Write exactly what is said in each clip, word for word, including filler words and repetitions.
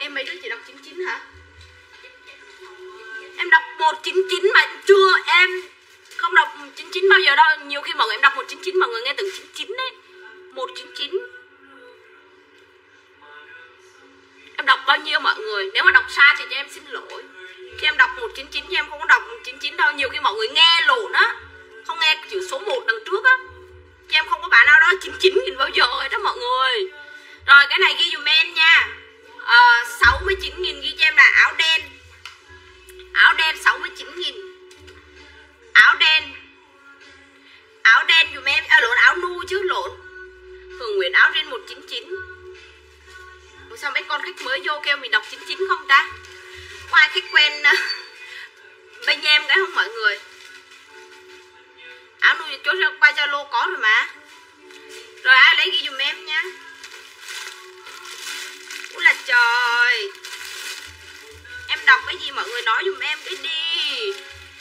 Ê, mấy đứa chỉ đọc chín chín hả? Em đọc một chín chín mà chưa, em không đọc chín chín bao giờ đâu. Nhiều khi mọi người em đọc một chín chín mọi người nghe từ chín chín đấy. một chín chín. Em đọc bao nhiêu mọi người? Nếu mà đọc sai thì cho em xin lỗi. Khi em đọc một chín chín chứ em không có đọc một chín chín đâu. Nhiều khi mọi người nghe lộn á, không nghe chữ số một đằng trước á. Chứ em không có bạn nào đó chín chín nghìn bao giờ hết đó mọi người. Rồi cái này ghi dùm em nha. à, sáu mươi chín nghìn ghi cho em là áo đen. Áo đen sáu mươi chín nghìn. Áo đen. Áo đen dùm em. À lộn, áo nu chứ lộn. Hường Nguyễn áo rin một chín chín. Ủa sao mấy con khách mới vô kêu mình đọc chín chín không ta? Có ai khách quen bên em cái không mọi người? Áo nuôi chỗ qua Zalo có rồi mà. Rồi ai lấy ghi dùm em nha. Ủa là trời. Em đọc cái gì mọi người nói dùm em cái đi.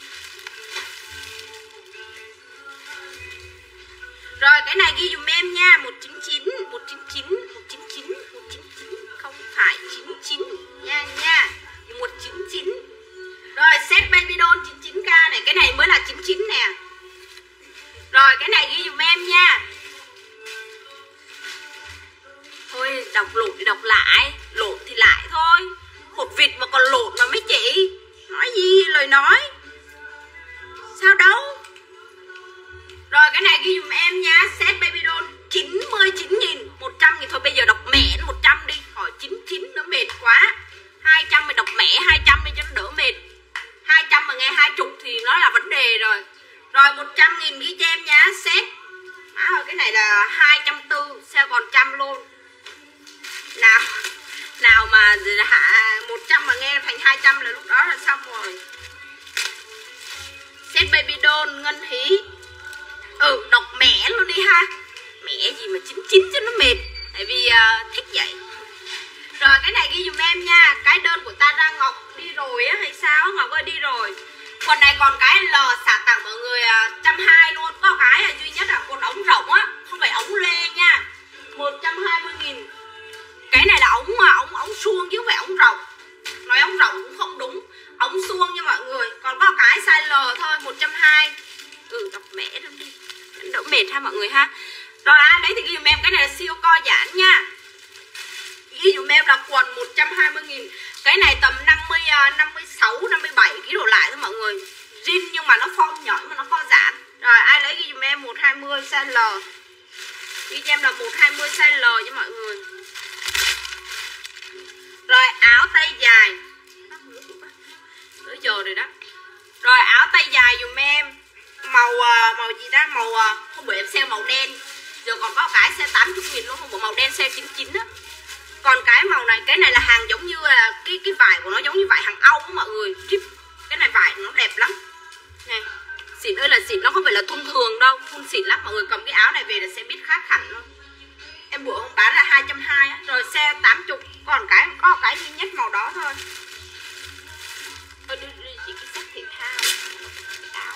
Rồi cái này ghi dùm em nha. một chín chín, một chín chín, một chín chín, một chín chín. Không phải chín chín nha nha. một chín chín. Rồi set baby doll chín chín k này. Cái này mới là chín chín nè. Rồi cái này ghi dùm em nha. Thôi đọc lộn thì đọc lại. Lộn thì lại thôi. Hột vịt mà còn lộn mà mấy chị. Nói gì lời nói. Sao đâu. Rồi cái này ghi dùm em nha. Set baby doll chín mươi chín nghìn. một trăm nghìn thôi bây giờ đọc mẹ một trăm đi. Hỏi chín chín nó mệt quá. Hai trăm mình đọc mẹ hai trăm đi cho nó đỡ mệt. Hai trăm mà nghe hai mươi thì nó là vấn đề rồi. Rồi một trăm nghìn ghi cho em nhá. Set. À, cái này là hai trăm bốn mươi. Sao còn trăm luôn. Nào Nào mà hạ một trăm mà nghe thành hai trăm là lúc đó là xong rồi. Set baby doll Ngân Hí. Ừ đọc mẹ luôn đi ha. Mẹ gì mà chín chín cho nó mệt. Tại vì uh, thích vậy. Rồi cái này ghi dùm em nha. Cái đơn của ta ra Ngọc đi rồi á hay sao? Ngọc ơi đi rồi. Quần này còn cái L xả tặng mọi người một trăm hai mươi luôn. Có cái là duy nhất là quần ống rộng á. Không phải ống lê nha. Một trăm hai mươi nghìn. Cái này là ống mà ống ống suông chứ không phải ống rộng. Nói ống rộng cũng không đúng. Ống suông nha mọi người. Còn có cái size L thôi. một trăm hai mươi. Ừ đọc mẹ luôn đi. Đỡ mệt ha mọi người ha. Rồi à, đấy thì ghi dùm em. Cái này là siêu co giãn nha. Ghi dùm em là quần một trăm hai mươi nghìn. Cái này tầm năm mươi, năm mươi sáu, năm mươi bảy ký đổ lại thôi mọi người. Jean nhưng mà nó form nhỏ mà nó co giãn. Rồi ai lấy ghi dùm em một hai mươi size L. Ghi cho em là một hai mươi size L cho mọi người. Rồi áo tay dài. Tới giờ rồi đó. Rồi áo tay dài dùm em. Màu màu gì đó, màu hôm bữa em sale màu đen. Giờ còn có cái sale tám mươi nghìn luôn, hôm bữa màu đen sale chín chín á. Còn cái màu này, cái này là hàng giống như là cái cái vải của nó giống như vải hàng Âu á mọi người. Cái này vải nó đẹp lắm. Này, xịn ơi là xịn, nó không phải là thun thường đâu, thun xịn lắm. Mọi người cầm cái áo này về là sẽ biết khác hẳn luôn. Em bữa hôm bán là hai trăm hai mươi á, rồi sale tám mươi. Còn cái có cái duy nhất màu đó thôi. Ôi đưa, đưa chỉ cái set thể thao. Áo.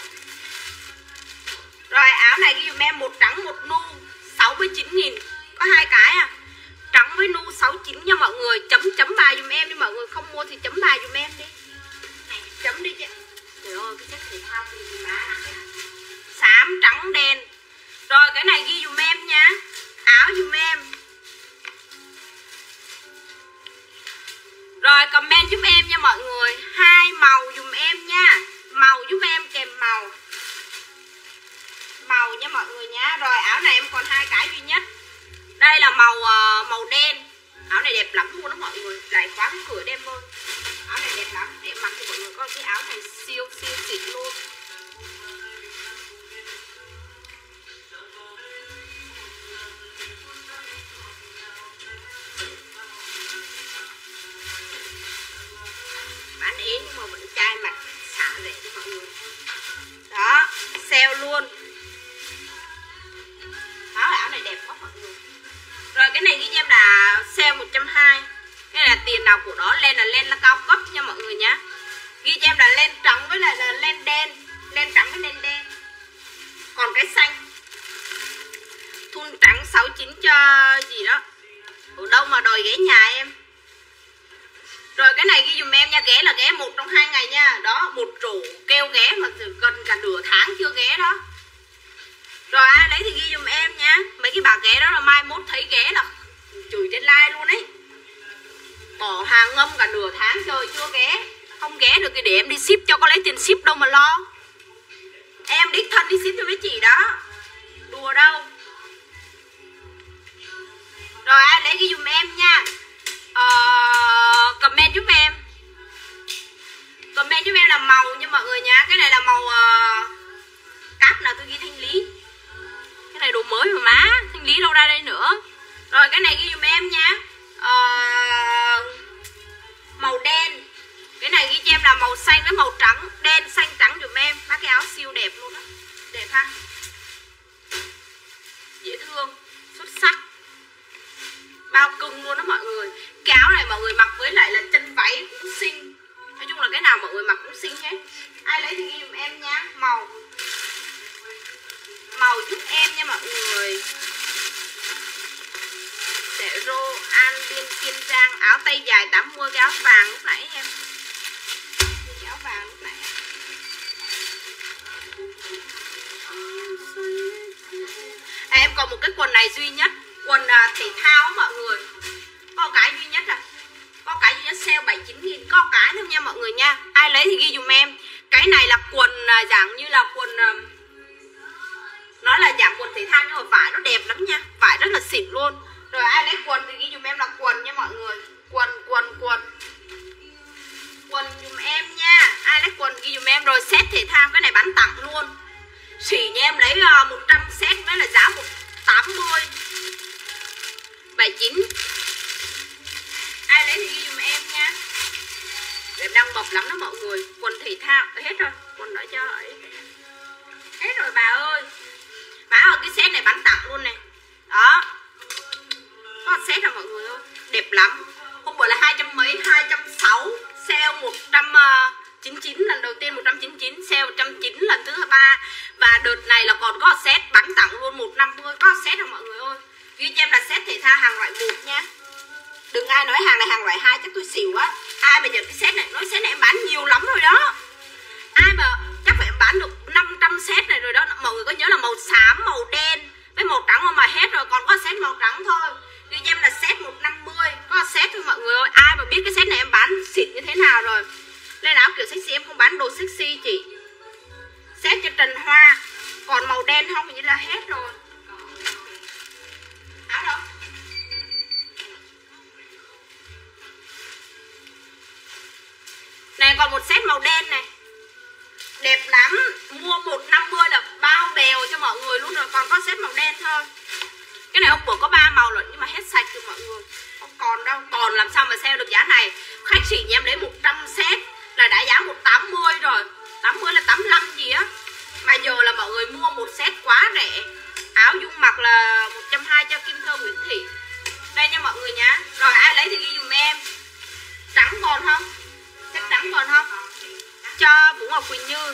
Rồi áo này ghi dùm em một trắng một nu sáu mươi chín nghìn. Có hai cái à. Trắng với nu sáu mươi chín nha mọi người. Chấm chấm bài dùm em đi mọi người. Không mua thì chấm bài dùm em đi. Này, chấm đi chứ. Trời ơi cái set thể thao gì mà xám trắng đen. Rồi cái này ghi dùm em nha. Áo dùm em. Rồi comment giúp em nha mọi người. Hai màu dùm em nha. Màu giúp em kèm màu. Màu nha mọi người nhá. Rồi áo này em còn hai cái duy nhất. Đây là màu uh, màu đen. Áo này đẹp lắm luôn đó mọi người. Lại khóa cái cửa đem ơi. Áo này đẹp lắm. Để mặc cho mọi người coi cái áo này siêu siêu xịn luôn. Bán ế nhưng mà vẫn chai mặt xả rẻ cho mọi người. Đó, sale luôn. Áo áo này đẹp quá mọi người. Rồi cái này ghi cho em là sale một trăm hai mươi. Cái này là tiền nào của đó. Len là len là cao cấp nha mọi người nhá. Ghi cho em là len trắng với lại là len đen. Len trắng với len đen. Còn cái xanh thun trắng sáu mươi chín cho gì đó. Ở đâu mà đòi ghé nhà em. nha, ghé là ghé một trong hai ngày nha. Đó, một rổ kêu ghé mà gần cả nửa tháng chưa ghé đó. Rồi ai lấy thì ghi dùm em nha. Mấy cái bà ghé đó là mai mốt thấy ghé là chửi trên like luôn ấy. Bỏ hàng ngâm cả nửa tháng trời chưa ghé. Không ghé được thì để em đi ship cho, có lấy tiền ship đâu mà lo. Em đích thân đi ship cho mấy chị đó. Đùa đâu. Rồi ai lấy ghi dùm em nha. uh, Comment giúp em. Comment giúp em là màu nha mọi người nha. Cái này là màu uh, cáp nào tôi ghi thanh lý. Cái này đồ mới mà má, thanh lý đâu ra đây nữa. Rồi cái này ghi dùm em nha. uh, Màu đen. Cái này ghi cho em là màu xanh với màu trắng. Đen, xanh, trắng dùm em. Má cái áo siêu đẹp luôn á. Đẹp ha. Dễ thương, xuất sắc, bao cưng luôn đó mọi người. Cái áo này mọi người mặc với lại là chân váy cũng xinh. Nói chung là cái nào mọi người mặc cũng xinh hết. Ai lấy thì ghi dùm em nha. Màu Màu giúp em nha mọi người. Sẽ rô An Biên Kiên Trang. Áo tay dài tám mươi. Cái áo vàng lúc nãy em. Cái áo vàng lúc nãy à, em còn một cái quần này duy nhất. Quần uh, thể thao mọi người. Có cái duy nhất à. Có cái duy nhất sale bảy mươi chín nghìn. Có cái thôi nha mọi người nha. Ai lấy thì ghi dùm em. Cái này là quần uh, dạng như là quần uh, nó là dạng quần thể thao nhưng mà vải nó đẹp lắm nha. Vải rất là xịn luôn. Rồi ai lấy quần thì ghi dùm em là quần nha mọi người. Quần quần quần Quần dùm em nha. Ai lấy quần ghi dùm em. Rồi set thể thao cái này bán tặng luôn. Xỉ nha, em lấy uh, một trăm set với là giá một tám mươi. bảy mươi chín. Ai lấy thì ghi dùm em nha. Em đang bọc lắm đó mọi người. Quần thể thao hết rồi. Quần đó cho ấy. Hết rồi bà ơi. Bà ơi cái set này bán tặng luôn này. Đó. Có một set rồi mọi người ơi. Đẹp lắm. Hôm bữa là hai trăm mấy, hai trăm sáu mươi. Sale một trăm chín mươi chín lần đầu tiên, một trăm chín mươi chín. Sale một trăm chín mươi lần thứ ba. Và đợt này là còn có set bán tặng luôn một trăm năm mươi. Có set rồi mọi người ơi. Ghi cho em là set thể thao hàng loại một nha. Đừng ai nói hàng này hàng loại hai chắc tôi xỉu á. Ai mà nhận cái set này, nói set này em bán nhiều lắm rồi đó. Ai mà chắc phải em bán được năm trăm set này rồi đó. Mọi người có nhớ là màu xám, màu đen với màu trắng không mà hết rồi. Còn có set màu trắng thôi. Ghi cho em là set một trăm năm mươi. Có set thôi mọi người ơi. Ai mà biết cái set này em bán xịn như thế nào rồi. Lên áo kiểu sexy em không bán đồ sexy chị. Set cho Trần Hoa. Còn màu đen không thì như là hết rồi. Áo đâu? Này còn một set màu đen này. Đẹp lắm. Mua một trăm năm mươi là bao bèo cho mọi người luôn rồi. Còn có set màu đen thôi. Cái này hôm bữa có ba màu lận nhưng mà hết sạch rồi mọi người. Không còn đâu. Còn làm sao mà sale được giá này. Khách xỉ nhà em lấy một trăm set là đã giá một trăm tám mươi rồi. tám mươi là tám mươi lăm gì á. Mà giờ là mọi người mua một set quá rẻ. Áo Dung mặc là một trăm hai mươi cho Kim Thơ Nguyễn Thị. Đây nha mọi người nhá. Rồi ai lấy thì ghi dùm em. Trắng còn không? Set trắng còn không? Cho Vũ Ngọc Quỳnh Như.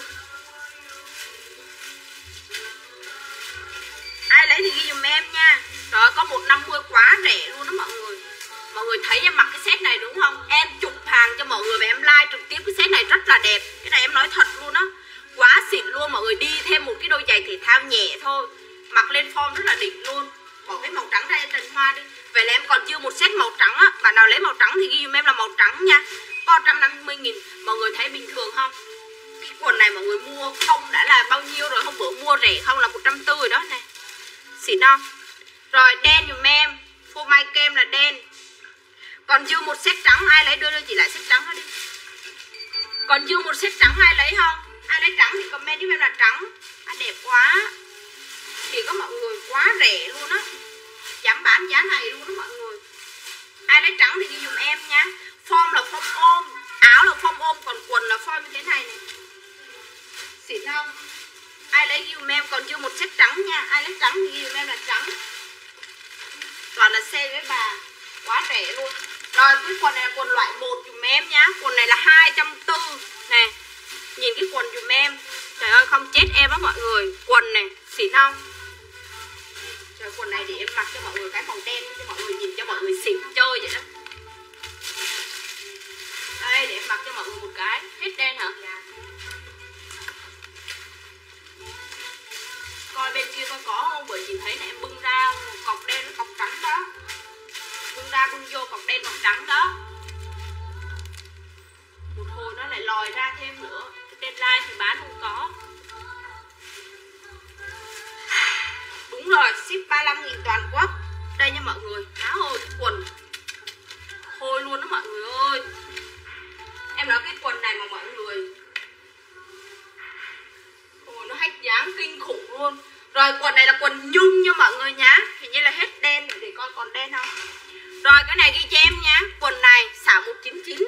Ai lấy thì ghi dùm em nha. Rồi có một trăm năm mươi quá rẻ luôn đó mọi người. Mọi người thấy em mặc cái set này đúng không? Em chụp hàng cho mọi người và em like trực tiếp cái set này rất là đẹp. Cái này em nói thật luôn á. Quá xịn luôn mọi người, đi thêm một cái đôi giày thể thao nhẹ thôi. Mặc lên form rất là đỉnh luôn. Bỏ cái màu trắng ra cho Trần Hoa đi. Vậy là em còn chưa một set màu trắng á. Bạn nào lấy màu trắng thì ghi dùm em là màu trắng nha. Có một trăm năm mươi nghìn. Mọi người thấy bình thường không? Cái quần này mọi người mua không đã là bao nhiêu rồi. Hôm bữa mua rẻ không là một trăm tư mươi rồi đó nè. Xịn không? Rồi đen dùm em. Full my kem là đen. Còn dư một set trắng. Ai lấy đưa đưa chị lại set trắng đó đi. Còn dư một set trắng ai lấy không? Ai lấy trắng thì comment giúp em là trắng. À, đẹp quá. Thì có mọi người quá rẻ luôn á. Dám bán giá này luôn đó mọi người. Ai lấy trắng thì ghi dùm em nha. Form là form ôm. Áo là form ôm. Còn quần là form như thế này này. Xịn không? Ai lấy ghi dùm em. Còn chưa một set trắng nha. Ai lấy trắng thì ghi dùm em là trắng. Toàn là sale với bà. Quá rẻ luôn. Rồi cái quần này là quần loại một dùm em nhá. Quần này là hai trăm tư mươi nè. Nhìn cái quần dùm em. Trời ơi không chết em á mọi người. Quần này xịn không? Trời, quần này để em mặc cho mọi người cái màu đen cho mọi người nhìn cho mọi người xịn chơi vậy đó. Đây để em mặc cho mọi người một cái. Hết đen hả? Coi bên kia coi có không, bởi chị thấy là em bưng ra một cọc đen với cọc trắng đó. Bưng ra bưng vô cọc đen cọc trắng đó. Một hồi nó lại lòi ra thêm nữa. Deadline thì bán không có. Đúng rồi, ship ba mươi lăm nghìn toàn quốc. Đây nha mọi người, áo ơi cái quần hôi luôn đó mọi người ơi. Em nói cái quần này mà mọi người, ôi nó hack dáng kinh khủng luôn. Rồi quần này là quần nhung nha mọi người nhá. Hình như là hết đen, để coi còn đen không. Rồi cái này ghi cho em nhá. Quần này xả một chín chín.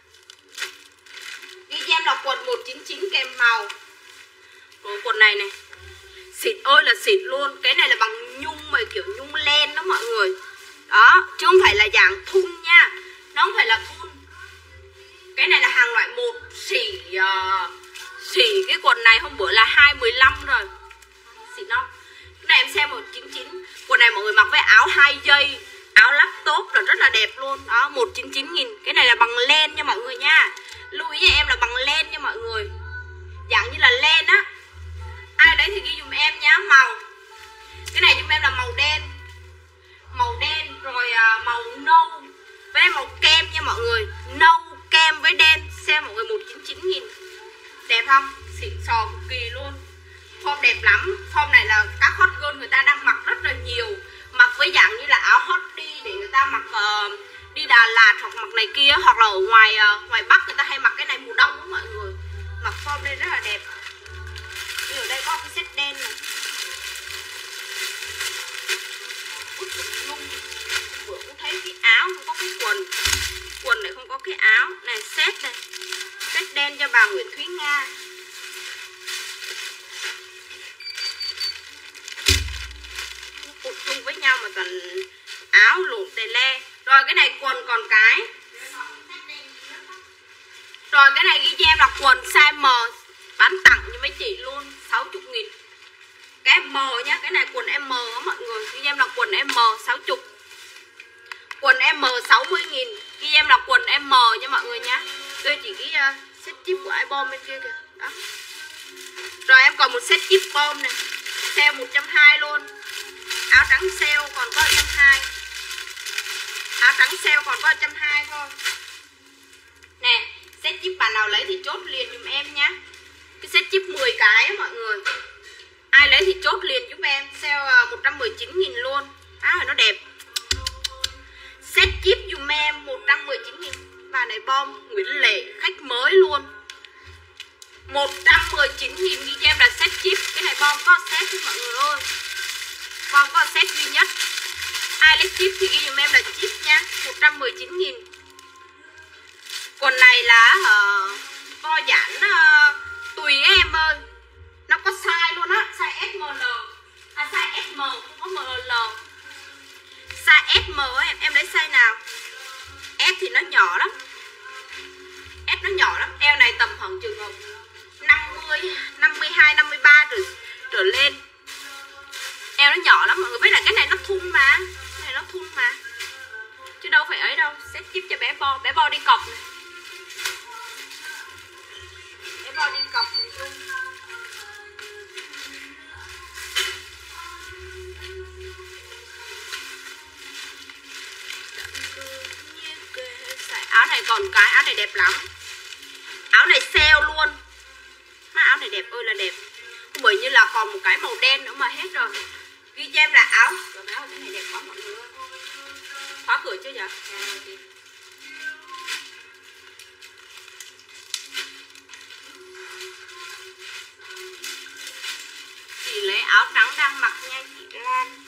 Ghi cho em là quần một chín chín kèm màu. Rồi quần này này xịn ơi là xịn luôn. Cái này là bằng nhung mà kiểu nhung len đó mọi người. Đó, chứ không phải là dạng thun nha. Nó không phải là thun. Cái này là hàng loại một. Xỉ uh, xỉ cái quần này hôm bữa là hai mười lăm rồi. Xịn không? Cái này em xem một chín chín. Quần này mọi người mặc với áo hai dây, áo laptop là rất là đẹp luôn. Đó, một chín chín nghìn. Cái này là bằng len nha mọi người nha. Lưu ý cho em là bằng len nha mọi người. Dạng như là len á. Ai đấy thì ghi dùm em nhá. Màu, cái này dùm em là màu đen. Màu đen rồi uh, màu nâu với màu kem nha mọi người. Nâu kem với đen. Xem mọi người một chín chín nghìn. Đẹp không? Xịn sò cực kỳ luôn. Form đẹp lắm. Form này là các hot girl người ta đang mặc rất là nhiều. Mặc với dạng như là áo hot đi để người ta mặc uh, đi Đà Lạt hoặc mặc này kia. Hoặc là ở ngoài uh, ngoài Bắc người ta hay mặc cái này mùa đông đó mọi người. Mặc form lên rất là đẹp. Như ở đây có cái set đen này. Út lung. Bữa cũng thấy cái áo không có cái quần. Quần này không có cái áo. Này set này. Set đen cho bà Nguyễn Thúy Nga. Cụt chung với nhau mà toàn áo lụn tè le. Rồi cái này quần còn cái. Rồi cái này ghi cho em là quần size M. Bán tặng cho mấy chị luôn, sáu mươi nghìn. Cái M nhá, cái này quần M á mọi người. Ghi cho em là quần M sáu mươi. Quần M sáu mươi nghìn. Ghi cho em là quần M nha mọi người nhá. Tôi chỉ cái uh, set chip của iBom bên kia kìa. Đó. Rồi em còn một set chip bom này. Sale một trăm hai mươi luôn. Áo trắng sale còn có một trăm hai mươi. Áo trắng sale còn có một trăm hai mươi thôi. Nè, set chip bạn nào lấy thì chốt liền giùm em nhá. Cái set chip mười cái á mọi người. Ai lấy thì chốt liền giúp em. Sale một trăm mười chín nghìn luôn. Áo này nó đẹp. Set chip giùm em một trăm mười chín nghìn. Bà này bom Nguyễn Lệ khách mới luôn. Một trăm mười chín nghìn ghi cho em là set chip. Cái này bom có set thôi mọi người ơi. Bom có set duy nhất. Ai lấy chip thì ghi giùm em là chip nha. Một trăm mười chín nghìn. Quần này là uh, co giãn uh, tùy em ơi. Nó có size luôn á. Size ét em lờ. À size ét em, không có em lờ. Size ét em em, em lấy size nào? S thì nó nhỏ lắm. S nó nhỏ lắm. Eo này tầm khoảng trường hợp năm mươi, năm mươi hai, năm mươi ba trở, trở lên. Eo nó nhỏ lắm mọi người. Với lại cái này nó thun mà. Cái này nó thun mà. Chứ đâu phải ấy đâu. Set chip cho bé Bo. Bé Bo đi cọc này. Bé Bo đi cọc luôn. Áo này còn cái, áo này đẹp lắm. Áo này sale luôn. Má áo này đẹp ơi là đẹp. Bởi như là còn một cái màu đen nữa mà hết rồi. Ghi cho em là áo. Rồi áo cái này đẹp quá mọi người. Khóa cửa chưa vậy? Chị lấy áo trắng đang mặc nha chị Lan.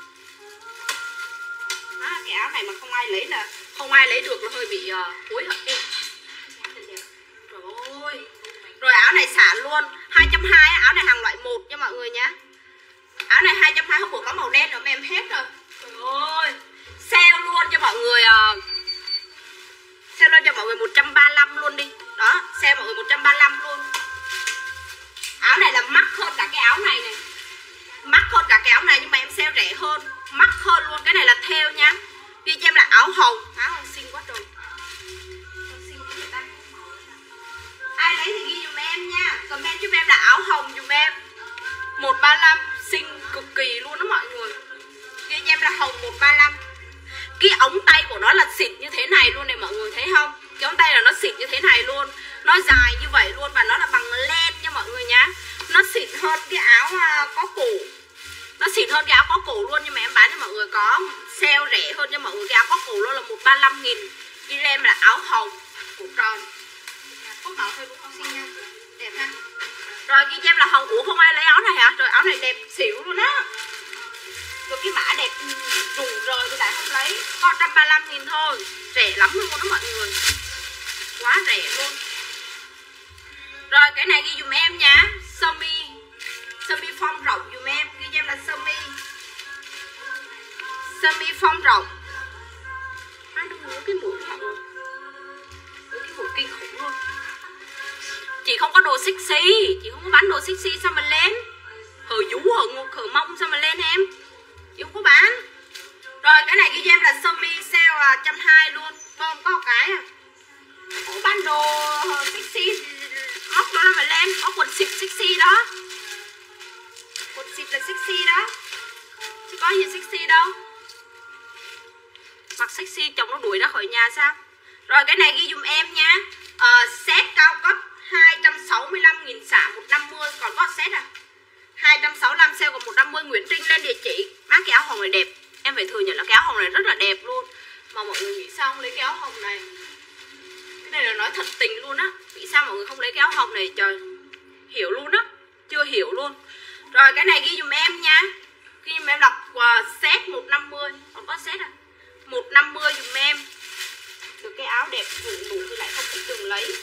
Má, cái áo này mà không ai lấy là không ai lấy được là hơi bị uh, hối hận đi. Trời ơi. Rồi áo này xả luôn hai trăm hai mươi. Áo này hàng loại một nha mọi người nhá. Áo này hai trăm hai mươi. Hôm bữa có màu đen rồi mà em hết rồi. Trời ơi. Sale luôn cho mọi người uh, sale luôn cho mọi người một trăm ba mươi lăm luôn đi. Đó, sale mọi người một trăm ba mươi lăm luôn. Áo này là mắc hơn cả cái áo này này. Mắc hơn cả cái áo này nhưng mà em sale rẻ hơn. Mắc hơn luôn. Cái này là theo nha. Ghi cho em là áo hồng. Áo hồng xinh quá trời. Xinh người ta. một ba lăm xinh cực kỳ luôn đó mọi người. Ghi cho em là hồng một ba lăm. Cái ống tay của nó là xịt như thế này luôn này mọi người thấy không? Cái ống tay là nó xịt như thế này luôn. Nó dài như vậy luôn và nó là bằng len nha mọi người nhá. Nó xịn hơn cái áo có cổ. Nó xịn hơn cái áo có cổ luôn. Nhưng mà em bán cho mọi người có sale rẻ hơn cho mọi người. Cái áo có cổ luôn là một trăm ba mươi lăm nghìn. Ghi cho em là áo hồng cổ tròn. Có màu hơi không xinh nha. Đẹp ha. Rồi ghi cho em là hồng. Ủa không ai lấy áo này hả? Rồi áo này đẹp xỉu luôn á. Rồi cái mã đẹp rụng rời thì lại không lấy. Có một trăm ba mươi lăm nghìn thôi. Rẻ lắm luôn đó mọi người. Quá rẻ luôn. Rồi cái này ghi dùm em nha. Sơ mi. Sơ mi form rộng dùm em. Ghi cho em là sơ mi. Sơ mi form rộng. Ai đâu ngứa cái mũi mọi người. Cái mũi kinh khủng luôn. Chị không có đồ sexy. Chị không có bán đồ sexy sao mà lên. Hờ vú hờ ngột hờ mông sao mà lên em. Chị không có bán. Rồi cái này ghi cho em là sơ mi sale là một trăm hai mươi luôn. Bom có một cái à. Ủa bán đồ sexy móc đó mà lên. Có quần xịt sexy đó. Quần xịt là sexy đó. Chứ có gì sexy đâu. Mặc sexy chồng nó đuổi ra khỏi nhà sao. Rồi cái này ghi dùm em nha. uh, Set cao cấp hai trăm sáu mươi lăm nghìn xả một trăm năm mươi. Còn có set à. Hai trăm sáu mươi lăm sale còn một trăm năm mươi. Nguyễn Trinh lên địa chỉ. Má cái áo hồng này đẹp. Em phải thừa nhận là cái áo hồng này rất là đẹp luôn. Mà mọi người nghĩ sao không lấy cái áo hồng này. Cái này là nói thật tình luôn á. Vì sao mọi người không lấy cái áo hồng này trời. Hiểu luôn á. Chưa hiểu luôn. Rồi cái này ghi dùm em nha. Ghi dùm em đọc uh, set một trăm năm mươi. Còn có set à. một trăm năm mươi dùm em. Được cái áo đẹp rụng đủ thì lại không thích đường lấy.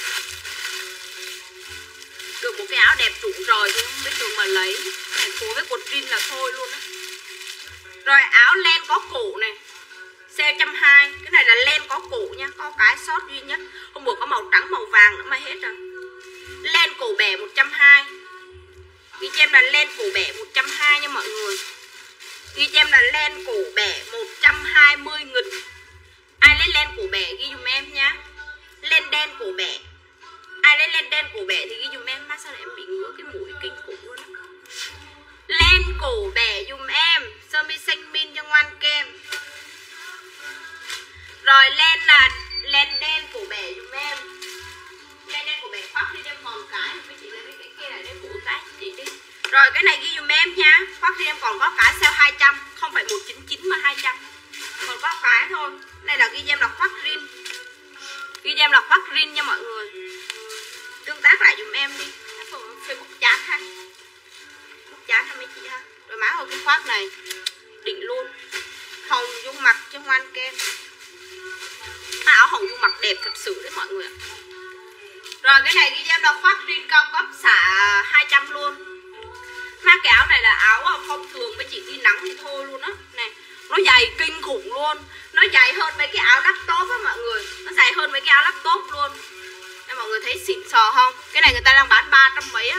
Được một cái áo đẹp rụng rồi thì không biết đường mà lấy. Cái này phối với quần jean là thôi luôn á. Rồi áo len có cổ này. Sale một trăm hai mươi. Cái này là len có cổ nha. Có cái sót duy nhất. Hôm bữa có màu trắng màu vàng nữa mà hết rồi. Len cổ bẻ một trăm hai mươi. Ghi cho em là len cổ bẻ một trăm hai mươi nha mọi người. Ghi cho em là len cổ bẻ một trăm hai mươi nghìn. Ai lấy len cổ bẻ ghi dùm em nha. Len đen cổ bẻ. Ai lấy len đen cổ bẻ thì ghi dùm em. Má sao lại em bị ngứa cái mũi kinh khủng luôn á. Len cổ bẻ dùm em. Sơ mi xanh min cho ngoan kem. Rồi len là len đen cổ bẻ dùm em. Len đen cổ bẻ khoác đi em còn cái. Mấy chị lấy cái kia này để phủ cái chị đi. Rồi cái này ghi dùm em nha. Khoác đi em còn có cái sale hai trăm. Không phải một trăm chín mươi chín mà hai trăm. Còn có cái thôi. Này là ghi cho em là khoác rin. Ghi cho em là khoác rin nha mọi người. Tương tác lại dùm em đi. Facebook chat ha. Facebook chat ha mấy chị ha. Rồi má ơi cái khoác này đỉnh luôn. Hồng dung mặt cho ngoan kem. Má áo hồng dung mặt đẹp thật sự đấy mọi người. Rồi cái này ghi cho em là khoác rin cao cấp xả hai trăm luôn. Má cái áo này là áo thông thường với chị đi nắng thì thôi luôn á. Này nó dày kinh khủng luôn. Nó dày hơn mấy cái áo laptop á mọi người. Nó dài hơn mấy cái áo laptop luôn. Đây mọi người thấy xịn sò không. Cái này người ta đang bán ba trăm mấy á.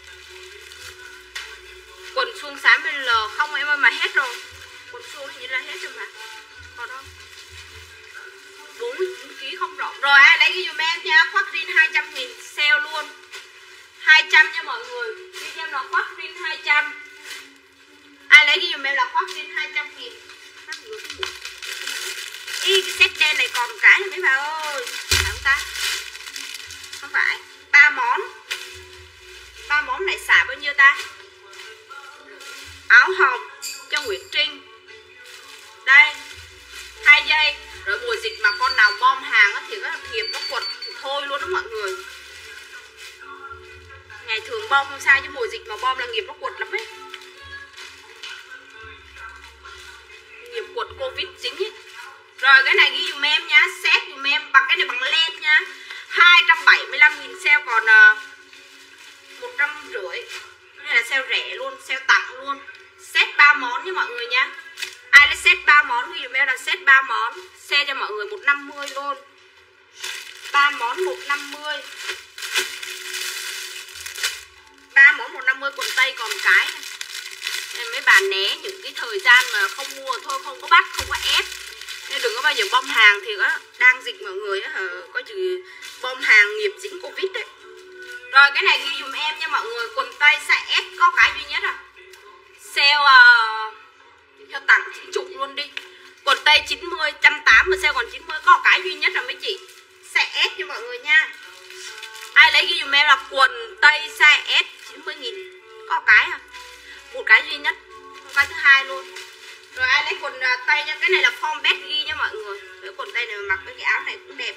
Quần suông xám bên L. Không em ơi mà hết rồi. Quần suông hình như là hết rồi mà. Còn không bốn mươi chín ki lô gam không rộng. Rồi ai lấy ghi dùm em nha. Khoác rin hai trăm nghìn sale luôn. Hai trăm nha mọi người. Ghi cho em là khoác rin hai trăm. Ai lấy ghi dùm em là khoác rin hai trăm nghìn. Ý cái set đen này còn cái này mấy bà ơi. Phải không ta? Không phải. Ba món. Ba món này xả bao nhiêu ta? Áo hồng cho Nguyễn Trinh. Đây. Hai giây. Rồi mùa dịch mà con nào bom hàng á thì có nghiệp nó quật thì thôi luôn đó mọi người. Ngày thường bom không sao chứ mùa dịch mà bom là nghiệp nó quật lắm ấy. Nghiệp quật Covid dính ấy. Rồi cái này ghi dùm em nhá. Set dùm em bằng cái này bằng len nha. Hai trăm bảy mươi lăm nghìn sale còn uh, một trăm rưỡi. Cái này là sale rẻ luôn. Sale tặng luôn. Set ba món nha mọi người nha. Ai lấy set ba món ghi dùm em là set ba món. Sale cho mọi người một trăm năm mươi luôn. Ba món một trăm năm mươi. Ba món một trăm năm mươi quần tây còn cái này. Nên mấy bà né những cái thời gian mà không mua thôi, không có bắt, không có ép. Nên đừng có bao giờ bom hàng thì có đang dịch mọi người á, có chừng bom hàng nghiệp dính Covid đấy. Rồi cái này ghi dùm em nha mọi người. Quần tây size S có cái duy nhất à. Sale uh, theo tặng chín chục luôn đi. Quần tây chín mươi, một trăm tám mươi mà sale còn chín mươi. Có cái duy nhất là mấy chị. Size S nha mọi người nha. Ai lấy ghi dùm em là quần tây size S chín mươi nghìn. Có cái à. Một cái duy nhất. Không cái thứ hai luôn. Rồi ai lấy quần uh, tây nha. Cái này là form bed ghi nha mọi người. Cái quần tây này mà mặc với cái áo này cũng đẹp.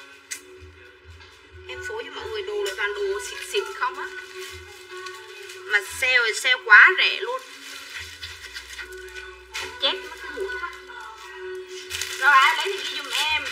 Em phối cho mọi người đồ là toàn đồ xịn xịn không á. Mà sale thì sale quá rẻ luôn. Em chết mất cái mũi quá. Rồi ai lấy thì ghi dùm em.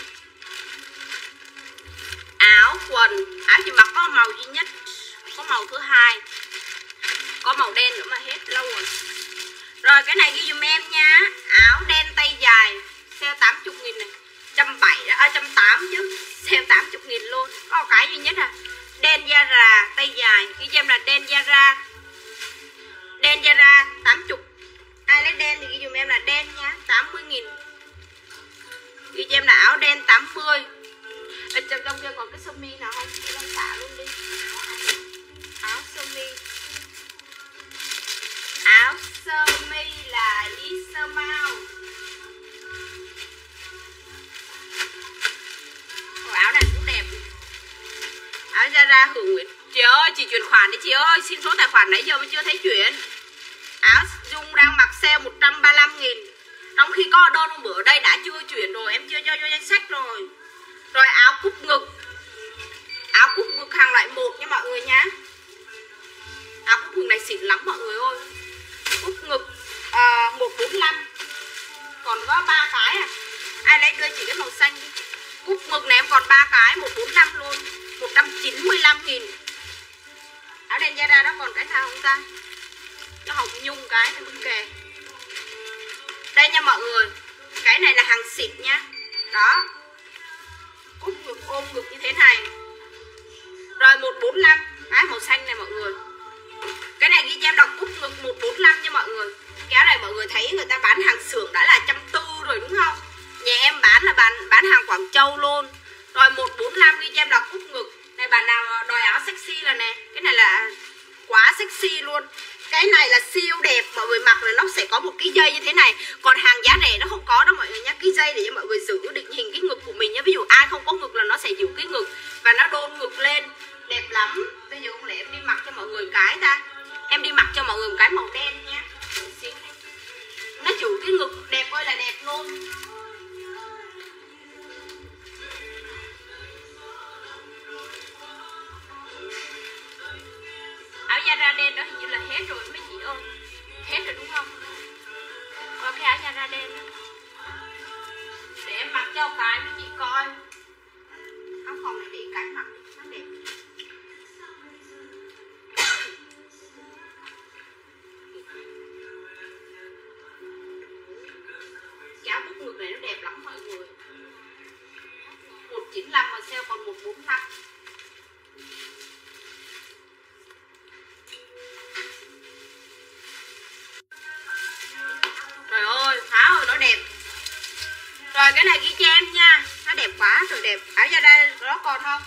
Áo quần. Áo chỉ mặc có màu duy nhất. Có màu thứ hai. Có màu đen nữa mà hết lâu rồi. Rồi cái này ghi dùm em nha. Áo đen tay dài. Sale tám mươi nghìn này. một trăm bảy mươi đó, à, một trăm tám mươi chứ. Sale tám mươi nghìn luôn. Có một cái duy nhất à. Đen Zara tay dài. Ghi cho em là đen Zara. Đen Zara tám mươi. Ai lấy đen thì ghi dùm em là đen nha. tám mươi nghìn. Ghi cho em là áo đen tám mươi. Ở trong trong kia còn cái sơ mi nào không? Để em xả luôn đi. Áo sơ mi. Áo sơ mi là y sơ mau. Ồ, áo này cũng đẹp. Áo Zara Hưởng Nguyệt. Chị ơi, chị chuyển khoản đi chị ơi. Xin số tài khoản nãy giờ mới chưa thấy chuyển. Áo Dung đang mặc sale một trăm ba mươi lăm nghìn. Trong khi có đơn hôm bữa ở đây đã chưa chuyển rồi. Em chưa cho vô danh sách rồi. Rồi áo cúc ngực. Áo cúc ngực hàng loại một nha mọi người nhá. Áo cúc ngực này xịn lắm mọi người ơi. Cúc ngực uh, một bốn lăm. Còn có ba cái à. Ai lấy cơ chỉ cái màu xanh đi. Cúc ngực này em còn ba cái một bốn lăm luôn. Một trăm chín mươi lăm nghìn. Áo đen Zara đó còn cái nào không ta. Nó hồng nhung cái nó cũng kề. Đây nha mọi người. Cái này là hàng xịn nhá. Đó. Cúc ngực ôm ngực như thế này. Rồi một bốn lăm. Cái màu xanh này mọi người. Cái này ghi cho em đọc cúc ngực một bốn lăm nha mọi người. Cái áo này mọi người thấy người ta bán hàng xưởng đã là một trăm bốn mươi rồi đúng không. Nhà em bán là bán, bán hàng Quảng Châu luôn. Rồi một bốn lăm ghi cho em đọc cúc ngực. Này bạn nào đòi áo sexy là nè. Cái này là quá sexy luôn. Cái này là siêu đẹp. Mọi người mặc là nó sẽ có một cái dây như thế này. Còn hàng giá rẻ nó không có đâu mọi người nhé. Cái dây để cho mọi người giữ định hình cái ngực của mình nhé. Ví dụ ai không có ngực là nó sẽ giữ cái ngực. Và nó đôn ngực lên. Đẹp lắm. Bây giờ không lẽ em đi mặc cho mọi người cái ta. Em đi mặc cho mọi người một cái màu đen nha. Nó giữ cái ngực đẹp ơi là đẹp luôn. Áo Zara đen đó hình như là hết rồi mấy chị ơi. Hết rồi đúng không? Có cái áo Zara đen đó. Để em mặc cho cái mấy chị coi. Áo phòng này để cái mặc nó đẹp. Cái áo bút ngực này nó đẹp lắm mọi người. Một chín lăm mà sale còn một bốn lăm. Trời ơi, Tháo ơi, nó đẹp. Rồi cái này ghi cho em nha. Nó đẹp quá, rồi đẹp. Áo ra đây, đó còn không?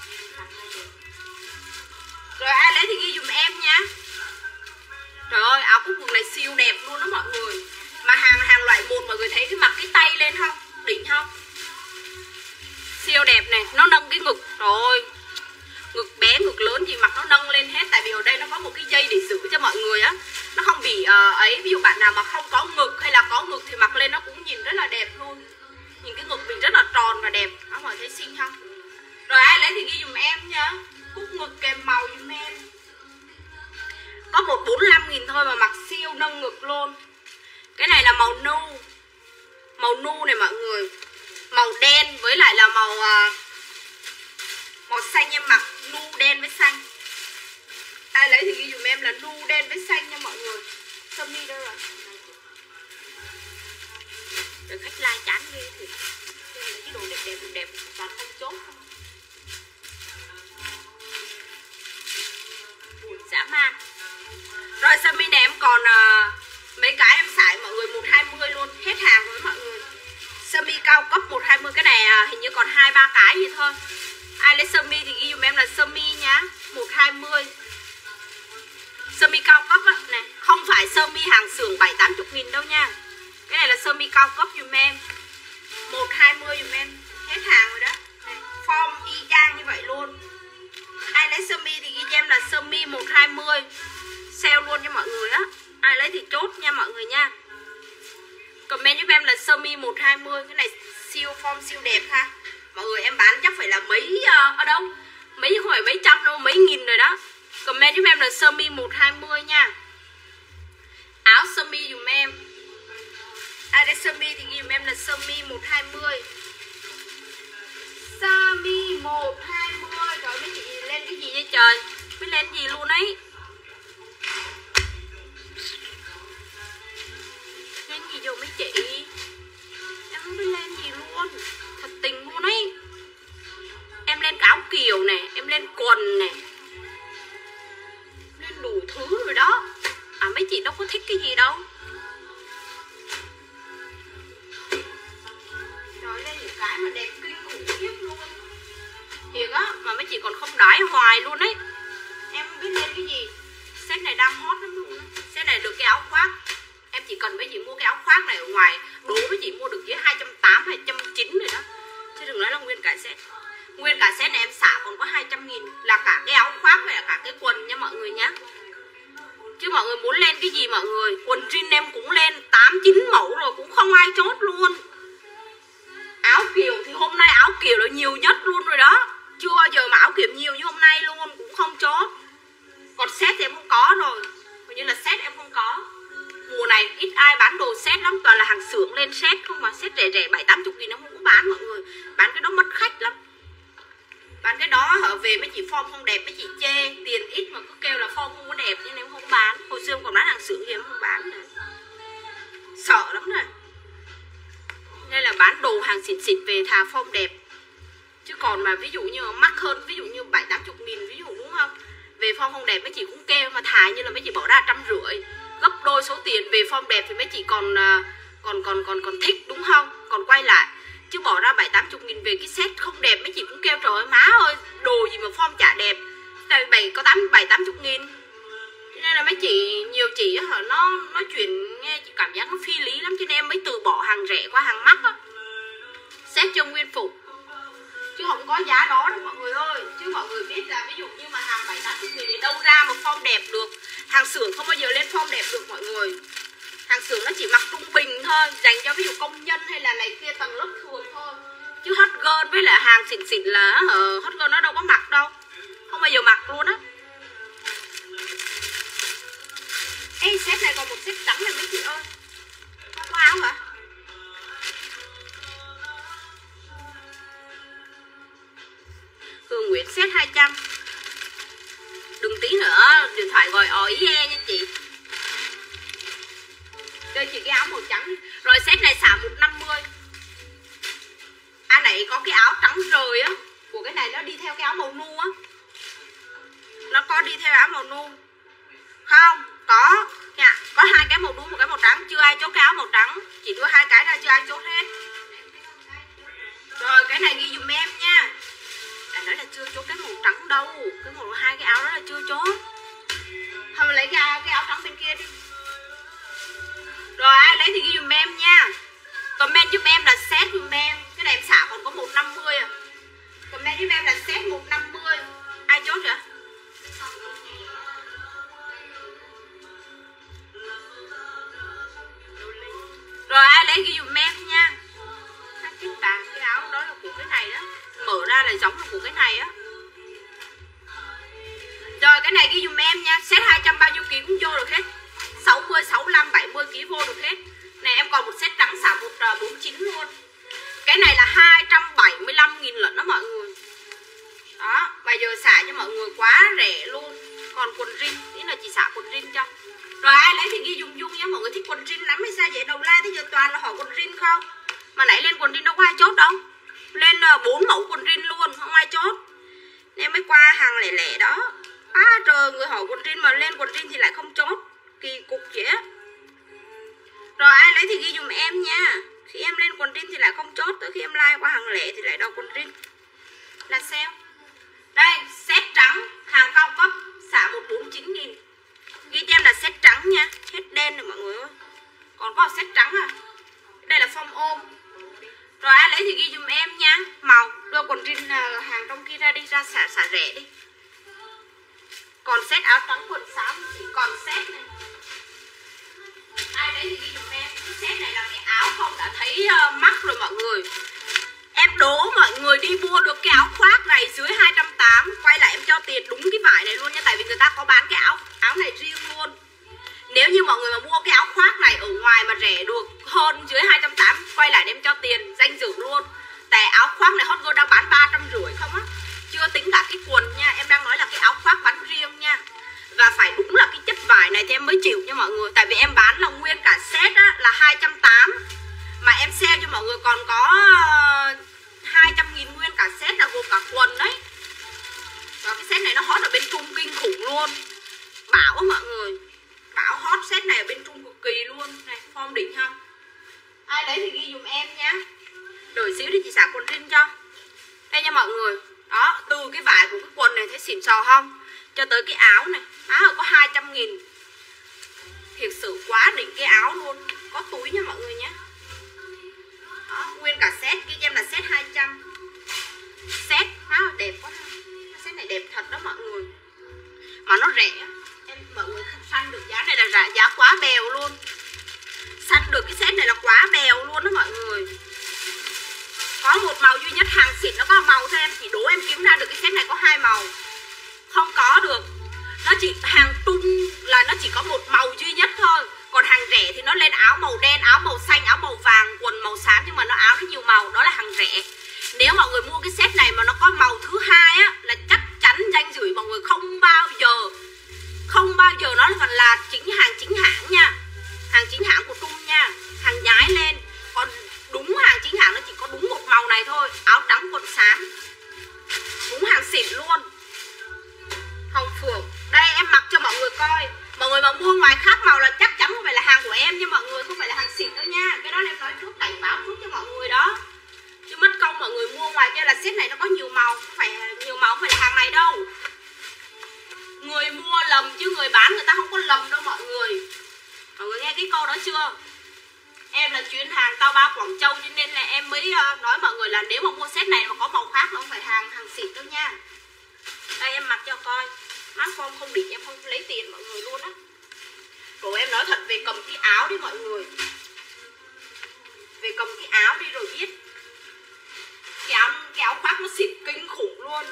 Rồi ai lấy thì ghi dùm em nha. Trời ơi, áo cúc ngực này siêu đẹp luôn đó mọi người. Mà hàng hàng loại một mọi người thấy cái mặt cái tay lên không? Đỉnh không? Siêu đẹp này, nó nâng cái ngực. Rồi ngực bé, ngực lớn gì mặc nó nâng lên hết. Tại vì ở đây nó có một cái dây để giữ cho mọi người á. Nó không bị uh, ấy. Ví dụ bạn nào mà không có ngực hay là có ngực thì mặc lên nó cũng nhìn rất là đẹp luôn. Nhìn cái ngực mình rất là tròn và đẹp. Đó, mọi người thấy xinh không? Rồi ai lấy thì ghi dùm em nha. Cúc ngực kèm màu dùm em. Có một bốn mươi lăm nghìn thôi mà mặc siêu nâng ngực luôn. Cái này là màu nu. Màu nu này mọi người. Màu đen với lại là màu uh, màu xanh em mặc. Nu đen với xanh. Ai lấy thì ghi dùm em là nu đen với xanh nha mọi người. Sơ mi đâu rồi? Được khách like chán ghê thì lấy cái đồ đẹp đẹp đẹp toàn không chốt không. Buồn dã man. Rồi sơ mi này em còn uh, mấy cái em xài mọi người một hai mươi luôn. Hết hàng rồi mọi người. Sơ mi cao cấp một hai mươi. Cái này uh, hình như còn hai ba cái gì thôi. Ai lấy sơ mi thì ghi dùm em là sơ mi nhá. một hai mươi. Sơ mi cao cấp á, này, không phải sơ mi hàng xưởng bảy tám mươi nghìn đâu nha. Cái này là sơ mi cao cấp dùm em. một hai mươi dùm em. Hết hàng rồi đó. Này, form y chang như vậy luôn. Ai lấy sơ mi thì ghi cho em là sơ mi một hai mươi. Sale luôn cho mọi người á. Ai lấy thì chốt nha mọi người nha. Comment giúp em là sơ mi một hai mươi. Cái này siêu form siêu đẹp ha. Mọi người em bán chắc phải là mấy uh, ở đâu? Mấy không phải mấy trăm đâu, mấy nghìn rồi đó. Comment giúp em là sơ mi một hai mươi nha. Áo sơ mi dùm em. Ai lấy sơ mi thì ghi dùm em là sơ mi một hai mươi. Sơ mi một hai mươi. Trời mấy chị lên cái gì vậy trời? Biết lên gì luôn ấy. Lên gì vô mấy chị? Em không biết lên gì luôn. Thật tình luôn ấy. Em lên áo kiều nè, em lên quần nè, lên đủ thứ rồi đó. À mấy chị đâu có thích cái gì đâu. Trời, lên những cái mà đẹp kinh khủng khiếp luôn. Thiệt á, mà mấy chị còn không đái hoài luôn ấy. Em không biết lên cái gì. Set này đang hot lắm luôn á. Set này được cái áo khoác. Em chỉ cần mấy chị mua cái áo khoác này ở ngoài, đố mấy chị mua được dưới hai trăm tám mươi, hai trăm chín mươi rồi đó. Chứ đừng nói là nguyên cả set. Nguyên cả set này em xả còn có hai trăm nghìn. Là cả cái áo khoác và cả cái quần nha mọi người nhá. Chứ mọi người muốn lên cái gì mọi người. Quần jean em cũng lên tám chín mẫu rồi, cũng không ai chốt luôn. Áo kiều thì hôm nay áo kiều là nhiều nhất luôn rồi đó. Chưa bao giờ mà áo kiều nhiều như hôm nay luôn, cũng không chốt. Còn set thì em không có rồi. Hình như là set em không có. Mùa này ít ai bán đồ set lắm. Toàn là hàng xưởng lên set không mà. Set rẻ rẻ bảy tám mươi nghìn nó không có bán mọi người. Bán cái đó mất khách lắm. Bán cái đó hở về mấy chị form không đẹp, mấy chị chê. Tiền ít mà cứ kêu là form không có đẹp nên em không bán. Hồi xưa em còn bán hàng xưởng thì em không bán nữa. Sợ lắm rồi. Nên là bán đồ hàng xịn xịn về thà form đẹp. Chứ còn mà ví dụ như mắc hơn, ví dụ như bảy tám mươi nghìn ví dụ đúng không. Về form không đẹp mấy chị cũng kêu. Mà thà như là mấy chị bỏ ra trăm rưỡi, gấp đôi số tiền về form đẹp thì mấy chị còn còn còn còn còn thích đúng không? Còn quay lại. Chứ bỏ ra bảy tám mươi nghìn về cái set không đẹp mấy chị cũng kêu trời ơi má ơi, đồ gì mà form chả đẹp. Tại vì có bảy tám mươi nghìn. Cho nên là mấy chị, nhiều chị hả, nó nói chuyện nghe chị cảm giác nó phi lý lắm. Cho nên em mới từ bỏ hàng rẻ qua hàng mắc á. Set cho nguyên phục. Chứ không có giá đó đâu mọi người ơi. Chứ mọi người biết là ví dụ như mà hàng bảy tám mươi nghìn thì đâu ra một form đẹp được. Hàng xưởng không bao giờ lên form đẹp được mọi người. Hàng xưởng nó chỉ mặc trung bình thôi, dành cho ví dụ công nhân hay là này kia tầng lớp thường thôi. Chứ hot girl với lại hàng xịn xịn là uh, hot girl nó đâu có mặc đâu. Không bao giờ mặc luôn á. Ê set này còn một set trắng này mấy chị ơi. Không có áo hả? Hương Nguyễn set hai trăm. Đừng tí nữa điện thoại gọi ò ý e nha chị. Đây chị cái áo màu trắng. Rồi set này xả một trăm năm mươi. Anh này có cái áo trắng rời á. Của cái này nó đi theo cái áo màu nu á. Nó có đi theo áo màu nu. Không, có nha. Có hai cái màu nu, một cái màu trắng. Chưa ai chốt cái áo màu trắng. Chỉ đưa hai cái ra chưa ai chốt hết. Rồi cái này ghi dùm em nha. Đã nói là chưa chốt cái màu trắng đâu. Cái màu hai cái áo đó là chưa chốt. Thôi lấy cái, cái áo trắng bên kia đi. Rồi ai lấy thì ghi dùm em nha. Comment giúp em là set dùm em. Cái này em xả còn có một trăm năm mươi à. Comment giúp em là set một trăm năm mươi. Ai chốt vậy? Rồi ai lấy ghi dùm em nha. Cái bà, cái áo đó là của cái này đó. Mở ra là giống là của cái này á. Rồi cái này ghi dùm em nha. Set hai trăm bao nhiêu ký cũng vô được hết. Sáu mươi, sáu mươi lăm, bảy mươi ký vô được hết. Này em còn một set trắng xả một trăm bốn mươi chín luôn. Cái này là hai trăm bảy mươi lăm nghìn lận đó mọi người. Đó, bây giờ xả cho mọi người quá rẻ luôn. Còn quần jean, ý là chị xả quần jean cho. Rồi ai lấy thì ghi dùng dung nhá. Mọi người thích quần jean lắm hay sao vậy? Đầu la thế giờ toàn là hỏi quần jean không. Mà nãy lên quần jean đâu có ai chốt đâu. Lên bốn mẫu quần jean luôn, không ai chốt. Nên mới qua hàng lẻ lẻ đó. Á trời, người hỏi quần jean mà lên quần jean thì lại không chốt. Kỳ cục vậy á. Rồi ai lấy thì ghi dùm em nha. Khi em lên quần jean thì lại không chốt. Tới khi em like qua hàng lẻ thì lại đo quần jean. Là sale. Đây, set trắng, hàng cao cấp, xả một trăm bốn mươi chín nghìn. Ghi hàng trong kia ra đi, ra xả xả rẻ đi. Còn set áo trắng quần xám chỉ còn set này. Ai đấy thì ghi dùm em. Cái set này là cái áo không đã thấy uh, mắc rồi mọi người. Em đố mọi người đi mua được cái áo khoác này dưới hai trăm tám mươi. Quay lại em cho tiền đúng cái vải này luôn nha. Tại vì người ta có bán cái áo áo này riêng luôn. Nếu như mọi người mà mua cái áo khoác này ở ngoài mà rẻ được hơn dưới hai trăm tám mươi, quay lại đem cho tiền danh dự luôn. Tại áo khoác này Hot Girl đang bán ba trăm rưỡi không á. Chưa tính cả cái quần nha. Em đang nói là cái áo khoác bán riêng nha. Và phải đúng là cái chất vải này thì em mới chịu nha mọi người. Tại vì em bán là nguyên cả set á, là hai trăm tám mươi. Mà em sale cho mọi người còn có hai trăm nghìn nguyên cả set, là gồm cả quần đấy. Và cái set này nó hot ở bên Trung kinh khủng luôn. Bảo á mọi người, bảo hot set này ở bên Trung cực kỳ luôn. Này, form đỉnh không? Ai đấy thì ghi dùm em nhá. Đợi xíu đi chị xả quần riêng cho. Đây nha mọi người. Đó, từ cái vải của cái quần này thấy xịn sò không? Cho tới cái áo này. Áo có hai trăm nghìn. Thiệt sự quá đỉnh cái áo luôn. Có túi nha mọi người nhé. Đó, nguyên cả set. Cái em là set hai trăm. Set, áo đẹp quá. Set này đẹp thật đó mọi người. Mà nó rẻ. Em mọi người săn được giá này là giá, giá quá bèo luôn. Săn được cái set này là quá bèo luôn đó mọi người. Có một màu duy nhất, hàng xịn nó có màu thôi. Em chỉ đố em kiếm ra được cái set này có hai màu. Không có được. Nó chỉ hàng Trung là nó chỉ có một màu duy nhất thôi. Còn hàng rẻ thì nó lên áo màu đen, áo màu xanh, áo màu vàng, quần màu xám. Nhưng mà nó áo nó nhiều màu, đó là hàng rẻ. Nếu mọi người mua cái set này mà nó có màu thứ hai á, là chắc chắn danh dự mọi người không bao giờ Không bao giờ nó còn là chính hàng chính hãng nha. Hàng chính hãng của Trung nha. Hàng nhái lên. Còn đúng hàng chính hãng nó chỉ có đúng một màu này thôi. Áo trắng quần xám. Đúng hàng xịn luôn. Hồng Phượng. Đây em mặc cho mọi người coi. Mọi người mà mua ngoài khác màu là chắc chắn không phải là hàng của em nha mọi người. Không phải là hàng xịn đâu nha. Cái đó em nói trước, cảnh báo trước cho mọi người đó. Chứ mất công mọi người mua ngoài kia là set này nó có nhiều màu. Không phải nhiều màu, không phải là hàng này đâu. Người mua lầm chứ người bán người ta không có lầm đâu mọi người. Mọi người nghe cái câu đó chưa? Em là chuyên hàng Tao Bao Quảng Châu, cho nên là em mới nói mọi người là nếu mà mua set này mà có màu khác nó không phải hàng hàng xịn đâu nha. Đây em mặc cho coi. Má form không đỉnh em không lấy tiền mọi người luôn á. Rồi em nói thật về cầm cái áo đi mọi người. Về cầm cái áo đi rồi biết. Cái áo, cái áo khoác nó xịn kinh khủng luôn.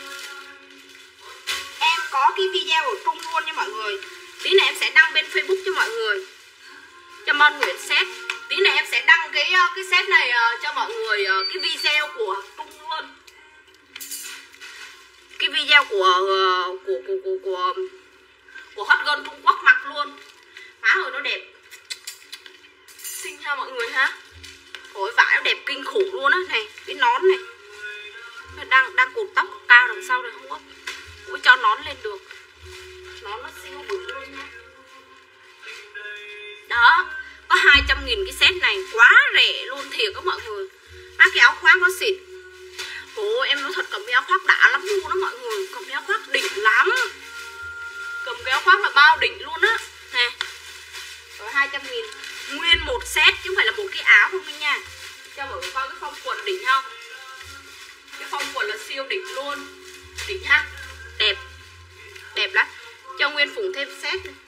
Em có cái video ở Trung luôn nha mọi người. Tí này em sẽ đăng bên Facebook cho mọi người. Cho Mon Nguyễn set. Tí này em sẽ đăng cái cái set này uh, cho mọi người uh, cái video của Trung luôn. Cái video của uh, của của của của của Hot Girl Trung Quốc mặc luôn. Má ơi nó đẹp. Xinh ha mọi người ha. Ôi vải nó đẹp kinh khủng luôn á này, cái nón này. Đang đang cột tóc cao đằng sau này không có. Ui cho nón lên được. Nón nó siêu bự luôn nha. Đó, có hai trăm nghìn cái set này, quá rẻ luôn thiệt các mọi người. Má cái áo khoác nó xịn. Ôi em nói thật cầm cái áo khoác đã lắm luôn đó mọi người. Cầm cái áo khoác đỉnh lắm. Cầm cái áo khoác là bao đỉnh luôn á. Nè. Rồi hai trăm nghìn. Nguyên một set chứ không phải là một cái áo không nha. Cho mọi người coi cái phong quần đỉnh không. Cái phong quần là siêu đỉnh luôn. Đỉnh ha. Đẹp. Đẹp lắm. Cho Nguyên Phụng thêm set này.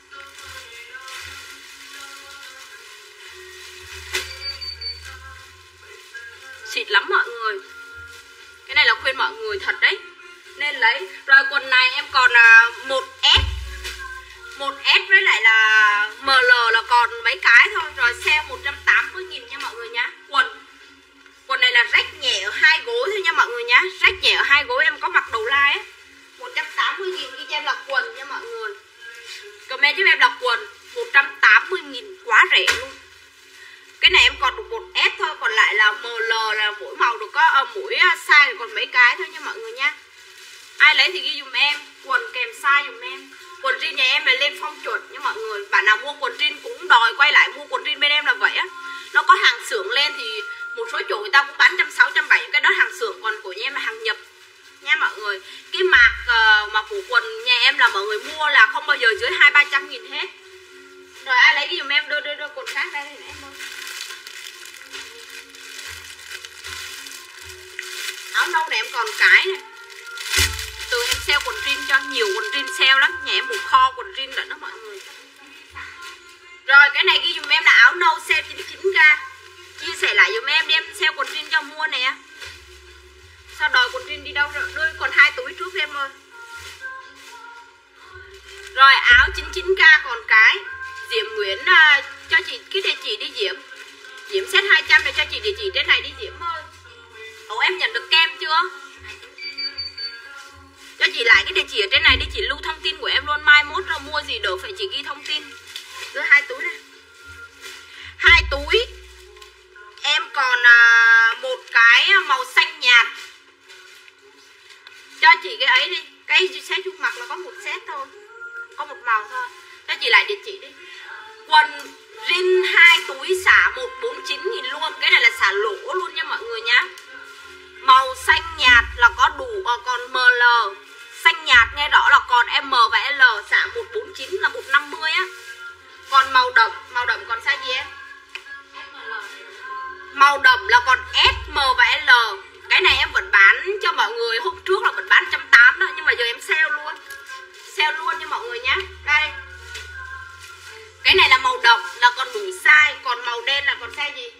Xịt lắm mọi người. Cái này là khuyên mọi người thật đấy. Nên lấy. Rồi quần này em còn là một S. một S với lại là M L là còn mấy cái thôi. Rồi sale một trăm tám mươi nghìn nha mọi người nhá. Quần Quần này là rách nhẹ ở hai gối thôi nha mọi người nhá. Rách nhẹ ở hai gối em có mặc đầu like á. một trăm tám mươi nghìn ghi cho em là quần nha mọi người. Comment giúp em là quần một trăm tám mươi nghìn, quá rẻ luôn. Cái này em còn được một S thôi. Còn lại là M L là mỗi màu được có à, mỗi size còn mấy cái thôi nha mọi người nha. Ai lấy thì ghi dùm em. Quần kèm size dùm em. Quần jean nhà em là lên phong chuẩn nha mọi người. Bạn nào mua quần jean cũng đòi quay lại mua quần jean bên em là vậy á. Nó có hàng xưởng lên thì một số chỗ người ta cũng bán một trăm sáu mươi, một trăm bảy mươi. Cái đó hàng xưởng, còn của nhà em là hàng nhập nha mọi người. Cái mạc uh, mà của quần nhà em là mọi người mua là không bao giờ dưới hai ba trăm nghìn hết. Rồi ai lấy cái dùm em, đưa đưa đưa quần khác đây em ơi. Áo nâu này em còn cái này. Từ em sale quần jean cho, nhiều quần jean sale lắm. Nhà em một kho quần jean lận đó mọi người. Rồi cái này ghi dùm em là áo nâu sale chín mươi chín k. Chia sẻ lại dùm em đi, em sale quần jean cho mua nè. Sao đòi quần jean đi đâu rồi? Đưa còn hai túi trước em ơi. Rồi áo chín mươi chín k còn cái. Diễm Nguyễn uh, cho chị cái địa chỉ đi Diễm. Diễm set hai trăm để cho chị địa chỉ trên này đi Diễm ơi. Ủa em nhận được kem chưa? Cho chị lại cái địa chỉ ở trên này đi, chị lưu thông tin của em luôn. Mai mốt ra mua gì đỡ phải chị ghi thông tin. Đưa hai túi này. Hai túi. Em còn uh, một cái màu xanh nhạt. Cho chị cái ấy đi. Cái set chút mặc là có một set thôi, có một màu thôi. Cho chị lại địa chỉ đi. Quần jean hai túi xả một trăm bốn mươi chín nghìn luôn. Cái này là xả lỗ luôn nha mọi người nhá. Màu xanh nhạt là có đủ, còn em lờ. Xanh nhạt nghe rõ là còn M và L, xả một trăm bốn mươi chín là một trăm năm mươi á. Còn màu đậm, màu đậm còn size gì em? Màu đậm là còn S, M và L. Cái này em vẫn bán cho mọi người, hôm trước là vẫn bán một trăm tám mươi đó, nhưng mà giờ em sale luôn. Sale luôn nha mọi người nhé. Đây. Cái này là màu đậm là còn đủ size, còn màu đen là còn size gì?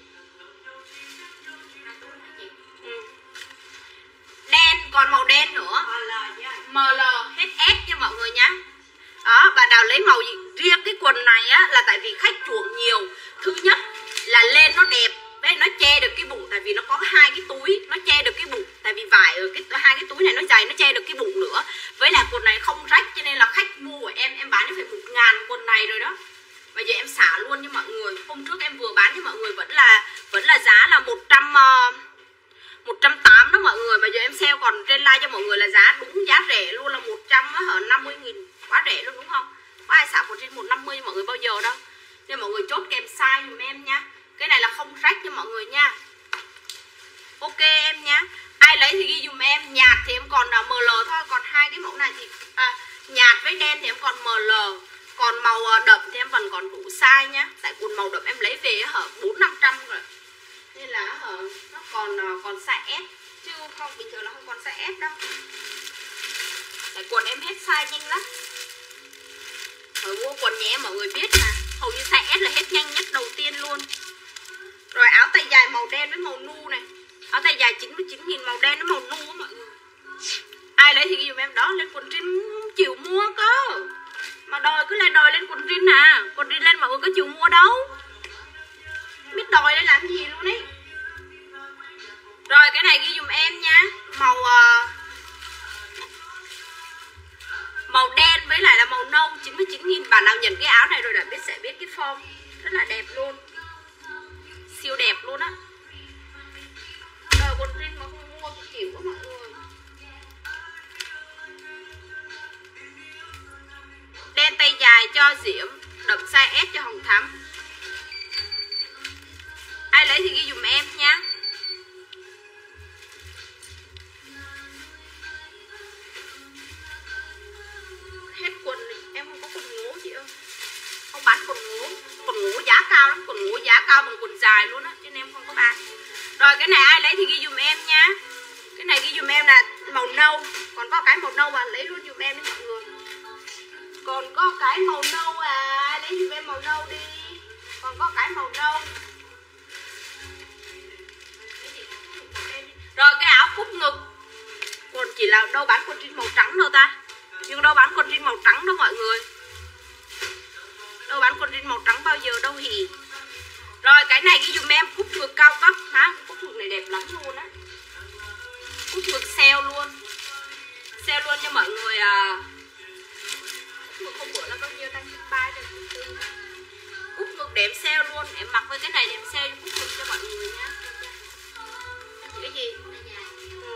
Ừ. Đen, còn màu đen nữa. M L hết S nha mọi người nhé. Đó, và Đào lấy màu gì? Riêng cái quần này á là tại vì khách chuộng nhiều. Thứ nhất là lên nó đẹp, đấy, nó che được cái bụng, tại vì nó có hai cái túi, nó che được cái bụng, tại vì vải ở cái hai cái túi này nó dày, nó che được cái bụng nữa. Với lại quần này không rách, cho nên là khách mua của em em bán phải một ngàn quần này rồi đó. Bây giờ em xả luôn nha mọi người. Hôm trước em vừa bán cho mọi người vẫn là vẫn là giá là một trăm một trăm tám mươi đó mọi người. Mà giờ em sale còn trên live cho mọi người là giá đúng giá rẻ luôn, là một trăm năm mươi nghìn. Quá rẻ luôn đúng không? Có ai xả quần trên một trăm năm mươi cho mọi người bao giờ đâu. Nên mọi người chốt kèm size dùm em nha. Cái này là không rách cho mọi người nha. Ok em nhá. Ai lấy thì ghi dùm em. Nhạt thì em còn là M L thôi. Còn hai cái mẫu này thì à, nhạt với đen thì em còn M L. Còn màu đậm thì em vẫn còn đủ size nhá. Tại quần màu đậm em lấy về hở bốn năm trăm rồi. Nên là hở nó còn còn size S. Chứ không bình thường là không còn size S đâu. Tại quần em hết size nhanh lắm. Rồi mua quần nhé mọi người biết mà. Hầu như size S là hết nhanh nhất đầu tiên luôn. Rồi áo tay dài màu đen với màu nu này. Áo tay dài chín mươi chín nghìn màu đen với màu nu á mọi người. Ai lấy thì ghi dùm em đó. Lên quần jean chịu mua cơ. Mà đòi cứ lên đòi lên quần jean à. Quần jean lên mọi người có chịu mua đâu. Biết đòi lên làm gì luôn ấy. Rồi cái này ghi dùm em nha. Màu uh, màu đen với lại là màu nâu chín mươi chín nghìn. Bạn nào nhận cái áo này rồi đã biết sẽ biết cái form. Rất là đẹp luôn. Siêu đẹp luôn á. Đời quần jean mà không mua thì chịu quá mọi người. Đen tay dài cho Diễm, đậm size S cho Hồng Thắm. Ai lấy thì ghi dùm em nha. Hết quần này, em không có quần ngố chị ơi. Không bán quần ngố. Quần ngố giá cao lắm, quần ngố giá cao bằng quần dài luôn á, cho nên em không có bán. Rồi cái này ai lấy thì ghi dùm em nha. Cái này ghi dùm em là màu nâu. Còn có cái màu nâu mà lấy luôn dùm em đi mọi người. Còn có cái màu nâu à, lấy dùm em màu nâu đi. Còn có cái màu nâu. Rồi cái áo cúc ngực. Còn chỉ là đâu bán quần jean màu trắng đâu ta. Nhưng đâu bán quần jean màu trắng đâu mọi người. Đâu bán quần jean màu trắng bao giờ đâu hỉ. Rồi cái này ghi dùm em cúc ngực cao cấp hả. Cúc ngực này đẹp lắm luôn á. Cúc ngực sale luôn. Sale luôn cho mọi người à. Cúc ngực không bữa là bao nhiêu ta. ba trăm bốn mươi. Cúc ngực đẹp sale luôn. Em mặc với cái này em sale cúc ngực cho mọi người nhá. Cái gì? Ừ.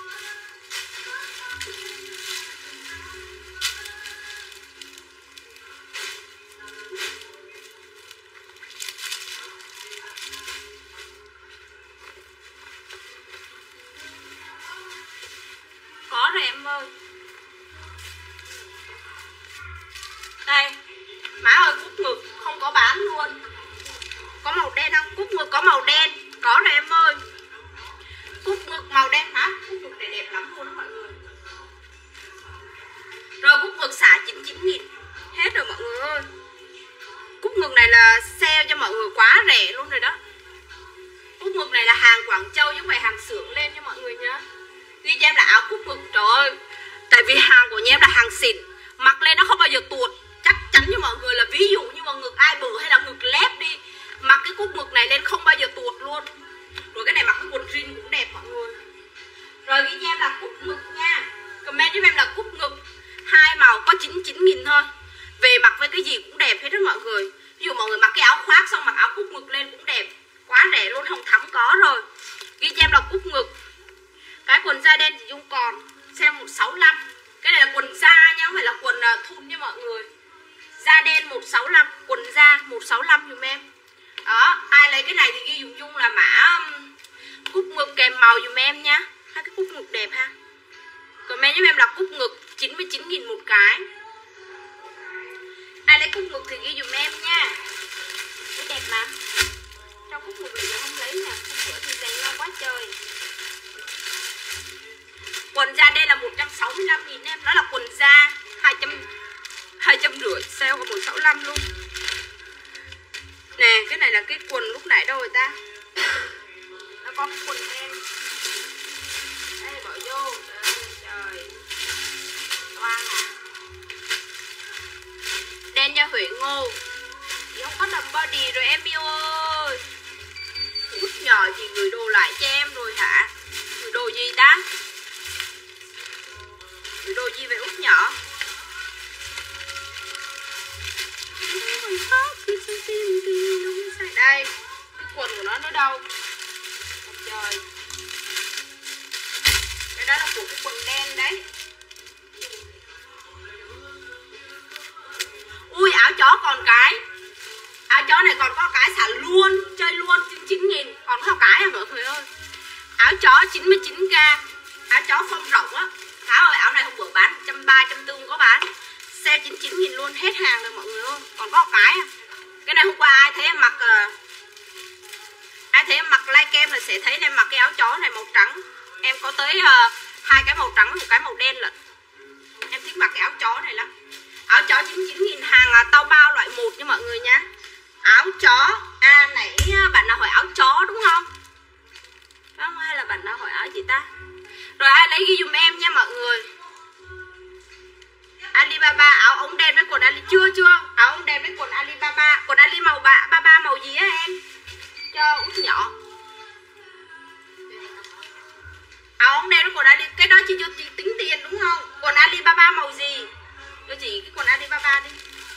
Có rồi em ơi. Đây. Má ơi cúc ngực không có bán luôn. Có màu đen không? Cúc ngực có màu đen. Có rồi em ơi. Cúc ngực màu đen hả? Cúc ngực này đẹp lắm luôn đó mọi người. Rồi cúc ngực xả chín mươi chín nghìn. Hết rồi mọi người ơi. Cúc ngực này là sale cho mọi người quá rẻ luôn rồi đó. Cúc ngực này là hàng Quảng Châu chứ không phải hàng xưởng lên cho mọi người nhá. Ghi cho em là áo cúc ngực. Trời ơi, tại vì hàng của nhà em là hàng xịn, mặc lên nó không bao giờ tuột. Chắc chắn cho mọi người là ví dụ như mà ngực ai bự hay là ngực lép đi, mặc cái cúc ngực này lên không bao giờ tuột luôn. Rồi cái này mặc cái quần jean cũng đẹp mọi người. Rồi ghi cho em là cúc ngực nha. Comment giúp em là cúc ngực. Hai màu có chín mươi chín nghìn thôi. Về mặc với cái gì cũng đẹp hết đó mọi người. Ví dụ mọi người mặc cái áo khoác xong mặc áo cúc ngực lên cũng đẹp. Quá rẻ luôn, Hồng Thắm có rồi. Ghi cho em là cúc ngực. Cái quần da đen thì Dung còn xem một sáu lăm. Cái này là quần da nha, không phải là quần thun nha mọi người. Da đen một sáu lăm, quần da một sáu lăm dùm em. Đó, ai lấy cái này thì ghi dùm Dung là mã um, cúc ngực kèm màu dùm em nha. Hai cái cúc ngực đẹp ha. Comment giúp em là cúc ngực chín mươi chín nghìn một cái. Ai lấy cúc ngực thì ghi dùm em nha. Cái đẹp mà. Trong cúc ngực này giờ không lấy nè, không bữa thì dành nhau quá trời. Quần da đây là một trăm sáu mươi lăm nghìn em. Đó là quần da hai trăm hai trăm rưỡi, sale có một trăm sáu mươi lăm luôn. Nè, cái này là cái quần lúc nãy đâu rồi ta. Nó có cái quần đen. Đây bỏ vô. Đây, trời. Toan à. Đen nha Huệ Ngô. Chị không có đầm body rồi em yêu ơi. Út nhỏ chị gửi đồ lại cho em rồi hả? Gửi đồ gì ta? Gửi đồ gì vậy Út nhỏ? Đây, cái quần của nó nó đâu? Trời. Cái đó là của cái quần đen đấy. Ui, áo chó còn cái. Áo chó này còn có cái xả luôn, chơi luôn chín mươi chín nghìn. Còn có cái à mọi người ơi. Áo chó chín mươi chín k. Áo chó phông rộng á. Thảo ơi, áo này hôm bữa bán một trăm ba mươi, một trăm bốn mươi có bán. Sale chín mươi chín nghìn luôn, hết hàng rồi mọi người ơi. Còn có cái à. Cái này hôm qua ai thấy em mặc uh, ai thấy em mặc like kem là sẽ thấy em mặc cái áo chó này màu trắng. Em có tới uh, hai cái màu trắng, một cái màu đen lận. Em thích mặc cái áo chó này lắm. Áo chó chín mươi chín nghìn, hàng uh, tao bao loại một nha mọi người nha. Áo chó. À nãy bạn nào hỏi áo chó đúng không? Không, hay là bạn nào hỏi áo gì ta? Rồi ai lấy ghi dùm em nha mọi người. Alibaba áo ống đen với quần Ali chưa chưa? Áo ống đen với quần Alibaba, quần Ali màu ba ba ba màu gì á em? Cho Út nhỏ. Áo ống đen với quần Ali, cái đó chị cho chị tính tiền đúng không? Quần Alibaba màu gì? Cho chị cái quần Alibaba đi.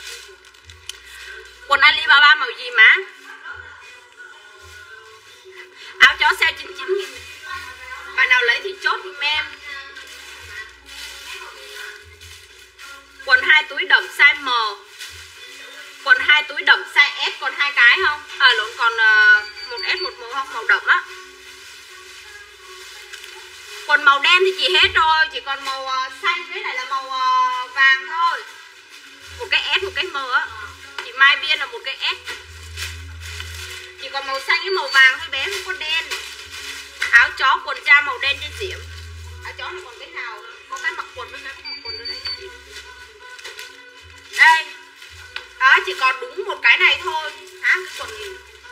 Quần Alibaba màu gì má? Áo chó sale chín mươi chín nghìn. Bạn nào lấy thì chốt giùm em. Quần hai túi đậm size M. Quần hai túi đậm size S, còn hai cái không? À lộn, còn uh, một S một M không? Màu đậm á. Quần màu đen thì chị hết rồi, chỉ còn màu uh, xanh với lại là màu uh, vàng thôi. Một cái S, một cái M á. Chị Mai Biên là một cái S. Chỉ còn màu xanh với màu vàng thôi bé, không có đen. Áo chó quần da màu đen trên diễm. Áo chó này còn cái nào? Có cái mặc quần với cái mặc quần ở đây. Đây. Đó, chỉ còn đúng một cái này thôi. Hả? Cái quần gì?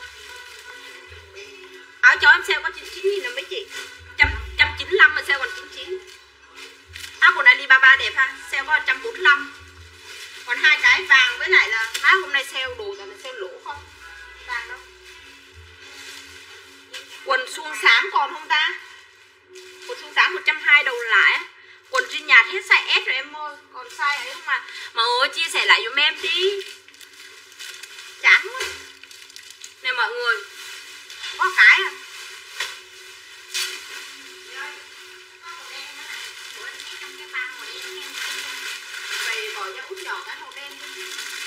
Áo chó em sale có chín mươi chín nghìn rồi mấy chị. một trăm chín mươi lăm mà sale còn chín mươi chín. Áo quần Alibaba đẹp ha. Sale có một trăm bốn mươi lăm. Còn hai cái vàng với lại là má hôm nay sale đồ toàn là sale lỗ không? Vàng đâu? Quần suông xám còn không ta? Quần suông xám một trăm hai mươi đầu lại. Quần jean nhạt hết size S rồi em ơi. Còn size ấy không mà. Mà ơi chia sẻ lại giùm em đi. Chán quá. Nè mọi người. Có cái à. Vậy bỏ cho Út nhỏ cái màu đen đi.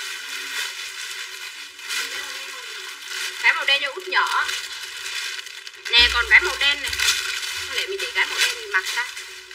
Cái màu đen cho Út nhỏ. Nè còn cái màu đen này. Không lẽ mình để cái màu đen mình mặc ta.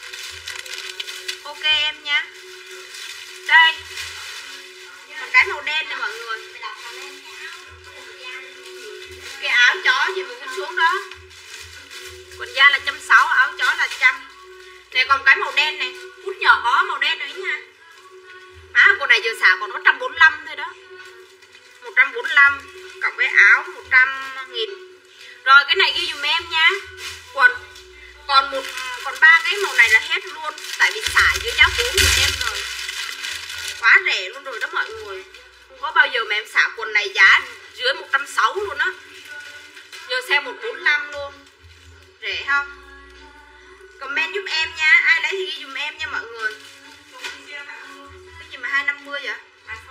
Ok em nha. Đây. Còn cái màu đen này mọi người. Cái áo chó gì mà cũng xuống đó. Quần da là một trăm sáu mươi, áo chó là trăm. Này còn cái màu đen này, út nhỏ có màu đen đấy nha. Má con này giờ xả còn có một trăm bốn mươi lăm thôi đó. Một trăm bốn mươi lăm cộng với áo một trăm nghìn. Rồi cái này ghi dùm em nha. Quần còn một còn ba cái màu này là hết luôn, tại vì xả dưới giá vốn của em rồi, quá rẻ luôn rồi đó mọi người. Không có bao giờ mà em xả quần này giá dưới một trăm sáu mươi luôn á. Giờ xem một trăm bốn mươi lăm luôn, rẻ không? Comment giúp em nha, ai lấy thì ghi dùm em nha mọi người. Cái gì mà hai trăm năm mươi vậy?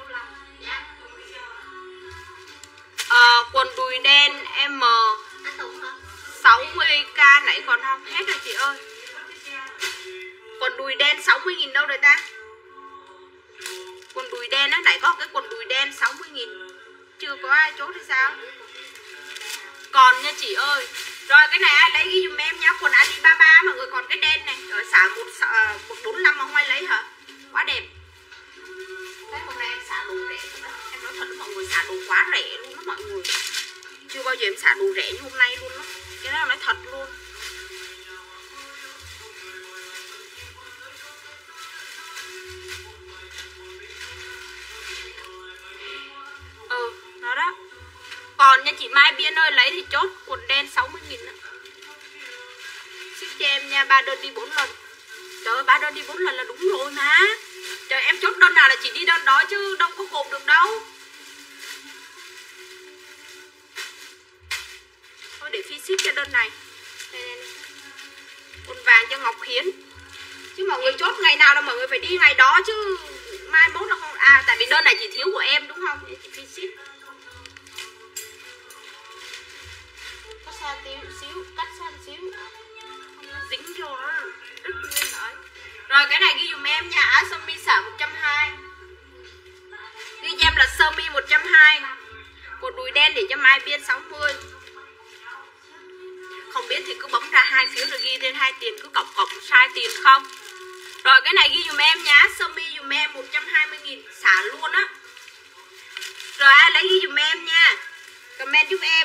Ờ, quần đùi đen M sáu mươi k nãy còn không? Hết rồi chị ơi. Quần đùi đen sáu mươi nghìn đâu rồi ta? Quần đùi đen á, nãy có cái quần đùi đen sáu mươi nghìn. Chưa có ai chốt hay sao? Còn nha chị ơi. Rồi cái này ai lấy ghi dùm em nhá. Quần Alibaba mọi người, còn cái đen này. Rồi xả một, một bốn mươi lăm mà không ai lấy hả? Quá đẹp. Cái hôm nay em xả đồ rẻ thật đó. Em nói thật với mọi người, xả đồ quá rẻ luôn đó mọi người. Chưa bao giờ em xả đồ rẻ như hôm nay luôn đó. Cái đó là nói thật luôn. Ừ, nó đó. Còn nha chị Mai Biên ơi, lấy thì chốt quần đen sáu mươi nghìn đó. Ship cho em nha, ba đơn đi bốn lần. Trời ơi, ba đơn đi bốn lần là đúng rồi mà. Trời, em chốt đơn nào là chỉ đi đơn đó chứ đâu có gộp được đâu. Thôi để phi ship cho đơn này. Đây, đây, đây. Quần vàng cho Ngọc Hiến. Chứ mọi người chốt ngày nào là mọi người phải đi ngày đó chứ. Mai mốt là không. À, tại vì đơn này chỉ thiếu của em đúng không? Để chị phi ship. Cắt xa tí xíu, cắt xa xíu. Không nó dính vô nó đứt nguyên rồi. Rồi cái này ghi dùm em nha, áo sơ mi xả một trăm hai mươi. Ghi cho em là sơ mi một trăm hai mươi. Quần đùi đen để cho Mai Biên sáu mươi. Không biết thì cứ bấm ra hai phiếu rồi ghi lên hai tiền, cứ cộng cộng sai tiền không. Rồi cái này ghi dùm em nhá, sơ mi dùm em một trăm hai mươi nghìn, xả luôn á. Rồi ai lấy ghi dùm em nha. Comment giúp em.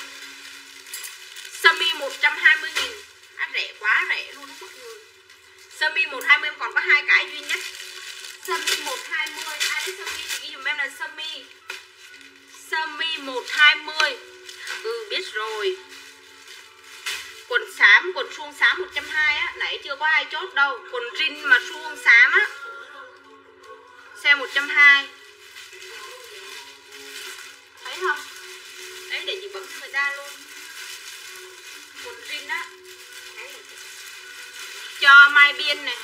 Sơ mi một trăm hai mươi nghìn. À, rẻ quá rẻ luôn đó mọi người. Sơ mi một trăm hai mươi em còn có hai cái duy nhất. Sơ mi một trăm hai mươi, ai lấy sơ mi thì ghi dùm em là sơ mi. Sơ mi một trăm hai mươi. Ừ biết rồi. Quần xám, quần suông xám một trăm hai mươi á, nãy chưa có ai chốt đâu. Quần jean mà suông xám á, xe một trăm hai mươi. Thấy không? Đấy, để chị bấm cho người ta luôn. Quần jean á, cho Mai Biên này.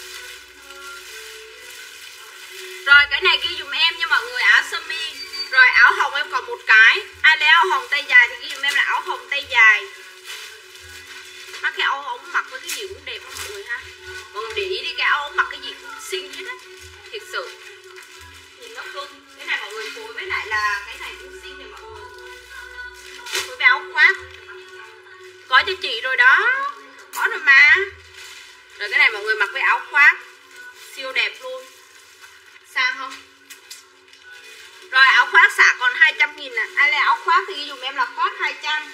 Rồi cái này ghi dùm em nha mọi người, áo sơ mi. Rồi áo hồng em còn một cái. Ai lấy áo hồng tay dài thì ghi dùm em là áo hồng tay dài. Mắt cái áo ống mặc với cái gì cũng đẹp đó mọi người ha. Mọi người để ý đi, cái áo ống mặc cái gì cũng xinh hết á. Thiệt sự. Nhìn nó cưng. Cái này mọi người phối với lại là cái này cũng xinh này mọi người. Phối với áo khoác. Có cho chị rồi đó. Có rồi mà. Rồi cái này mọi người mặc với áo khoác. Siêu đẹp luôn. Sang không? Rồi áo khoác xả còn hai trăm nghìn nè. Ai lấy áo khoác thì ghi dùm em là khoác hai trăm.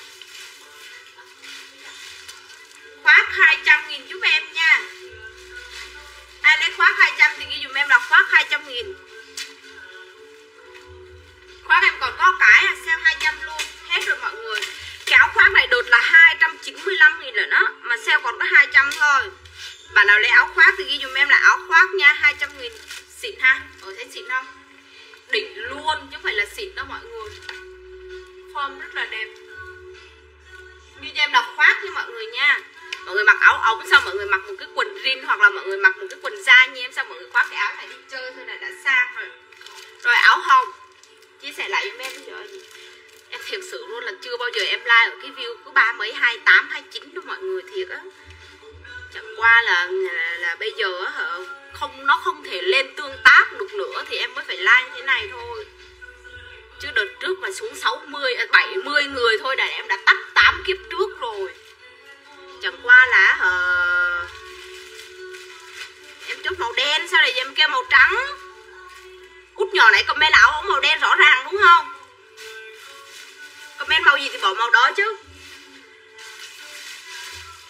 Khoác hai trăm nghìn giúp em nha. Ai lấy khoác hai trăm thì ghi dùm em là khoác hai trăm nghìn. Khoác em còn có cái à, sale hai trăm luôn. Hết rồi mọi người. Cái áo khoác này đợt là hai trăm chín mươi lăm nghìn rồi đó, mà sale còn có hai trăm thôi. Bạn nào lấy áo khoác thì ghi dùm em là áo khoác nha, hai trăm nghìn. Xịn ha, ở thấy xịn không? Đỉnh luôn, chứ không phải là xịn đâu mọi người. Form rất là đẹp. Ghi cho em là khoác nha mọi người nha. Mọi người mặc áo ống xong mọi người mặc một cái quần jean, hoặc là mọi người mặc một cái quần da như em, xong mọi người khoác cái áo này đi chơi thôi là đã sang rồi. Rồi áo hồng chia sẻ lại với em bây giờ gì. Em thiệt sự luôn là chưa bao giờ em like ở cái view cứ ba mấy, hai tám, hai chín đâu mọi người, thiệt á. Chẳng qua là là, là bây giờ á không, nó không thể lên tương tác được nữa thì em mới phải like như thế này thôi. Chứ đợt trước mà xuống sáu mươi, bảy mươi người thôi là em đã tắt tám kiếp trước rồi. Chẳng qua là uh, em chốt màu đen, sao lại em kêu màu trắng. Út nhỏ nãy comment là áo ống màu đen rõ ràng đúng không? Comment màu gì thì bỏ màu đó chứ.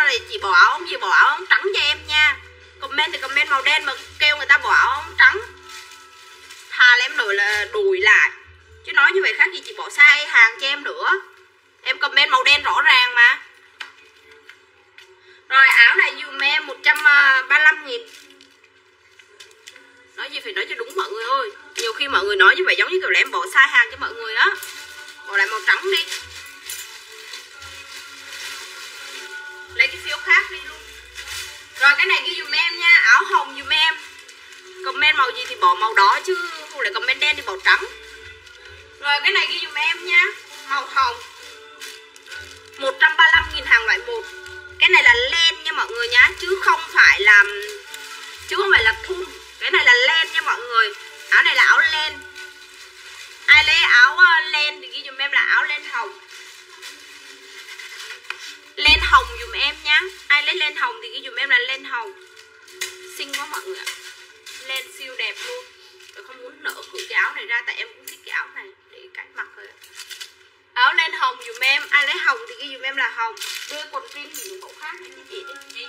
là chị bỏ áo ống gì bỏ áo ống trắng cho em nha. Comment thì comment màu đen mà kêu người ta bỏ áo ống trắng, thà là em đổi là đùi lại, chứ nói như vậy khác gì chị bỏ sai hàng cho em nữa. Em comment màu đen rõ ràng mà. Rồi áo này dùm em một trăm ba mươi lăm nghìn. Nói gì phải nói cho đúng mọi người ơi. Nhiều khi mọi người nói như vậy giống như kiểu là em bỏ sai hàng cho mọi người á. Bỏ lại màu trắng đi, lấy cái phiếu khác đi luôn. Rồi cái này ghi dùm em nha, áo hồng dùm em. Comment màu gì thì bỏ màu đó, chứ không lại comment đen thì bỏ trắng. Rồi cái này ghi dùm em nha, màu hồng một trăm ba mươi lăm nghìn hàng loại một. Cái này là len nha mọi người nhá, chứ không phải là chứ không phải là thun. Cái này là len nha mọi người. Áo này là áo len. Ai lấy áo len thì ghi dùm em là áo len hồng. Len hồng dùm em nhá. Ai lấy len hồng thì ghi dùm em là len hồng. Xinh quá mọi người ạ. Len siêu đẹp luôn. Tôi không muốn nở cử cái áo này ra, tại em cũng thích cái áo này để cách mặc rồi. Áo len hồng dùm em. Ai lấy hồng thì ghi dùm em là hồng. Đưa quần jean thì những mẫu khác nha chị đi.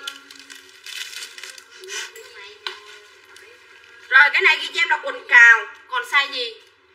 Rồi cái này ghi cho em là quần cào. Còn size gì?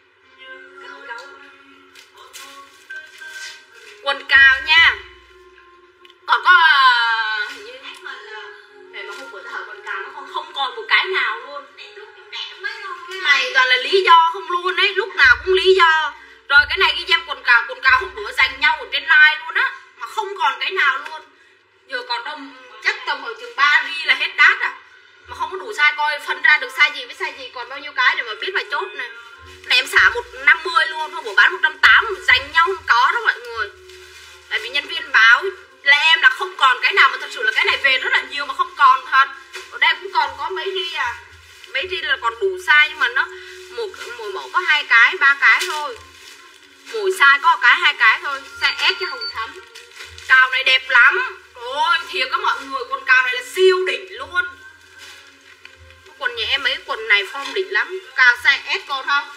Quần cào nha. Còn có hình như để mà hôm bữa thở quần cào nó không, không còn một cái nào luôn. Này toàn là lý do không luôn đấy, lúc nào cũng lý do. Rồi cái này ghi cho em quần cào. Quần cào hôm bữa dành nhau ở trên live luôn á, mà không còn cái nào luôn. Giờ còn đâu chắc tầm khoảng chừng ba ri là hết đát à. Mà không có đủ size, coi phân ra được size gì với size gì, còn bao nhiêu cái để mà biết mà chốt này. Này em xả một trăm năm mươi luôn, hôm bữa bán một trăm tám mươi, dành nhau không có đó mọi người. Tại vì nhân viên báo là em là không còn cái nào, mà thật sự là cái này về rất là nhiều mà không còn thật. Ở đây cũng còn có mấy ri à. Mấy ri là còn đủ size, nhưng mà nó một mỗi mẫu có hai cái, ba cái thôi. Mỗi size có một cái, hai cái thôi. Size S cho hồng thắm. Cào này đẹp lắm. Ôi thiệt các mọi người, quần cào này là siêu đỉnh luôn. Quần nhà em mấy quần này form đỉnh lắm. Cào size S còn không?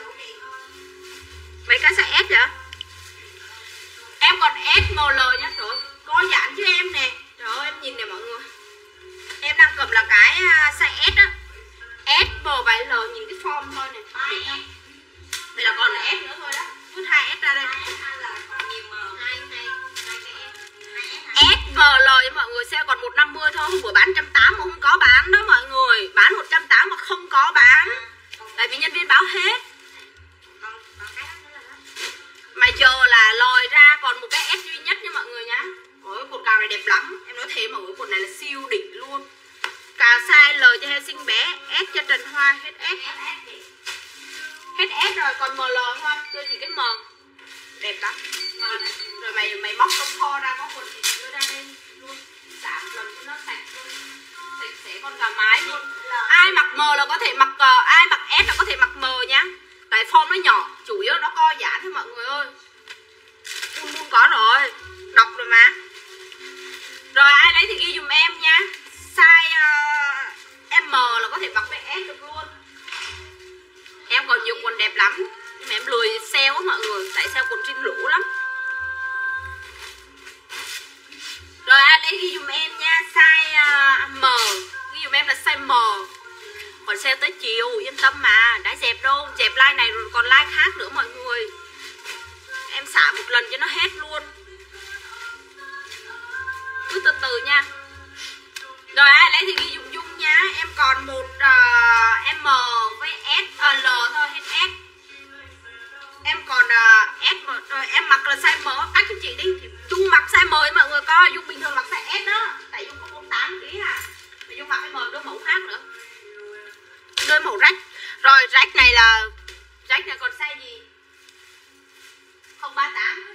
Mấy cái size S vậy? Em còn S, M, L nhá. Trời ơi, có giãn chứ em nè. Trời ơi, em nhìn nè mọi người. Em đang cầm là cái size S á. S, M và L, nhìn cái form thôi nè. Đây là còn là S nữa thôi đó. Vứt hai S ra đây. S, M, L cho mọi người, xe còn một trăm năm mươi thôi. Hôm bữa bán một trăm tám mươi mà không có bán đó mọi người. Bán một trăm tám mươi mà không có bán. Tại vì nhân viên báo hết. Mà giờ là lòi ra còn một cái S duy nhất nha mọi người nhá. Ôi quần cào này đẹp lắm. Em nói thế mà cái quần này là siêu đỉnh luôn. Cào size L cho heo xinh bé, S cho Trần Hoa, hết S. Hết S rồi, còn M L thôi. Đưa chị cái M. Đẹp lắm. Rồi mày mày móc trong kho ra, có quần thì đưa ra đây luôn. Xả một lần cho nó sạch luôn. Sạch sẽ con gà mái luôn. Ai mặc M là có thể mặc, uh, ai mặc S là có thể mặc M nhá. Tại form nó nhỏ, chủ yếu nó co giãn thôi mọi người ơi. Buôn buôn có rồi, đọc rồi mà. Rồi ai lấy thì ghi dùm em nha. Size uh, M là có thể mặc với S được luôn. Em còn nhiều quần đẹp lắm, nhưng mà em lười sale á mọi người. Tại sale quần jean lũ lắm. Rồi ai lấy ghi dùm em nha. Size uh, M, ghi dùm em là size M. Còn sale tới chiều, yên tâm mà. Đã dẹp đâu, dẹp like này rồi còn like khác nữa mọi người. Em xả một lần cho nó hết luôn. Cứ từ từ nha. Rồi ai lấy thì ghi dùm Dung nha. Em còn một uh, M với S, uh, L thôi, hết S. Em còn uh, S, rồi em mặc là size M, cách cho chị đi. Dung mặc size M mọi người coi. Dung bình thường mặc size S đó. Tại Dung có bốn mươi tám ký à. Mà Dung mặc cái M đôi mẫu khác nữa. Đôi màu rách. Rồi rách này là rách này còn size gì? không ba tám.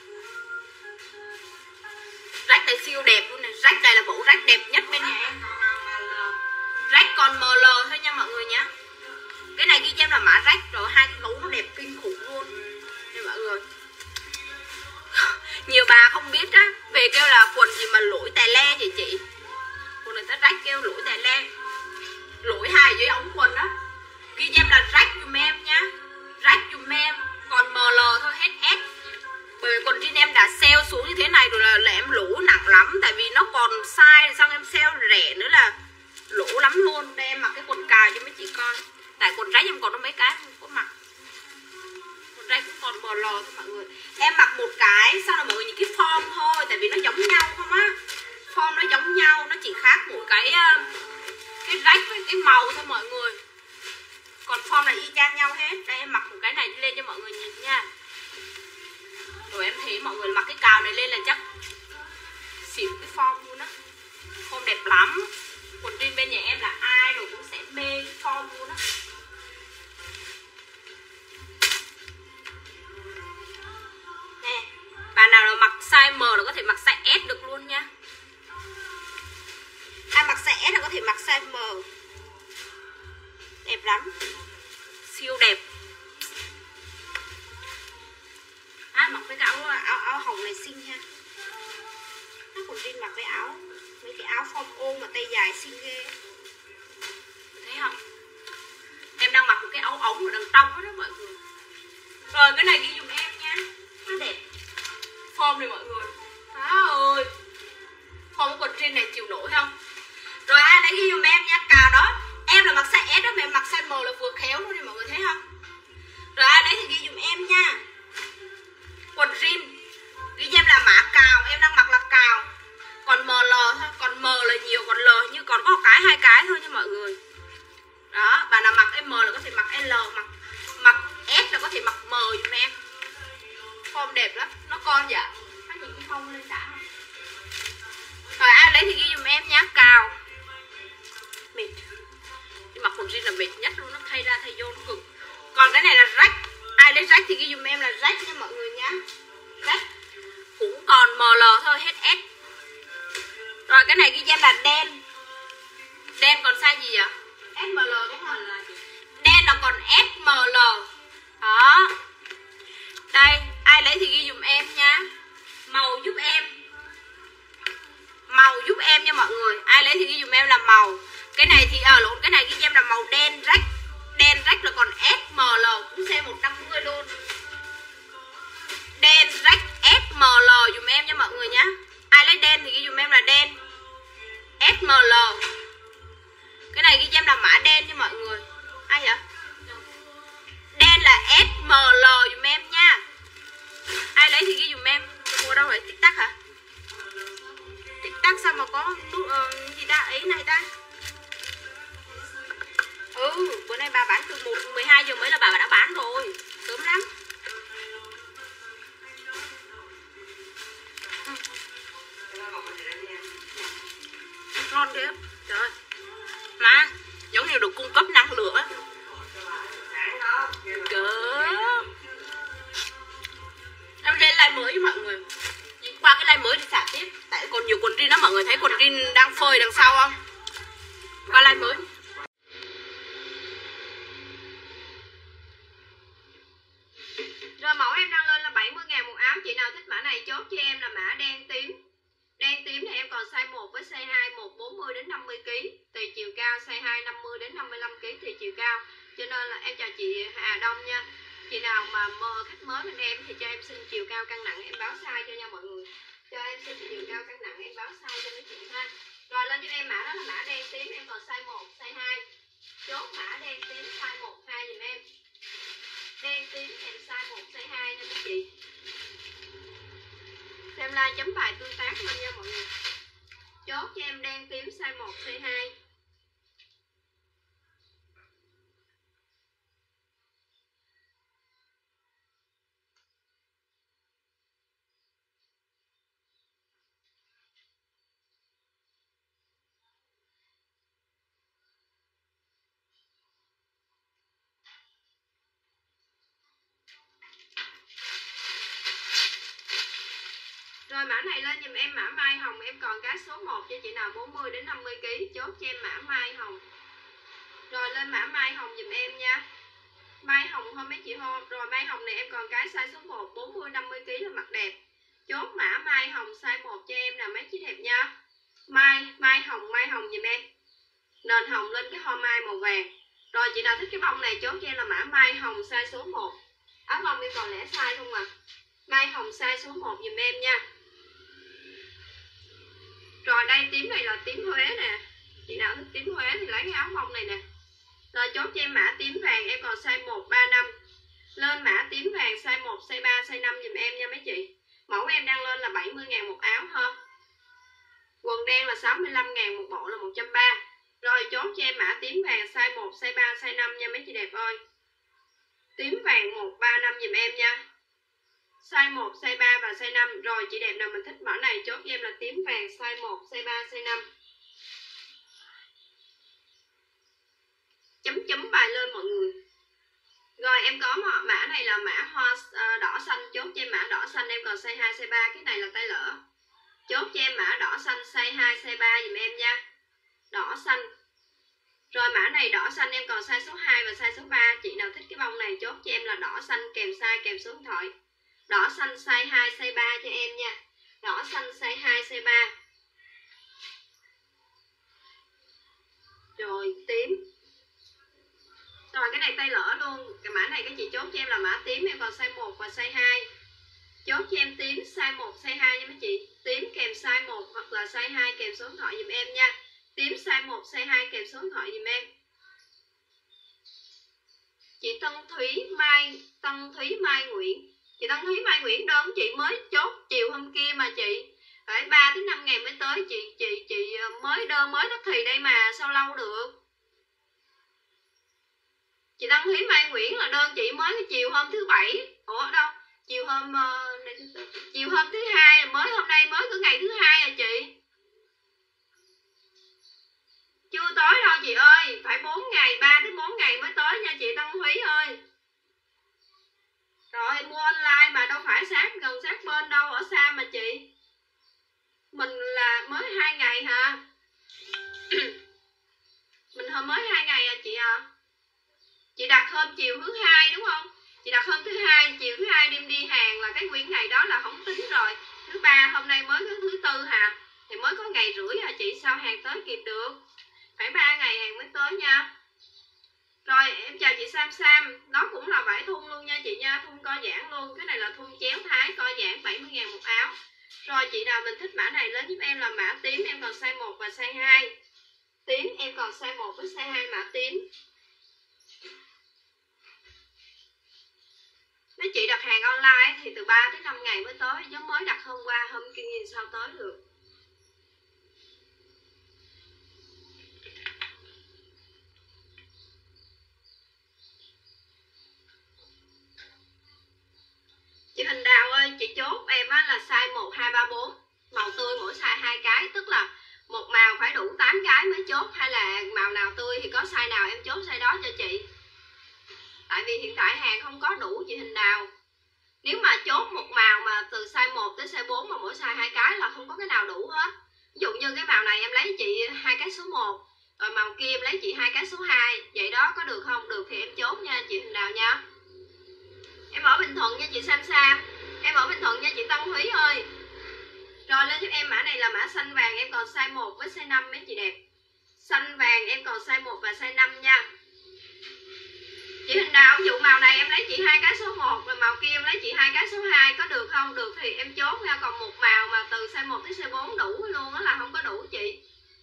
Rách này siêu đẹp luôn này. Rách này là mẫu rách đẹp nhất bên nhà em. Rách còn M L thôi nha mọi người nhé. Cái này ghi cho em là mã rách. Rồi hai cái gấu nó đẹp kinh khủng luôn nha mọi người. Nhiều bà không biết á, về kêu là quần gì mà lỗi tè le vậy chị. Quần người ta rách kêu lỗi tè le. Lỗi hai dưới ống quần á. Ghi cho em là rách dùm em nhá. Rách dùm em. Còn M L thôi, hết S. Bởi vì quần jean em đã sale xuống như thế này rồi là, là em lỗ nặng lắm. Tại vì nó còn size, xong em sale rẻ nữa là lỗ lắm luôn. Đây em mặc cái quần cào cho mấy chị coi. Tại quần rách em còn có mấy cái không có mặc. Quần rách cũng còn bờ lò thôi mọi người. Em mặc một cái, sau đó mọi người nhìn cái form thôi. Tại vì nó giống nhau không á. Form nó giống nhau, nó chỉ khác mỗi cái cái rách với cái màu thôi mọi người. Còn form là y chang nhau hết. Đây em mặc một cái này lên cho mọi người nhìn nha. Rồi em thấy mọi người mặc cái cào này lên là chắc xỉu cái form luôn á. Form đẹp lắm. Quần jean bên nhà em là ai rồi cũng sẽ mê cái form luôn á. Nè, bạn nào là mặc size M là có thể mặc size S được luôn nha. Ai mặc size S là có thể mặc size M. Đẹp lắm. Siêu đẹp. À, mặc với cái áo, áo, áo hồng này xinh ha. Nó còn riêng mặc cái áo, mấy cái áo form ôm mà tay dài xinh ghê. Thấy không? Em đang mặc một cái áo ống ở đằng trong đó, đó mọi người. Rồi cái này ghi dùm em nha. Nó đẹp. Form này mọi người. Má ơi. Form quần jean này chịu nổi không? Rồi ai lấy ghi dùm em nha. Cào đó. Em là mặc size S đó mà em mặc size M là vừa khéo luôn này mọi người thấy không? Rồi ai lấy thì ghi dùm em nha. Quần jean ghi em là mã cào, em đang mặc là cào. Còn M L thôi, còn M là nhiều, còn L như còn có một cái hai cái thôi nha mọi người. Đó, bạn nào mặc M là có thể mặc L, mặc mặc S là có thể mặc M dùm em. Form đẹp lắm, nó con dạ. Nó nhìn cái phong lên đã. Rồi ai lấy thì ghi dùm em nhá, cào. Mệt. Nhưng mặc quần jean là mệt nhất luôn, nó thay ra thay vô nó cực. Còn cái này là rách. Ai lấy rách thì ghi dùm em là rách nha mọi người nhá. Rách cũng còn M L thôi, hết S. Rồi cái này ghi cho em là đen. Đen còn size gì ạ? S M L đúng không? Đen là còn S M L. Đó. Đây, ai lấy thì ghi dùm em nha. Màu giúp em. Màu giúp em nha mọi người. Ai lấy thì ghi dùm em là màu. Cái này thì ở à, lộn, cái này ghi cho em là màu đen rách. Đen rách là còn S M L, cũng xe một trăm mươi luôn. Đen rách S M L dùm em nha mọi người nhá. Ai lấy đen thì ghi dùm em là đen S M L. Cái này ghi cho em là mã đen nha mọi người. Ai vậy? Đen là S M L dùm em nha. Ai lấy thì ghi dùm em. Tôi mua đâu vậy? Tích tắc hả? Tích tắc sao mà có uh, gì ta? Ấy này ta. Ừ, bữa nay bà bán từ một mười hai giờ mấy là bà đã bán rồi. Sớm lắm. Ngon thế. Trời ơi. Má, giống như được cung cấp năng lượng á. Cỡ. Em lên like mới với mọi người. Qua cái like mới thì xả tiếp. Tại còn nhiều quần jean đó mọi người thấy quần jean đang phơi đằng sau không? Qua like mới. Rồi mẫu em đang lên là bảy mươi ngàn một áo. Chị nào thích mã này chốt cho em là mã đen tím. Đen tím thì em còn size một với size hai, một bốn mươi đến năm mươi ki lô gam, tùy chiều cao, size hai năm mươi đến năm mươi lăm ki lô gam tùy chiều cao. Cho nên là em chào chị Hà Đông nha. Chị nào mà mơ khách mới bên em thì cho em xin chiều cao cân nặng em báo size cho nha mọi người. Cho em xin chiều cao cân nặng em báo size cho mấy chị ha. Rồi lên cho em mã đó là mã đen tím, em còn size một, size hai. Chốt mã đen tím size một, hai dùm em. Đen tím em size một, size hai nha các chị. Xem like chấm bài tương tác lên nha mọi người. Chốt cho em đen tím size một, size hai. Rồi mã này lên dùm em mã Mai Hồng, em còn cái số một cho chị nào bốn mươi đến năm mươi ki lô gam, chốt cho em mã Mai Hồng. Rồi lên mã Mai Hồng dùm em nha. Mai Hồng thôi mấy chị hô. Rồi Mai Hồng này em còn cái size số một, bốn mươi năm mươi ki lô gam là mặc đẹp. Chốt mã Mai Hồng size một cho em là mấy chị đẹp nha. Mai, Mai Hồng, Mai Hồng dùm em. Nền hồng lên cái hoa mai màu vàng. Rồi chị nào thích cái bông này chốt cho em là mã Mai Hồng size số một. Áo bông em còn lẻ size không à. Mai hồng size số một dùm em nha. Rồi đây tím này là tím Huế nè. Chị nào thích tím Huế thì lấy cái áo bông này nè. Rồi chốt cho em mã tím vàng em còn size một ba năm. Lên mã tím vàng size một, size ba, size năm dùm em nha mấy chị. Mẫu em đang lên là bảy mươi ngàn một áo ha. Quần đen là sáu mươi lăm ngàn một bộ là một trăm ba mươi. Rồi chốt cho em mã tím vàng size một, size ba, size năm nha mấy chị đẹp ơi. Tím vàng một ba năm dùm em nha. Size một, size ba và size năm. Rồi chị đẹp nào mình thích mã này chốt cho em là tím vàng size một, size ba, size năm. Chấm chấm bài lên mọi người. Rồi em có mã này là mã hoa đỏ xanh, chốt cho em mã đỏ xanh em còn size hai, size ba, cái này là tay lỡ. Chốt cho em mã đỏ xanh size hai, size ba dùm em nha. Đỏ xanh. Rồi mã này đỏ xanh em còn size số hai và size số ba. Chị nào thích cái bông này chốt cho em là đỏ xanh kèm size kèm số điện thoại. Đỏ xanh size hai, size ba cho em nha. Đỏ xanh size hai, size ba. Rồi tím. Rồi cái này tay lỡ luôn. Cái mã này các chị chốt cho em là mã tím em còn size một và size hai. Chốt cho em tím size một, size hai nha mấy chị. Tím kèm size một hoặc là size hai kèm số điện thoại dùm em nha. Tím size một, size hai kèm số điện thoại dùm em. Chị Tân Thúy Mai, Tân Thúy Mai Nguyễn. Chị Tân Thúy Mai Nguyễn đơn chị mới chốt chiều hôm kia mà chị. Phải ba đến năm ngày mới tới, chị chị chị mới đơn mới tức thì đây mà sao lâu được. Chị Tân Thúy Mai Nguyễn là đơn chị mới cái chiều hôm thứ bảy. Ủa đâu? Chiều hôm uh, này, chiều hôm thứ hai, mới hôm nay mới có ngày thứ hai à chị. Chưa tới đâu chị ơi, phải bốn ngày, ba đến bốn ngày mới tới nha chị Tân Thúy ơi. Rồi mua online mà đâu phải sát gần sát bên đâu, ở xa mà chị. Mình là mới hai ngày hả? Mình hôm mới hai ngày à chị à. Chị đặt hôm chiều thứ hai đúng không? Chị đặt hôm thứ hai, chiều thứ hai đêm đi hàng là cái nguyên ngày đó là không tính rồi. Thứ ba hôm nay mới có thứ tư hả? Thì mới có ngày rưỡi à chị, sao hàng tới kịp được? Phải ba ngày hàng mới tới nha. Rồi em chào chị Sam Sam. Nó cũng là vải thun luôn nha chị nha. Thun co giãn luôn. Cái này là thun chéo thái co giãn bảy mươi ngàn một áo. Rồi chị nào mình thích mã này lên giúp em là mã tím em còn size một và size hai. Tím em còn size một với size hai mã tím. Mấy chị đặt hàng online thì từ ba đến năm ngày mới tới, chứ mới đặt hôm qua hôm kia sao tới được. Chị Hình Đào ơi, chị chốt em á là size một, hai, ba, bốn. Màu tươi mỗi size hai cái, tức là một màu phải đủ tám cái mới chốt, hay là màu nào tươi thì có size nào em chốt size đó cho chị. Tại vì hiện tại hàng không có đủ chị Hình Đào. Nếu mà chốt một màu mà từ size một tới size bốn mà mỗi size hai cái là không có cái nào đủ hết. Ví dụ như cái màu này em lấy chị hai cái số một, rồi màu kia em lấy chị hai cái số hai. Vậy đó có được không? Được thì em chốt nha chị Hình Đào nha. Em ở Bình Thuận nha chị Sam Sam. Em ở Bình Thuận nha chị Tân Thúy ơi. Rồi lên giúp em mã này là mã xanh vàng em còn size một với size năm mấy chị đẹp. Xanh vàng em còn size một và size năm nha. Chị Hình Đào ví dụ màu này em lấy chị hai cái số một, rồi màu kia em lấy chị hai cái số hai, có được không? Được thì em chốt nha. Còn một màu mà từ size một tới size bốn đủ luôn đó là không có đủ chị.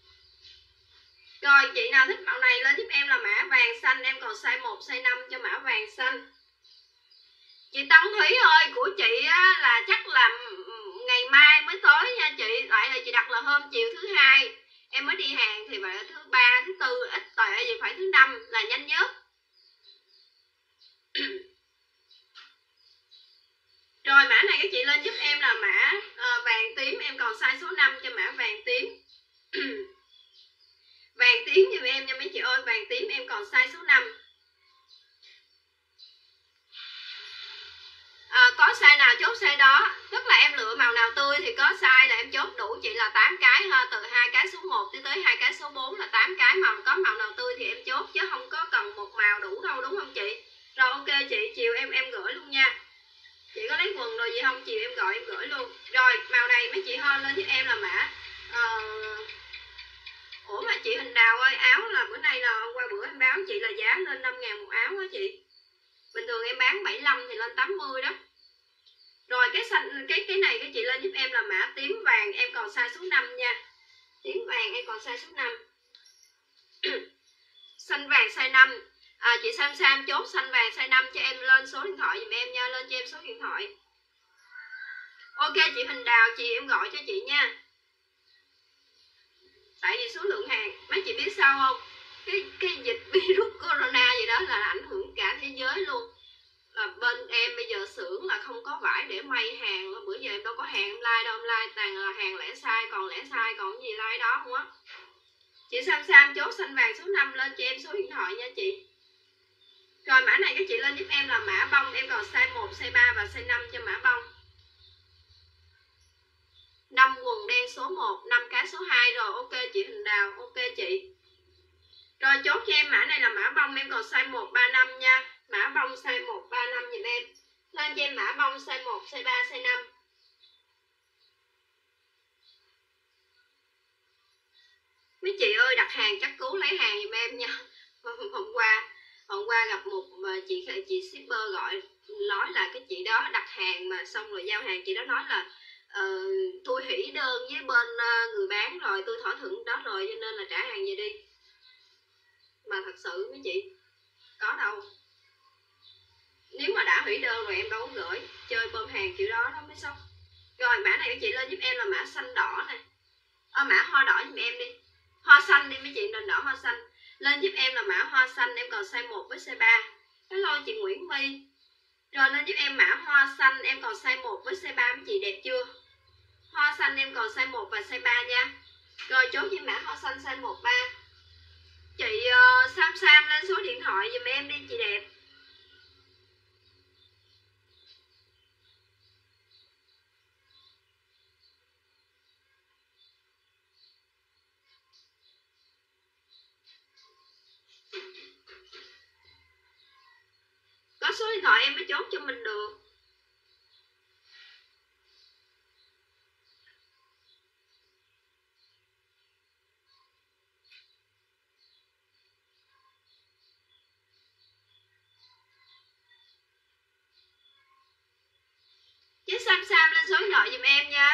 Rồi chị nào thích màu này lên giúp em là mã vàng xanh em còn size một, size năm cho mã vàng xanh. Chị Tân Thúy ơi, của chị á, là chắc là ngày mai mới tới nha chị. Tại là chị đặt là hôm chiều thứ hai em mới đi hàng thì phải thứ ba, thứ tư ít tệ gì phải thứ năm là nhanh nhất. Rồi mã này các chị lên giúp em là mã uh, vàng tím em còn size số năm cho mã vàng tím. Vàng tím giùm em nha mấy chị ơi, vàng tím em còn size số năm. À, có size nào chốt size đó, tức là em lựa màu nào tươi thì có size là em chốt đủ chị là tám cái ha, từ hai cái số một tới tới hai cái số bốn là tám cái, màu có màu nào tươi thì em chốt chứ không có cần một màu đủ đâu, đúng không chị? Rồi ok chị, chiều em em gửi luôn nha. Chị có lấy quần rồi gì không? Chiều em gọi em gửi luôn. Rồi màu này mấy chị ho lên giúp em là mã uh... Ủa mà chị Hình Đào ơi, áo là bữa nay là hôm qua bữa em báo chị là giá lên năm ngàn một áo á chị. Bình thường em bán bảy mươi lăm thì lên tám mươi đó. Rồi cái xanh cái cái này cái chị lên giúp em là mã tím vàng, em còn size số năm nha. Tím vàng em còn size số năm. Xanh vàng size năm. À, chị Sam Sam chốt xanh vàng size năm cho em, lên số điện thoại dùm em nha, lên cho em số điện thoại. Ok chị Huỳnh Đào, chị em gọi cho chị nha. Tại vì số lượng hàng, mấy chị biết sao không? Cái cái dịch virus corona gì đó là ảnh hưởng cả thế giới luôn. Là bên em bây giờ xưởng là không có vải để may hàng, bữa giờ em đâu có hàng em like đâu, em like toàn là hàng lẻ size, còn lẻ size còn gì like đó không á. Chị Sam Sam chốt xanh vàng số năm, lên cho em số điện thoại nha chị. Rồi mã này các chị lên giúp em là mã bông, em còn size một, size ba và size năm cho mã bông. năm quần đen số một, năm cái số hai rồi. Ok chị Huỳnh Đào, ok chị. Rồi chốt cho em mã này là mã bông, em còn size một ba năm nha. Mã bông size một ba năm giùm em. Lên cho em mã bông size một, size ba, size năm. Mấy chị ơi đặt hàng chắc cứu lấy hàng giùm em nha. Hôm qua hôm qua gặp một chị chị shipper gọi nói là cái chị đó đặt hàng mà xong rồi giao hàng, chị đó nói là uh, tôi hủy đơn với bên uh, người bán rồi, tôi thỏa thuận đó rồi cho nên là trả hàng về đi. Mà thật sự mấy chị có đâu, nếu mà đã hủy đơn rồi em đâu có gửi, chơi bơm hàng kiểu đó đó mới sốc. Rồi mã này các chị lên giúp em là mã xanh đỏ này, à, mã hoa đỏ giúp em đi, hoa xanh đi mấy chị, nền đỏ hoa xanh. Lên giúp em là mã hoa xanh, em còn size một với size ba. Hello chị Nguyễn My. Rồi lên giúp em mã hoa xanh, em còn size một với size ba mấy chị, đẹp chưa? Hoa xanh em còn size một và size ba nha. Rồi chốt với mã hoa xanh size một ba. Chị uh, Sam Sam lên số điện thoại giùm em đi chị đẹp. Có số điện thoại em mới chốt cho mình được. Chứ Sam Sam lên số điện thoại giùm em nha.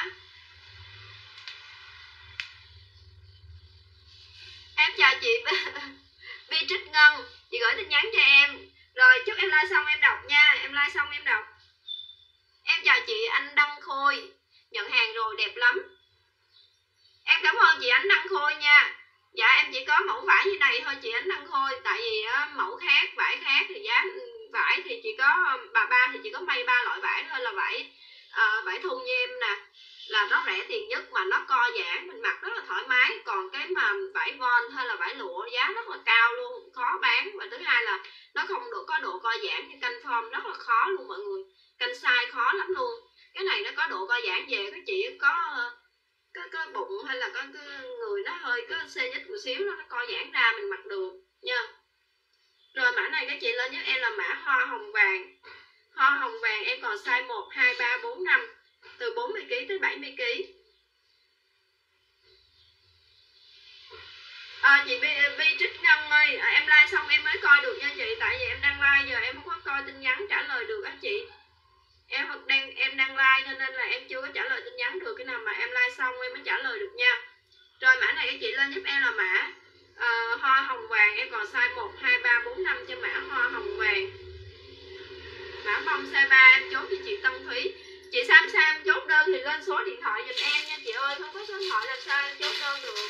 Em chào chị Bi Trích Ngân, chị gửi tin nhắn cho em. Rồi chúc em like xong em đọc nha, em like xong em đọc. Em chào chị Anh Đăng Khôi, nhận hàng rồi đẹp lắm. Em cảm ơn chị Ánh Đăng Khôi nha. Dạ em chỉ có mẫu vải như này thôi chị Ánh Đăng Khôi, tại vì á, mẫu khác, vải khác thì giá vải thì chỉ có bà ba thì chỉ có may ba loại vải thôi, là vải uh, vải thun như em nè, là nó rẻ tiền nhất mà nó co giãn, mình mặc rất là thoải mái. Còn cái mà vải von hay là vải lụa giá rất là cao luôn, khó bán. Và thứ hai là nó không được có độ co giãn như canh form, rất là khó luôn mọi người, canh size khó lắm luôn. Cái này nó có độ co giãn về, các chị có có, có bụng hay là có, có người nó hơi có xê nhích một xíu, nó, nó co giãn ra mình mặc được nha. Rồi mã này các chị lên giúp em là mã hoa hồng vàng. Hoa hồng vàng em còn size một, hai, ba, bốn, năm, từ bốn mươi ki lô gam tới bảy mươi ki lô gam. À, chị Bi, Bi Trích Ngân ơi, à, em like xong em mới coi được nha chị, tại vì em đang like giờ em không có coi tin nhắn trả lời được á chị. Em đang em đang like nên, nên là em chưa có trả lời tin nhắn được, cái nào mà em like xong em mới trả lời được nha. Rồi mã này các chị lên giúp em là mã uh, hoa hồng vàng, em còn size một, hai, ba, bốn, năm cho mã hoa hồng vàng. Mã bông size ba em chốt cho chị Tân Thúy. Chị Sam Sam chốt đơn thì lên số điện thoại giùm em nha chị ơi, không có số điện thoại làm sao em chốt đơn được.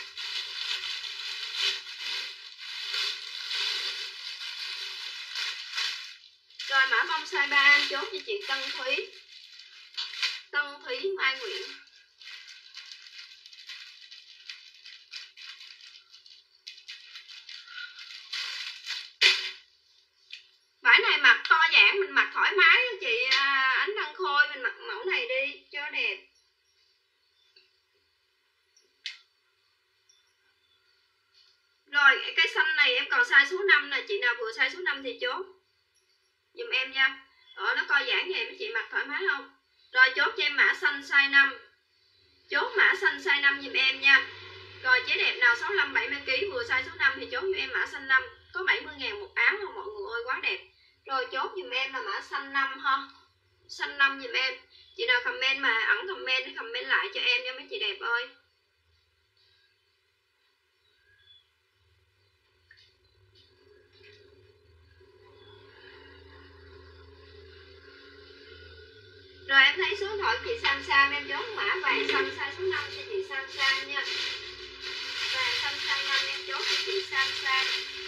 Rồi mã bông size ba em chốt cho chị Tân Thúy. Tân Thúy Mai Nguyễn. Vải này mặc to giãn, mình mặc thoải mái đó chị Ánh Đăng Khôi, mình mặc mẫu này đi cho đẹp. Rồi cái xanh này em còn size số năm nè, chị nào vừa size số năm thì chốt dùm em nha. Ở nó co giãn vậy mấy chị mặc thoải mái không? Rồi chốt cho em mã xanh size năm. Chốt mã xanh size năm dùm em nha. Rồi chế đẹp nào sáu mươi lăm bảy mươi ki lô gam vừa size số năm thì chốt dùm em mã xanh năm. Có bảy mươi ngàn một áo thôi mọi người ơi, quá đẹp. Rồi chốt dùm em là mã xanh năm ha. Xanh năm giùm em. Chị nào comment mà ẩn comment thì comment lại cho em nha mấy chị đẹp ơi. Rồi em thấy số điện thoại chị Sam Sam, em chốt mã vàng xanh size số năm cho chị Sam Sam nha. Vàng xanh size năm em chốt cho chị Sam Sam.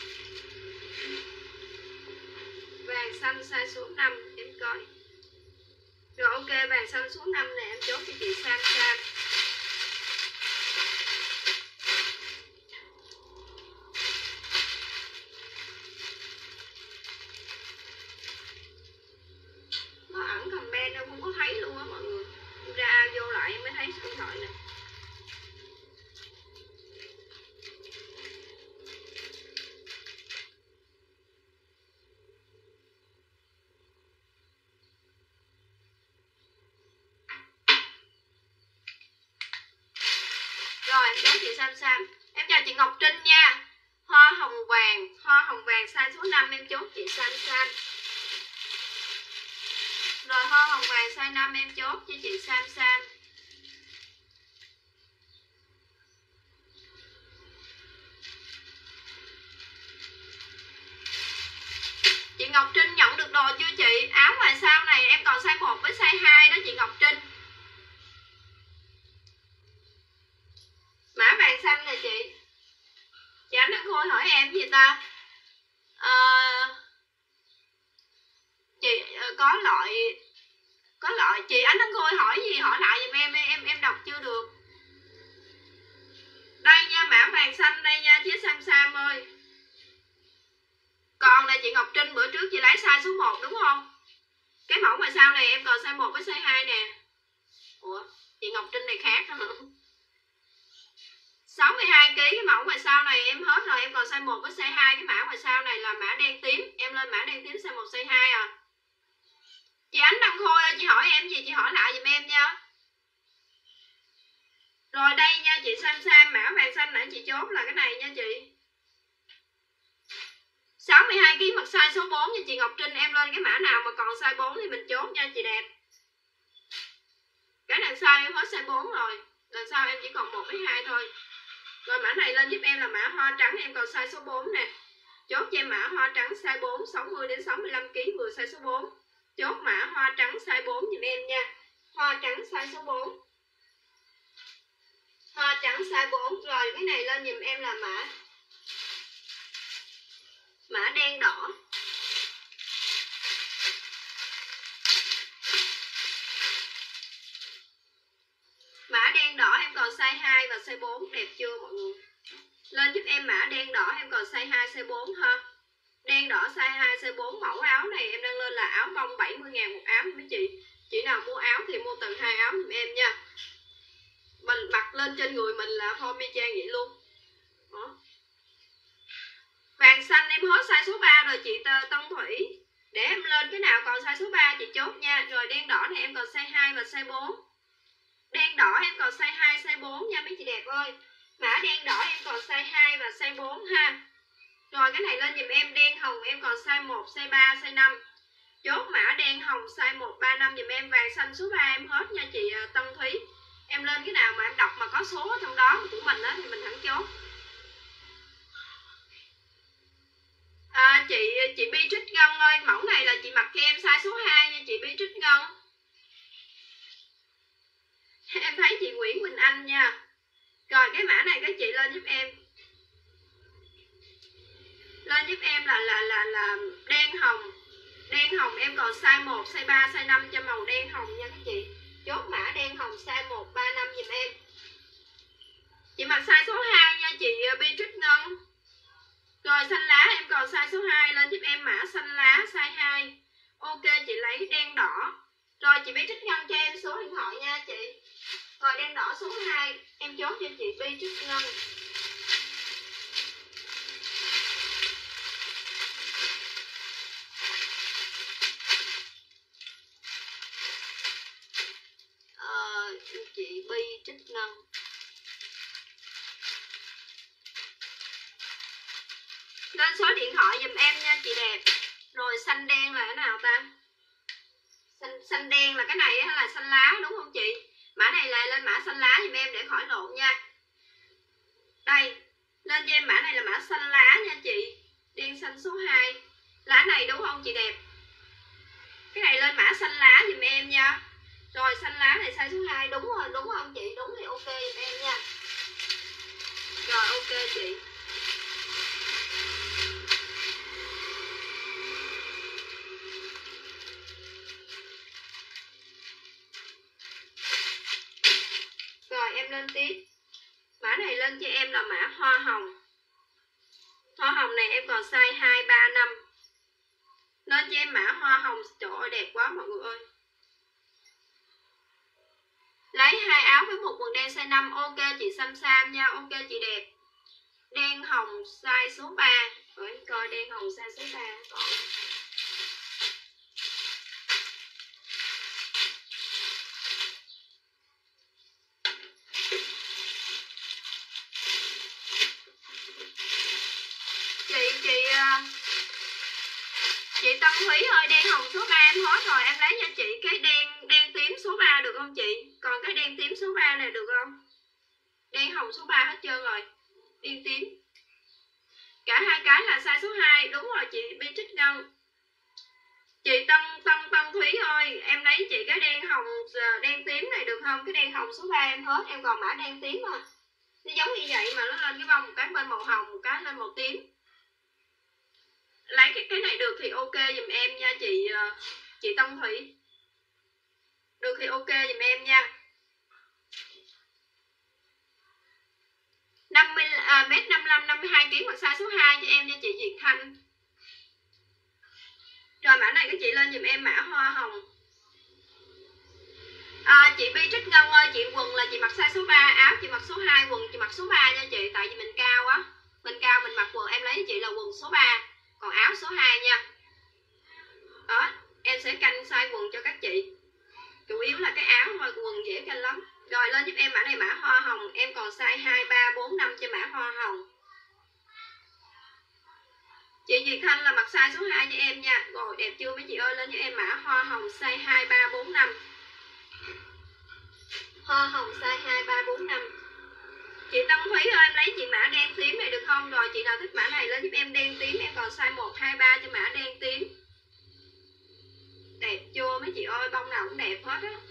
Vàng xanh size số năm em coi. Rồi ok, vàng xanh số năm này em chốt cho chị Sam Sam. Nó ẩn comment em không có thấy luôn á mọi người. Em ra vô lại em mới thấy số điện thoại này. Rồi em chốt chị Sam Sam. Em chào chị Ngọc Trinh nha. Hoa hồng vàng, hoa hồng vàng size số năm em chốt chị Sam Sam. Rồi hoa hồng vàng size năm em chốt cho chị Sam Sam. Chị Ngọc Trinh nhận được đồ chưa chị? Áo ngoài sau này em còn size một với size hai đó chị Ngọc Trinh. Mã vàng xanh nè chị. Chị Ánh Đăng Khôi hỏi em gì ta? À, chị có loại có loại chị Ánh Đăng Khôi hỏi gì hỏi lại giùm em em em đọc chưa được. Đây nha, mã vàng xanh đây nha chế Sam Sam ơi. Còn này chị Ngọc Trinh bữa trước chị lấy size số một đúng không? Cái mẫu ngoài sau này em còn size một với size hai nè. Ủa, chị Ngọc Trinh này khác hả? sáu mươi hai ki lô gam cái mẫu ngoài sau này em hết rồi, em còn size một với size hai. Cái mã ngoài sau này là mã đen tím, em lên mã đen tím size một size hai à. Chị Ánh Đăng Khôi ơi, chị hỏi em gì chị hỏi lại giùm em nha. Rồi đây nha chị Sam Sam, mã vàng xanh nãy chị chốt là cái này nha chị. sáu mươi hai ki lô gam mặc size số bốn nha chị Ngọc Trinh, em lên cái mã nào mà còn size bốn thì mình chốt nha chị đẹp. Cái đằng sau em hết size bốn rồi, lần sau em chỉ còn một với hai thôi. Rồi mã này lên giúp em là mã hoa trắng, em còn size số bốn nè. Chốt cho em mã hoa trắng size bốn, sáu mươi đến sáu mươi lăm ki lô gam vừa size số bốn. Chốt mã hoa trắng size bốn giùm em nha. Hoa trắng size số bốn. Hoa trắng size bốn. Rồi cái này lên giùm em là mã mã đen đỏ. Mã đen đỏ em còn size hai và size bốn, đẹp chưa mọi người? Lên giúp em mã đen đỏ em còn size hai, size bốn ha. Đen đỏ size hai, size bốn. Mẫu áo này em đang lên là áo bông bảy mươi ngàn một áo mấy chị. Chị nào mua áo thì mua tầng hai áo giùm em nha. Mình mặc lên trên người mình là form y chang vậy luôn. Đó. Vàng xanh em hết size số ba rồi chị Tân Thủy. Để em lên cái nào còn size số ba chị chốt nha. Rồi đen đỏ này em còn size hai và size bốn. Đen đỏ em còn size hai, size bốn nha mấy chị đẹp ơi. Mã đen đỏ em còn size hai và size bốn ha. Rồi cái này lên dùm em đen hồng em còn size một, size ba, size năm. Chốt mã đen hồng size một ba năm dùm em. Vàng xanh số ba em hết nha chị Tân Thúy. Em lên cái nào mà em đọc mà có số ở trong đó của mình đó thì mình hẳn chốt. À, chị chị Bi Trích Ngân ơi, mẫu này là chị mặc cho em size số hai nha chị Bi Trích Ngân. Em thấy chị Nguyễn Quỳnh Anh nha. Rồi cái mã này các chị lên giúp em. Lên giúp em là là là là đen hồng. Đen hồng em còn size một, size ba, size năm cho màu đen hồng nha các chị. Chốt mã đen hồng size một ba năm giùm em. Chị mặc size số hai nha chị Bi Trích Ngân. Rồi xanh lá em còn size số hai, lên giúp em mã xanh lá size hai. Ok chị lấy đen đỏ. Rồi chị Bi Trích Ngân cho em số điện thoại nha chị. Rồi đen đỏ số hai em chốt cho chị Bi Trích Ngân. Ờ, chị Bi Trích Ngân. Lên số điện thoại giùm em nha chị đẹp. Rồi xanh đen là cái nào ta? Xanh, xanh đen là cái này hay là xanh lá đúng không chị? Mã này là lên mã xanh lá giùm em để khỏi lộn nha. Đây, lên cho em mã này là mã xanh lá nha chị. Đen xanh số hai. Lá này đúng không chị đẹp? Cái này lên mã xanh lá giùm em nha. Rồi xanh lá này size số hai, đúng rồi, đúng không chị? Đúng thì ok giùm em nha. Rồi ok chị. Rồi em lên tiếp. Mã này lên cho em là mã hoa hồng. Hoa hồng này em còn size hai, ba, năm. Lên cho em mã hoa hồng. Trời ơi đẹp quá mọi người ơi. Lấy hai áo với một quần đen size năm. Ok chị Sam Sam nha. Ok chị đẹp. Đen hồng size số ba. Rồi em coi đen hồng size số ba còn. Chị chị Chị Tân Thúy ơi, đen hồng số ba em hết rồi, em lấy cho chị cái đen đen tím số ba được không chị? Còn cái đen tím số ba này được không? Đen hồng số ba hết trơn rồi. Đen tím. Cả hai cái là size số hai, đúng rồi chị Beatrice Ngân. Chị Tân Tân Tân Thúy ơi, em lấy chị cái đen hồng đen tím này được không? Cái đen hồng số ba em hết, em còn mã đen tím mà. Nó giống như vậy mà nó lên cái bông một cái bên màu hồng, một cái lên màu tím. Lấy cái cái này được thì ok giùm em nha chị chị Tân Thủy. Được thì ok giùm em nha. năm mươi à, mét năm mươi lăm năm mươi hai kg hoặc size số hai cho em nha chị Việt Thanh. Rồi mã này các chị lên giùm em mã hoa hồng. À, chị Beatrice Ngân ơi, chị quần là chị mặc size số ba, áo chị mặc số hai, quần chị mặc số ba nha chị, tại vì mình cao á. Mình cao mình mặc quần em lấy cho chị là quần số ba, còn áo số hai nha. Đó, em sẽ canh size quần cho các chị. Chủ yếu là cái áo thôi, quần dễ canh lắm. Rồi lên giúp em mã này mã hoa hồng, em còn size hai, ba, bốn, năm cho mã hoa hồng. Chị Việt Thanh là mặc size số hai cho em nha. Rồi đẹp chưa mấy chị ơi, lên giúp em mã hoa hồng size hai, ba, bốn, năm. Hoa hồng size hai, ba, bốn, năm. Chị Tân Thúy ơi, em lấy chị mã đen tím này được không? Rồi chị nào thích mã này lên giúp em đen tím, em còn size một, hai, ba cho mã đen tím. Đẹp chưa mấy chị ơi, bông nào cũng đẹp hết á.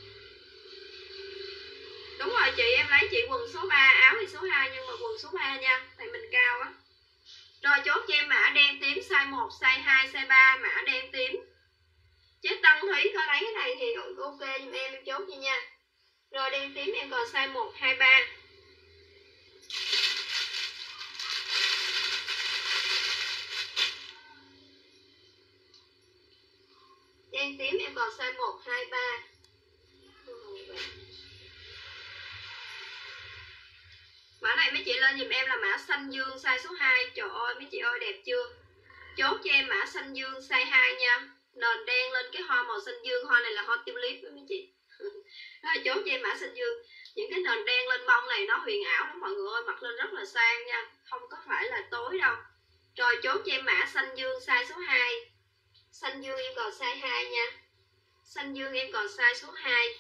Đúng rồi chị, em lấy chị quần số ba, áo thì số hai nhưng mà quần số ba nha, tại mình cao á. Rồi chốt cho em mã đen tím size một, size hai, size ba, mã đen tím. Chứ Tân Thúy có lấy cái này thì ok giùm em, em chốt cho nha. Rồi đen tím em còn size một, hai, ba. Đen tím em còn size một, hai, ba. Mã này mấy chị lên dùm em là mã xanh dương size số hai. Trời ơi mấy chị ơi đẹp chưa? Chốt cho em mã xanh dương size hai nha. Nền đen lên cái hoa màu xanh dương. Hoa này là hoa tulip với mấy chị. Rồi chốt cho em mã xanh dương. Những cái nền đen lên bông này nó huyền ảo lắm mọi người ơi. Mặc lên rất là sang nha. Không có phải là tối đâu. Rồi chốt cho em mã xanh dương size số hai. Xanh dương em còn size hai nha. Xanh dương em còn size số hai.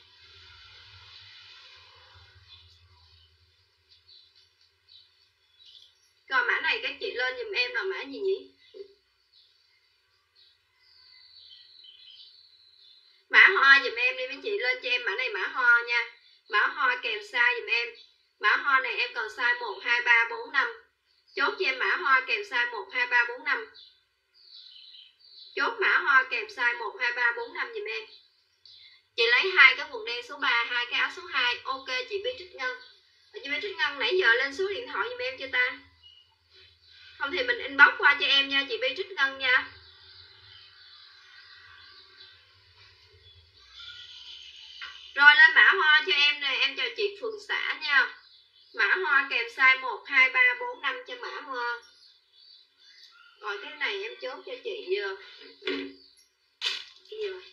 Rồi mã này các chị lên dùm em là mã gì nhỉ? Mã hoa dùm em đi mấy chị, lên cho em mã này mã hoa nha. Mã hoa kèm size dùm em. Mã hoa này em còn size một, hai, ba, bốn, năm. Chốt cho em mã hoa kèm size một, hai, ba, bốn, năm. Chốt mã hoa kèm size một, hai, ba, bốn, năm dùm em. Chị lấy hai cái quần đen số ba, hai cái áo số hai. Ok chị Beatrice Ngân. Chị Beatrice Ngân nãy giờ lên số điện thoại dùm em chưa ta? Không thì mình inbox qua cho em nha chị Beatrice Ngân nha. Rồi lên mã hoa cho em nè, em chào chị Phường Xã nha. Mã hoa kèm size một, hai, ba, bốn, năm cho mã hoa. Rồi cái này em chốt cho chị gì rồi?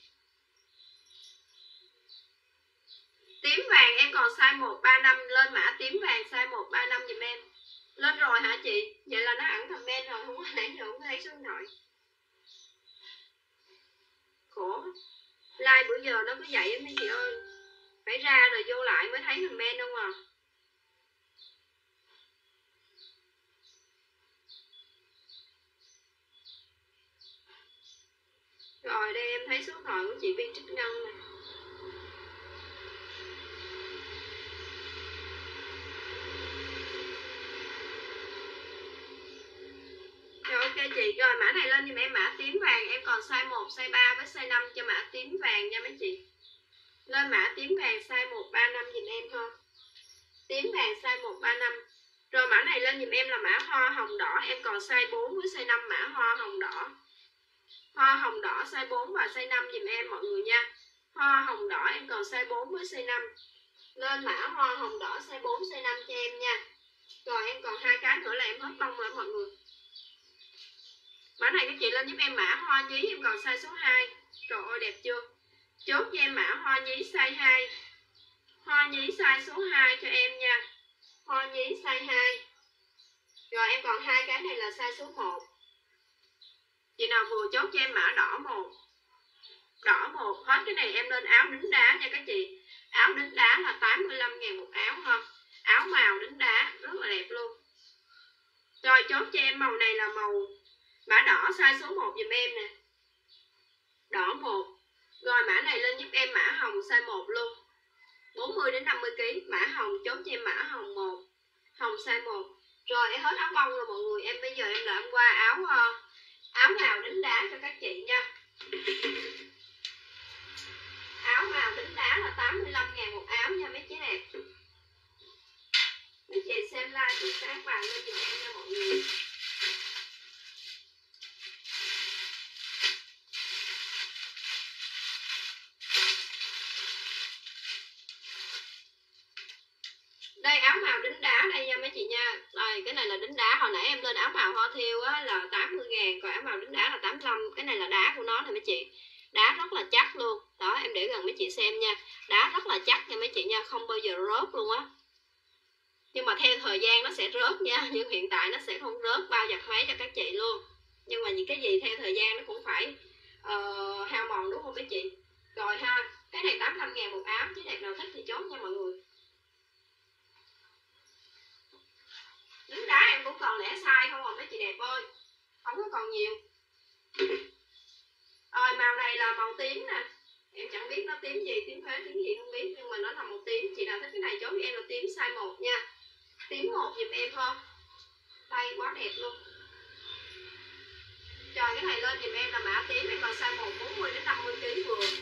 Tím vàng em còn size một, ba, năm. Lên mã tím vàng size một, ba, năm dùm em. Lên rồi hả chị? Vậy là nó ẩn comment rồi, không có nãy giờ không thấy số điện thoại. Khổ. Like bữa giờ nó cứ vậy á mấy chị ơi, phải ra rồi vô lại mới thấy comment không à. Rồi đây em thấy số điện thoại của chị Viên Trích Ngân này. Rồi ok chị, rồi mã này lên giùm em mã tím vàng, em còn size một, size ba với size năm cho mã tím vàng nha mấy chị. Lên mã tím vàng size một ba năm giùm em thôi. Tím vàng size một ba năm. Rồi mã này lên giùm em là mã hoa hồng đỏ, em còn size bốn với size năm mã hoa hồng đỏ. Hoa hồng đỏ size bốn và size năm giùm em mọi người nha. Hoa hồng đỏ em còn size bốn với size năm. Lên mã hoa hồng đỏ size bốn, size năm cho em nha. Rồi em còn hai cái nữa là em hết bông rồi mọi người. Mã này các chị lên giúp em mã hoa nhí, em còn size số hai. Trời ơi đẹp chưa. Chốt cho em mã hoa nhí size hai. Hoa nhí size số hai cho em nha. Hoa nhí size hai. Rồi em còn hai cái này là size số một. Chị nào vừa chốt cho em mã đỏ một. Đỏ một, hết cái này em lên áo đính đá nha các chị. Áo đính đá là tám mươi lăm ngàn một áo ha. Áo màu đính đá rất là đẹp luôn. Rồi chốt cho em màu này là màu mã đỏ size số một dùm em nè. Đỏ một. Rồi mã này lên giúp em mã hồng size một luôn. bốn mươi đến năm mươi ki lô gam. Mã hồng chốt cho em mã hồng một. Hồng size một. Rồi em hết áo bông rồi mọi người. Em bây giờ em làm qua áo uh, áo màu đính đá cho các chị nha. Áo màu đính đá là tám mươi lăm ngàn một áo nha mấy chị đẹp. Mấy chị xem like chị sáng vào lên giùm em nha mọi người. Đây áo màu đính đá đây nha mấy chị nha. Đây cái này là đính đá, hồi nãy em lên áo màu hoa thiêu á là tám mươi ngàn, còn áo màu đính đá là tám mươi lăm. Cái này là đá của nó nè mấy chị. Đá rất là chắc luôn. Đó em để gần mấy chị xem nha. Đá rất là chắc nha mấy chị nha, không bao giờ rớt luôn á. Nhưng mà theo thời gian nó sẽ rớt nha, nhưng hiện tại nó sẽ không rớt, bao giặt máy cho các chị luôn. Nhưng mà những cái gì theo thời gian nó cũng phải uh, hao mòn đúng không mấy chị. Rồi ha, cái này tám mươi lăm ngàn một áo, chứ đẹp nào thích thì chốt nha mọi người. Đính đá em cũng còn lẻ size không à mấy chị đẹp ơi, không có còn nhiều. Rồi màu này là màu tím nè. Em chẳng biết nó tím gì, tím thuế, tím gì không biết, nhưng mà nó là màu tím. Chị nào thích cái này chốt cho em là tím size một nha. Tím một giùm em thôi. Đây quá đẹp luôn. Trời cái này lên giùm em là mã tím, em còn size một, bốn mươi đến năm mươi ki lô gam vừa.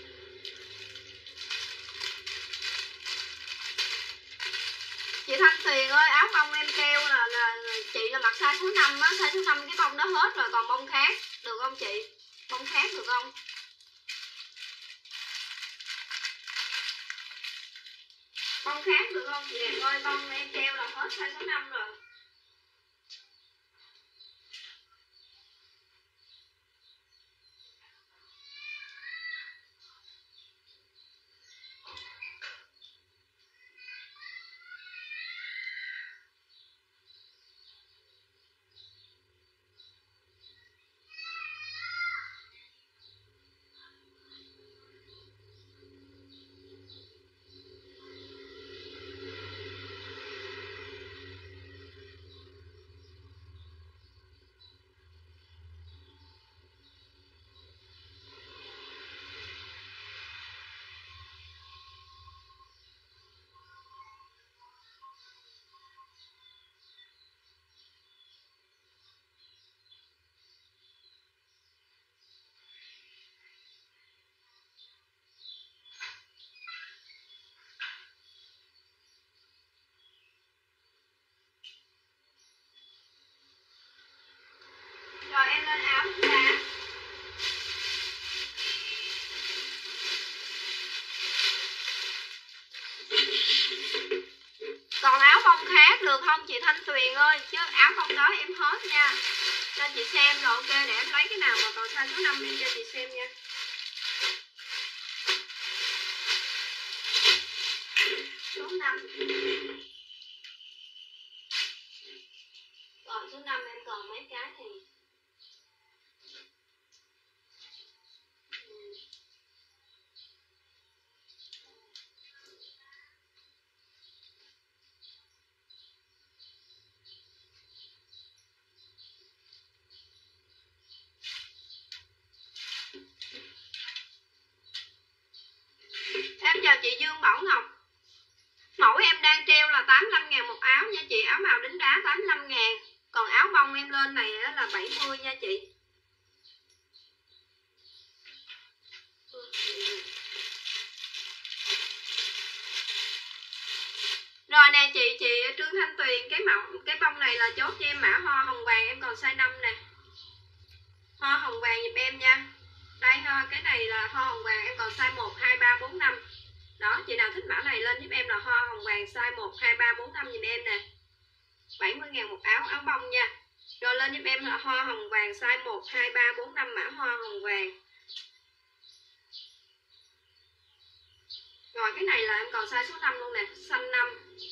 Chị Thanh Tuyền ơi, áo bông em kêu là, là chị là mặc size số năm á, size số năm cái bông đó hết rồi, còn bông khác được không chị? Bông khác được không? Bông khác được không chị đẹp ơi? Bông em kêu là hết size số năm rồi. Rồi em lên áo chúng ta. Còn áo bông khác được không chị Thanh Tuyền ơi? Chứ áo bông đó em hết nha. Cho chị xem rồi ok, để em lấy cái nào mà còn size số năm em cho chị xem nha. Số năm. Còn số năm em còn mấy cái thì Chị Dương Bảo Ngọc, mẫu em đang treo là tám mươi lăm ngàn một áo nha chị. Áo màu đính đá tám mươi lăm ngàn. Còn áo bông em lên này là bảy mươi nha chị. Rồi nè chị, chị Trương Thanh Tuyền, cái mẫu cái bông này là chốt cho em mã hoa hồng vàng, em còn size năm nè. Hoa hồng vàng giùm em nha. Đây ha, cái này là hoa hồng vàng, em còn size một, hai, ba, bốn, năm. Đó, chị nào thích mã này lên giúp em là hoa hồng vàng size một, hai, ba, bốn, năm giùm em nè. bảy mươi ngàn một áo, áo bông nha. Rồi lên giúp em là hoa hồng vàng size một, hai, ba, bốn, năm, mã hoa hồng vàng. Rồi cái này là em còn size số năm luôn nè, xanh năm.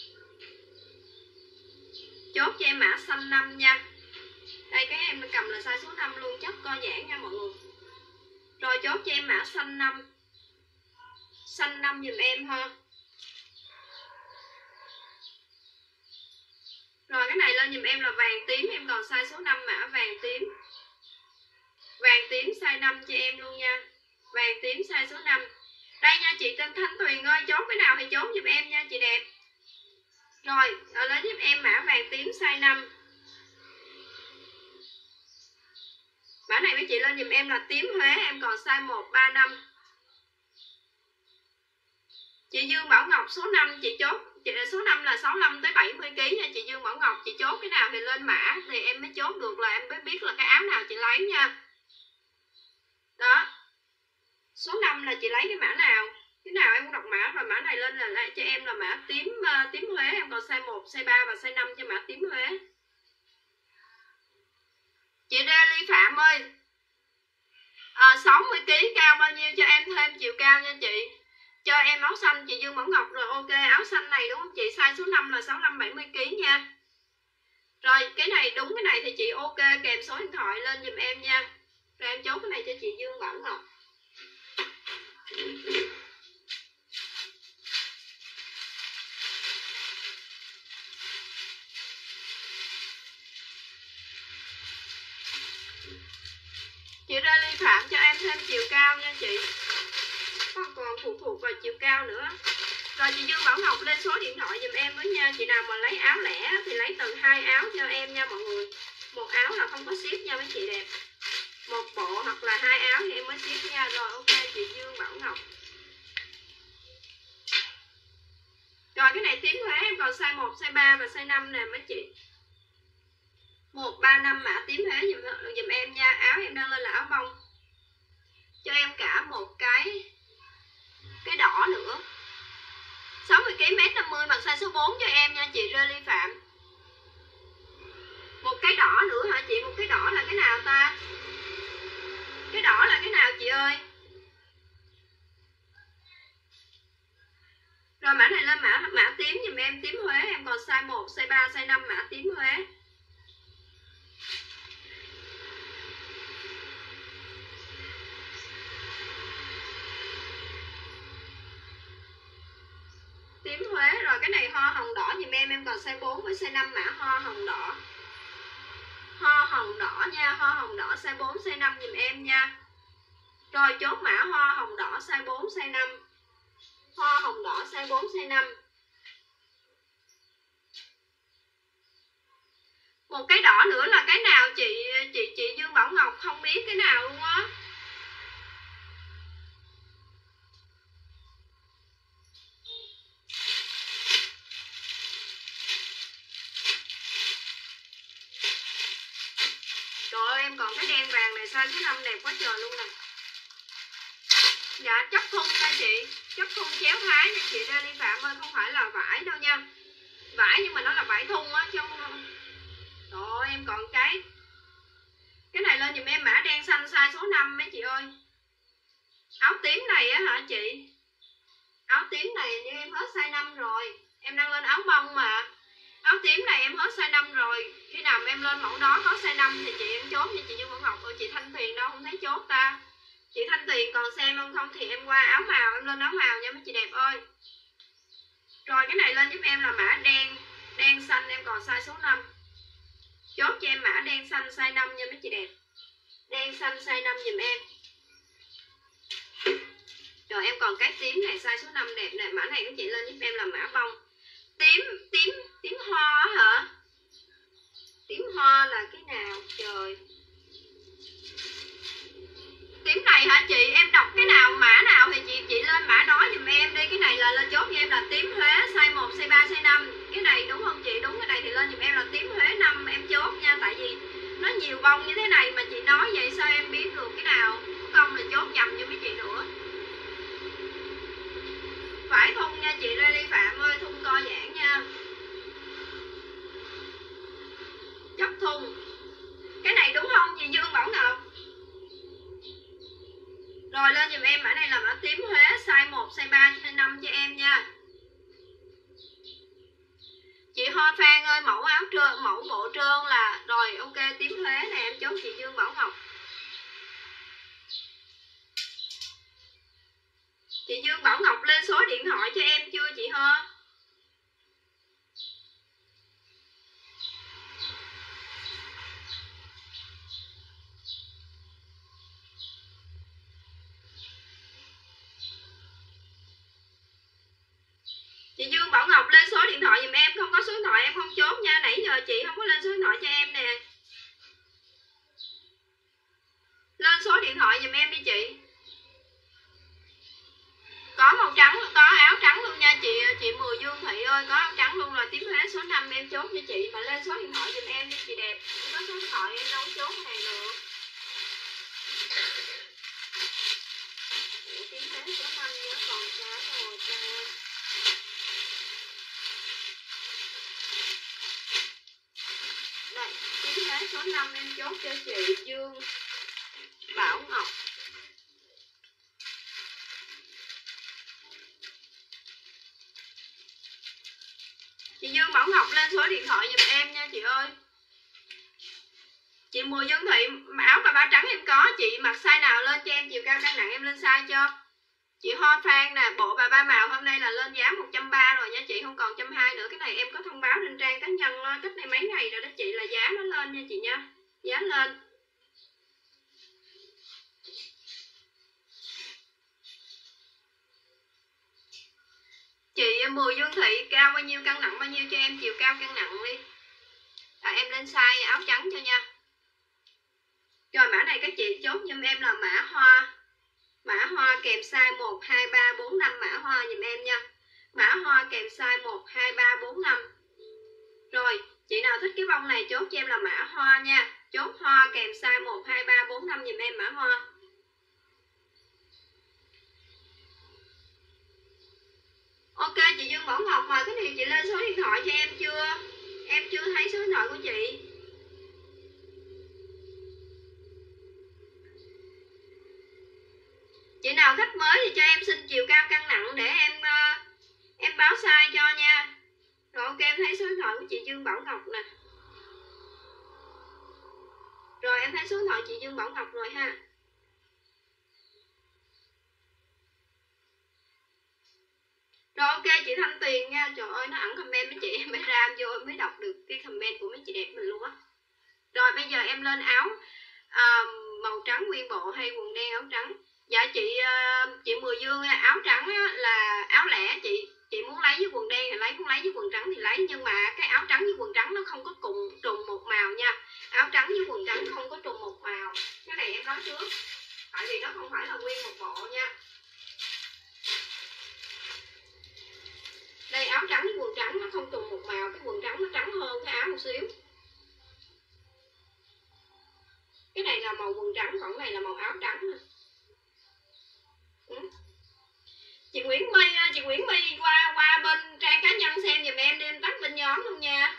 Chốt cho em mã xanh năm nha. Đây cái em cầm là size số năm luôn, chất co giãn nha mọi người. Rồi chốt cho em mã xanh năm. Xanh năm giùm em ha. Rồi cái này lên giùm em là vàng tím, em còn size số năm mã vàng tím. Vàng tím size năm cho em luôn nha. Vàng tím size số năm. Đây nha chị Tân Thanh Tuyền ơi, chốt cái nào thì chốt giùm em nha chị đẹp. Rồi, lấy giúp em mã vàng tím size năm. Mã này mấy chị lên giùm em là tím Huế, em còn size một, ba, năm. Chị Dương Bảo Ngọc số năm chị chốt, chị số năm là sáu mươi lăm tới bảy mươi ki lô gam nha chị Dương Bảo Ngọc, chị chốt cái nào thì lên mã thì em mới chốt được, là em mới biết là cái áo nào chị lấy nha. Đó. Số năm là chị lấy cái mã nào? Cái nào em cũng đọc mã rồi, mã này lên là lại cho em là mã tím uh, tím Huế, em còn size một, size ba và size năm cho mã tím Huế. Chị Lê Ly Phạm ơi. À, sáu mươi ki lô gam cao bao nhiêu cho em thêm chiều cao nha chị. Cho em áo xanh chị Dương Bảo Ngọc rồi, ok, áo xanh này đúng không chị? Size số năm là sáu mươi lăm bảy mươi ki lô gam nha. Rồi cái này đúng cái này thì chị ok kèm số điện thoại lên giùm em nha. Rồi em chốt cái này cho chị Dương Bảo Ngọc. Chị Lê Ly Phạm cho em thêm chiều cao nha chị. Còn còn phụ thuộc vào chiều cao nữa. Rồi chị Dương Bảo Ngọc lên số điện thoại giùm em với nha. Chị nào mà lấy áo lẻ thì lấy từ hai áo cho em nha mọi người. Một áo là không có ship nha mấy chị đẹp. Một bộ hoặc là hai áo thì em mới ship nha. Rồi ok chị Dương Bảo Ngọc. Rồi cái này tím Huế em còn size một, size ba và size năm nè mấy chị. một, ba, năm mã tím Huế dùm, dùm em nha. Áo em đang lên là áo bông. Cho em cả một cái cái đỏ nữa. sáu mươi ki lô gam mét năm mươi bằng size số bốn cho em nha chị Rê Ly Phạm. Một cái đỏ nữa hả chị? Một cái đỏ là cái nào ta? Cái đỏ là cái nào chị ơi? Rồi mã này lên mã mã tím dùm em, tím Huế em còn size một, size ba, size năm mã tím Huế. Tím Huế. Rồi cái này hoa hồng đỏ dùm em, em còn size bốn với size năm mã hoa hồng đỏ. Hoa hồng đỏ nha, hoa hồng đỏ size bốn, size năm dùm em nha. Rồi chốt mã hoa hồng đỏ size bốn, size năm. Hoa hồng đỏ size bốn, size năm. Một cái đỏ nữa là cái nào chị chị chị Dương Bảo Ngọc không biết cái nào luôn á. Trời ơi em còn cái đen vàng này size số năm đẹp quá trời luôn nè. Dạ chất thun nha chị, chất thun chéo thái nha chị Lê Ly Phạm ơi, không phải là vải đâu nha. Vải nhưng mà nó là vải thun á chứ không. Trời ơi em còn cái cái này lên giùm em mã đen xanh size số năm mấy chị ơi. Áo tím này á hả chị? Áo tím này như em hết size năm rồi. Em đang lên áo bông mà. Áo tím này em hết size năm rồi. Khi nào mà em lên mẫu đó có size năm thì chị em chốt nha chị Dương Bảo Ngọc. Ôi chị Thanh Tuyền đâu không thấy chốt ta. Chị Thanh Tuyền còn xem không không thì em qua áo màu, em lên áo màu nha mấy chị đẹp ơi. Rồi cái này lên giúp em là mã đen, đen xanh em còn size số năm. Chốt cho em mã đen xanh size năm nha mấy chị đẹp. Đen xanh size năm giùm em. Rồi em còn cái tím này size số năm đẹp này, mã này các chị lên giúp em là mã bông. Tím, tím, tím hoa hả? Tím hoa là cái nào trời? Tím này hả chị? Em đọc cái nào mã nào thì chị chị lên mã đó giùm em đi. Cái này là lên chốt cho em là tím Huế size một, size ba, size năm. Cái này đúng không chị? Đúng cái này thì lên giùm em là tím Huế năm em chốt nha. Tại vì nó nhiều bông như thế này mà chị nói vậy sao em biết được cái nào không, là chốt nhầm cho mấy chị nữa. Phải thun nha chị Lê Ly Phạm ơi, thun co giãn nha. Chấp thun. Cái này đúng không chị Dương Bảo Ngọc? Rồi lên giùm em mã này là mã tím Huế size một, size ba, size năm cho em nha. Chị Hoa Phan ơi, mẫu áo trơn, mẫu bộ trơn là rồi ok tím Huế này em chốt chị Dương Bảo Ngọc. Chị Dương Bảo Ngọc lên số điện thoại cho em chưa chị Hoa? Chị Dương Bảo Ngọc lên số điện thoại giùm em, không có số điện thoại em không chốt nha. Nãy giờ chị không có lên số điện thoại cho em nè. Lên số điện thoại giùm em đi chị. Có màu trắng, có áo trắng luôn nha chị. Chị Mười Dương Thị ơi, có áo trắng luôn rồi. Tím Huế số năm em chốt cho chị. Mà lên số điện thoại giùm em đi chị đẹp. Không có số điện thoại em đâu chốt cái này được. Tím Huế số năm nhớ còn cái rồi cha. Đây, tím Huế số năm em chốt cho chị Dương Bảo Ngọc. Chị Dương Bảo Ngọc lên số điện thoại giùm em nha chị ơi. Chị Mùa Dương Thị, áo bà ba trắng em có, chị mặc size nào lên cho em, chiều cao cân nặng em lên size cho. Chị Hoa Phan nè, bộ bà ba màu hôm nay là lên giá một trăm ba mươi rồi nha chị, không còn một trăm hai mươi nữa. Cái này em có thông báo trên trang cá nhân cách đây mấy ngày rồi đó chị, là giá nó lên nha chị nha. Giá lên. Chị Mười Dương Thị cao bao nhiêu, cân nặng bao nhiêu cho em chiều cao cân nặng đi. À, em lên size áo trắng cho nha. Rồi mã này các chị chốt giùm em là mã hoa. Mã hoa kèm size một, hai, ba, bốn, năm, mã hoa giùm em nha. Mã hoa kèm size một, hai, ba, bốn, năm. Rồi, chị nào thích cái bông này chốt cho em là mã hoa nha. Chốt hoa kèm size một, hai, ba, bốn, năm giùm em mã hoa. Ok chị Dương Bảo Ngọc, mà cái này chị lên số điện thoại cho em chưa? Em chưa thấy số điện thoại của chị. Chị nào khách mới thì cho em xin chiều cao cân nặng để em uh, em báo size cho nha. Rồi ok, em thấy số điện thoại của chị Dương Bảo Ngọc nè. Rồi em thấy số điện thoại chị Dương Bảo Ngọc rồi ha. Rồi ok chị Thanh Tuyền nha. Trời ơi nó ẩn comment với chị, em mới ra em vô em mới đọc được cái comment của mấy chị đẹp mình luôn á. Rồi bây giờ em lên áo uh, màu trắng nguyên bộ hay quần đen áo trắng. Dạ chị uh, chị Mười Dương áo trắng á, là áo lẻ chị. Chị muốn lấy với quần đen thì lấy, muốn lấy với quần trắng thì lấy. Nhưng mà cái áo trắng với quần trắng nó không có cùng trùng một màu nha. Áo trắng với quần trắng không có trùng một màu. Cái này em nói trước. Tại vì nó không phải là nguyên một bộ nha. Đây áo trắng với quần trắng nó không trùng một màu. Cái quần trắng nó trắng hơn cái áo một xíu. Cái này là màu quần trắng, còn cái này là màu áo trắng nè. Ừ. Chị Nguyễn My, chị Nguyễn My qua qua bên trang cá nhân xem giùm em đi, em tắt bên nhóm luôn nha.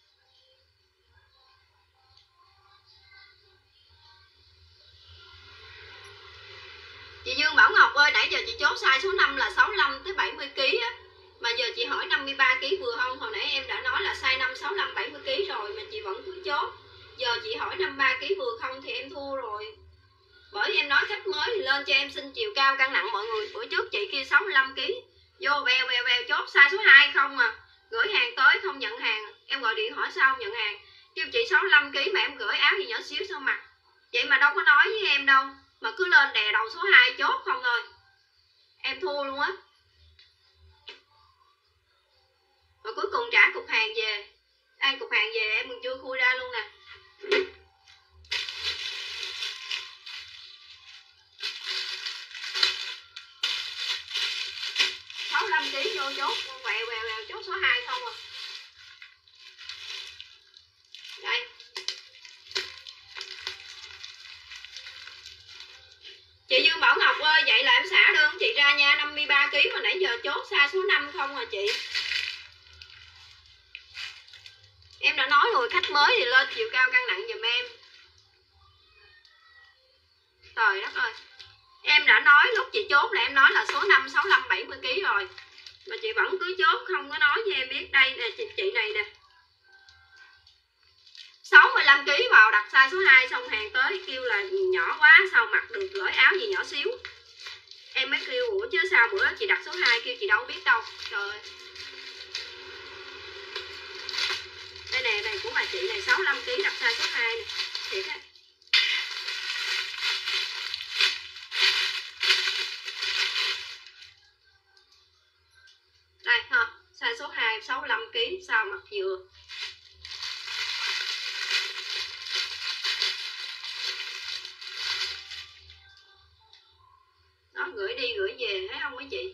Chị Dương Bảo Ngọc ơi, nãy giờ chị chốt size số năm là sáu mươi lăm tới bảy mươi ki lô gam á. Mà giờ chị hỏi năm mươi ba ki lô gam vừa không? Hồi nãy em đã nói là size năm, sáu mươi lăm, bảy mươi ki lô gam rồi mà chị vẫn cứ chốt. Giờ chị hỏi năm mươi ba ki lô gam vừa không thì em thua rồi. Bởi em nói khách mới thì lên cho em xin chiều cao cân nặng mọi người. Bữa trước chị kia sáu mươi lăm ki lô gam. Vô bèo bèo bèo chốt size số hai không à. Gửi hàng tới không nhận hàng. Em gọi điện hỏi sao nhận hàng. Kêu chị sáu mươi lăm ki lô gam mà em gửi áo gì nhỏ xíu sao mặc. Vậy mà đâu có nói với em đâu. Mà cứ lên đè đầu số hai chốt không thôi. Em thua luôn á. Và cuối cùng trả cục hàng về. Đây, cục hàng về em còn chưa khui ra luôn nè. sáu mươi lăm ký vô chốt, quẹo quẹo quẹo chốt số hai không à. Đây. Chị Dương Bảo Ngọc ơi, vậy là em xả đơn chị ra nha, năm mươi ba ký mà nãy giờ chốt sai số năm không à chị. Em đã nói rồi, khách mới thì lên chiều cao cân nặng giùm em. Trời đất ơi. Em đã nói lúc chị chốt là em nói là số năm, sáu mươi lăm, bảy mươi ký rồi. Mà chị vẫn cứ chốt không có nói cho em biết. Đây nè chị, chị này nè, sáu mươi lăm ký vào đặt size số hai, xong hàng tới kêu là nhỏ quá sao mặc được, gửi áo gì nhỏ xíu. Em mới kêu ủa chứ sao bữa chị đặt số hai kêu chị đâu biết đâu. Trời ơi. Đây nè, này của bà chị này sáu mươi lăm ký đặt size số hai nè. Thiệt á. Đây ha, size số hai, sáu mươi lăm ký, sao mặc vừa. Đó, gửi đi gửi về thấy không mấy chị?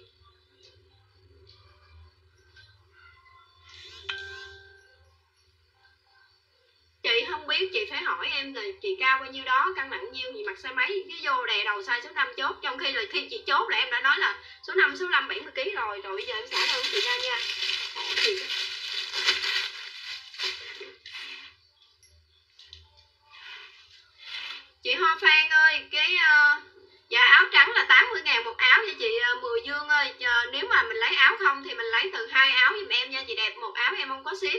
Chị không biết, chị phải hỏi em là chị cao bao nhiêu đó, cân nặng nhiêu, chị mặc size mấy, cái vô đè đầu size số năm chốt, trong khi là khi chị chốt là em đã nói là số năm, sáu mươi lăm, bảy mươi ký rồi. Rồi bây giờ em xả đơn chị ra nha. Chị Hoa Phan ơi, cái uh, dạ áo trắng là tám mươi ngàn một áo nha chị uh, Mười Dương ơi. Chờ, nếu mà mình lấy áo không thì mình lấy từ hai áo giùm em nha chị đẹp. Một áo em không có ship.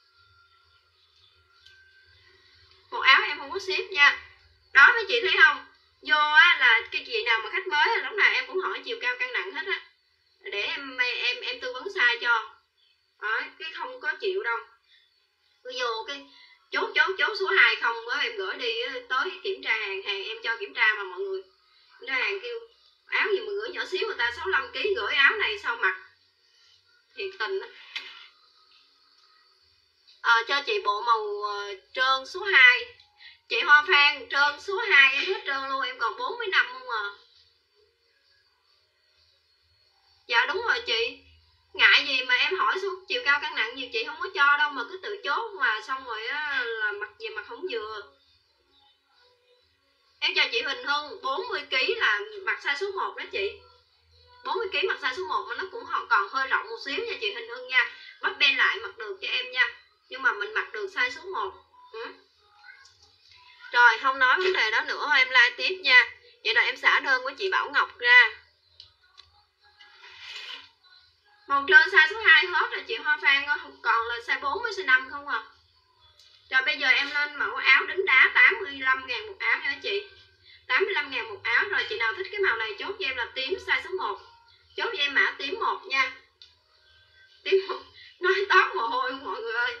Một áo em không có ship nha. Đó mấy chị thấy không? Vô á là cái chị nào mà khách mới lúc nào em cũng hỏi chiều cao cân nặng hết á, để em em em tư vấn sai cho. Đó, cái không có chịu đâu. Cứ vô cái chốt chốt chốt số hai không á, em gửi đi tới kiểm tra hàng, hàng em cho kiểm tra mà mọi người. Kiểm tra hàng kêu áo gì mà gửi nhỏ xíu, người ta sáu mươi lăm ký gửi áo này sao mặc. Thiệt tình á. À, cho chị bộ màu uh, trơn số hai. Chị Hoa Phan trơn số hai em hết trơn luôn, em còn bốn mươi năm không à. Dạ đúng rồi chị. Ngại gì mà em hỏi số chiều cao cân nặng nhiều chị không có cho đâu, mà cứ tự chốt mà xong rồi á là mặc gì mà không vừa. Em chào chị Huỳnh Hưng, bốn mươi ký là mặc size số một đó chị. bốn mươi ký mặc size số một mà nó cũng còn hơi rộng một xíu nha chị Huỳnh Hưng nha. Bắp bên lại mặc được cho em nha. Nhưng mà mình mặc được size số một. Ừ. Rồi không nói vấn đề đó nữa, em like tiếp nha. Vậy là em xả đơn của chị Bảo Ngọc ra. Màu trơn size số hai hết rồi chị Hoa Phan ơi, còn là size bốn với size năm không à. Rồi bây giờ em lên mẫu áo đính đá tám mươi lăm ngàn một áo nha chị. tám mươi lăm ngàn một áo. Rồi chị nào thích cái màu này chốt cho em là tím size số một. Chốt cho em mã tím một nha. Tím một. Nói tót mồ hôi mọi người ơi.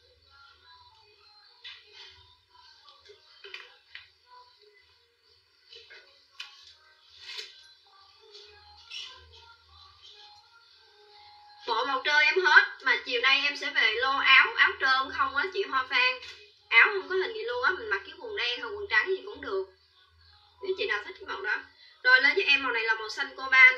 Bộ màu trơn em hết. Mà chiều nay em sẽ về lô áo áo trơn không á chị Hoa Phan. Áo không có hình gì luôn á, mình mặc cái quần đen hoặc quần trắng gì cũng được, nếu chị nào thích cái màu đó. Rồi lên cho em màu này là màu xanh coban.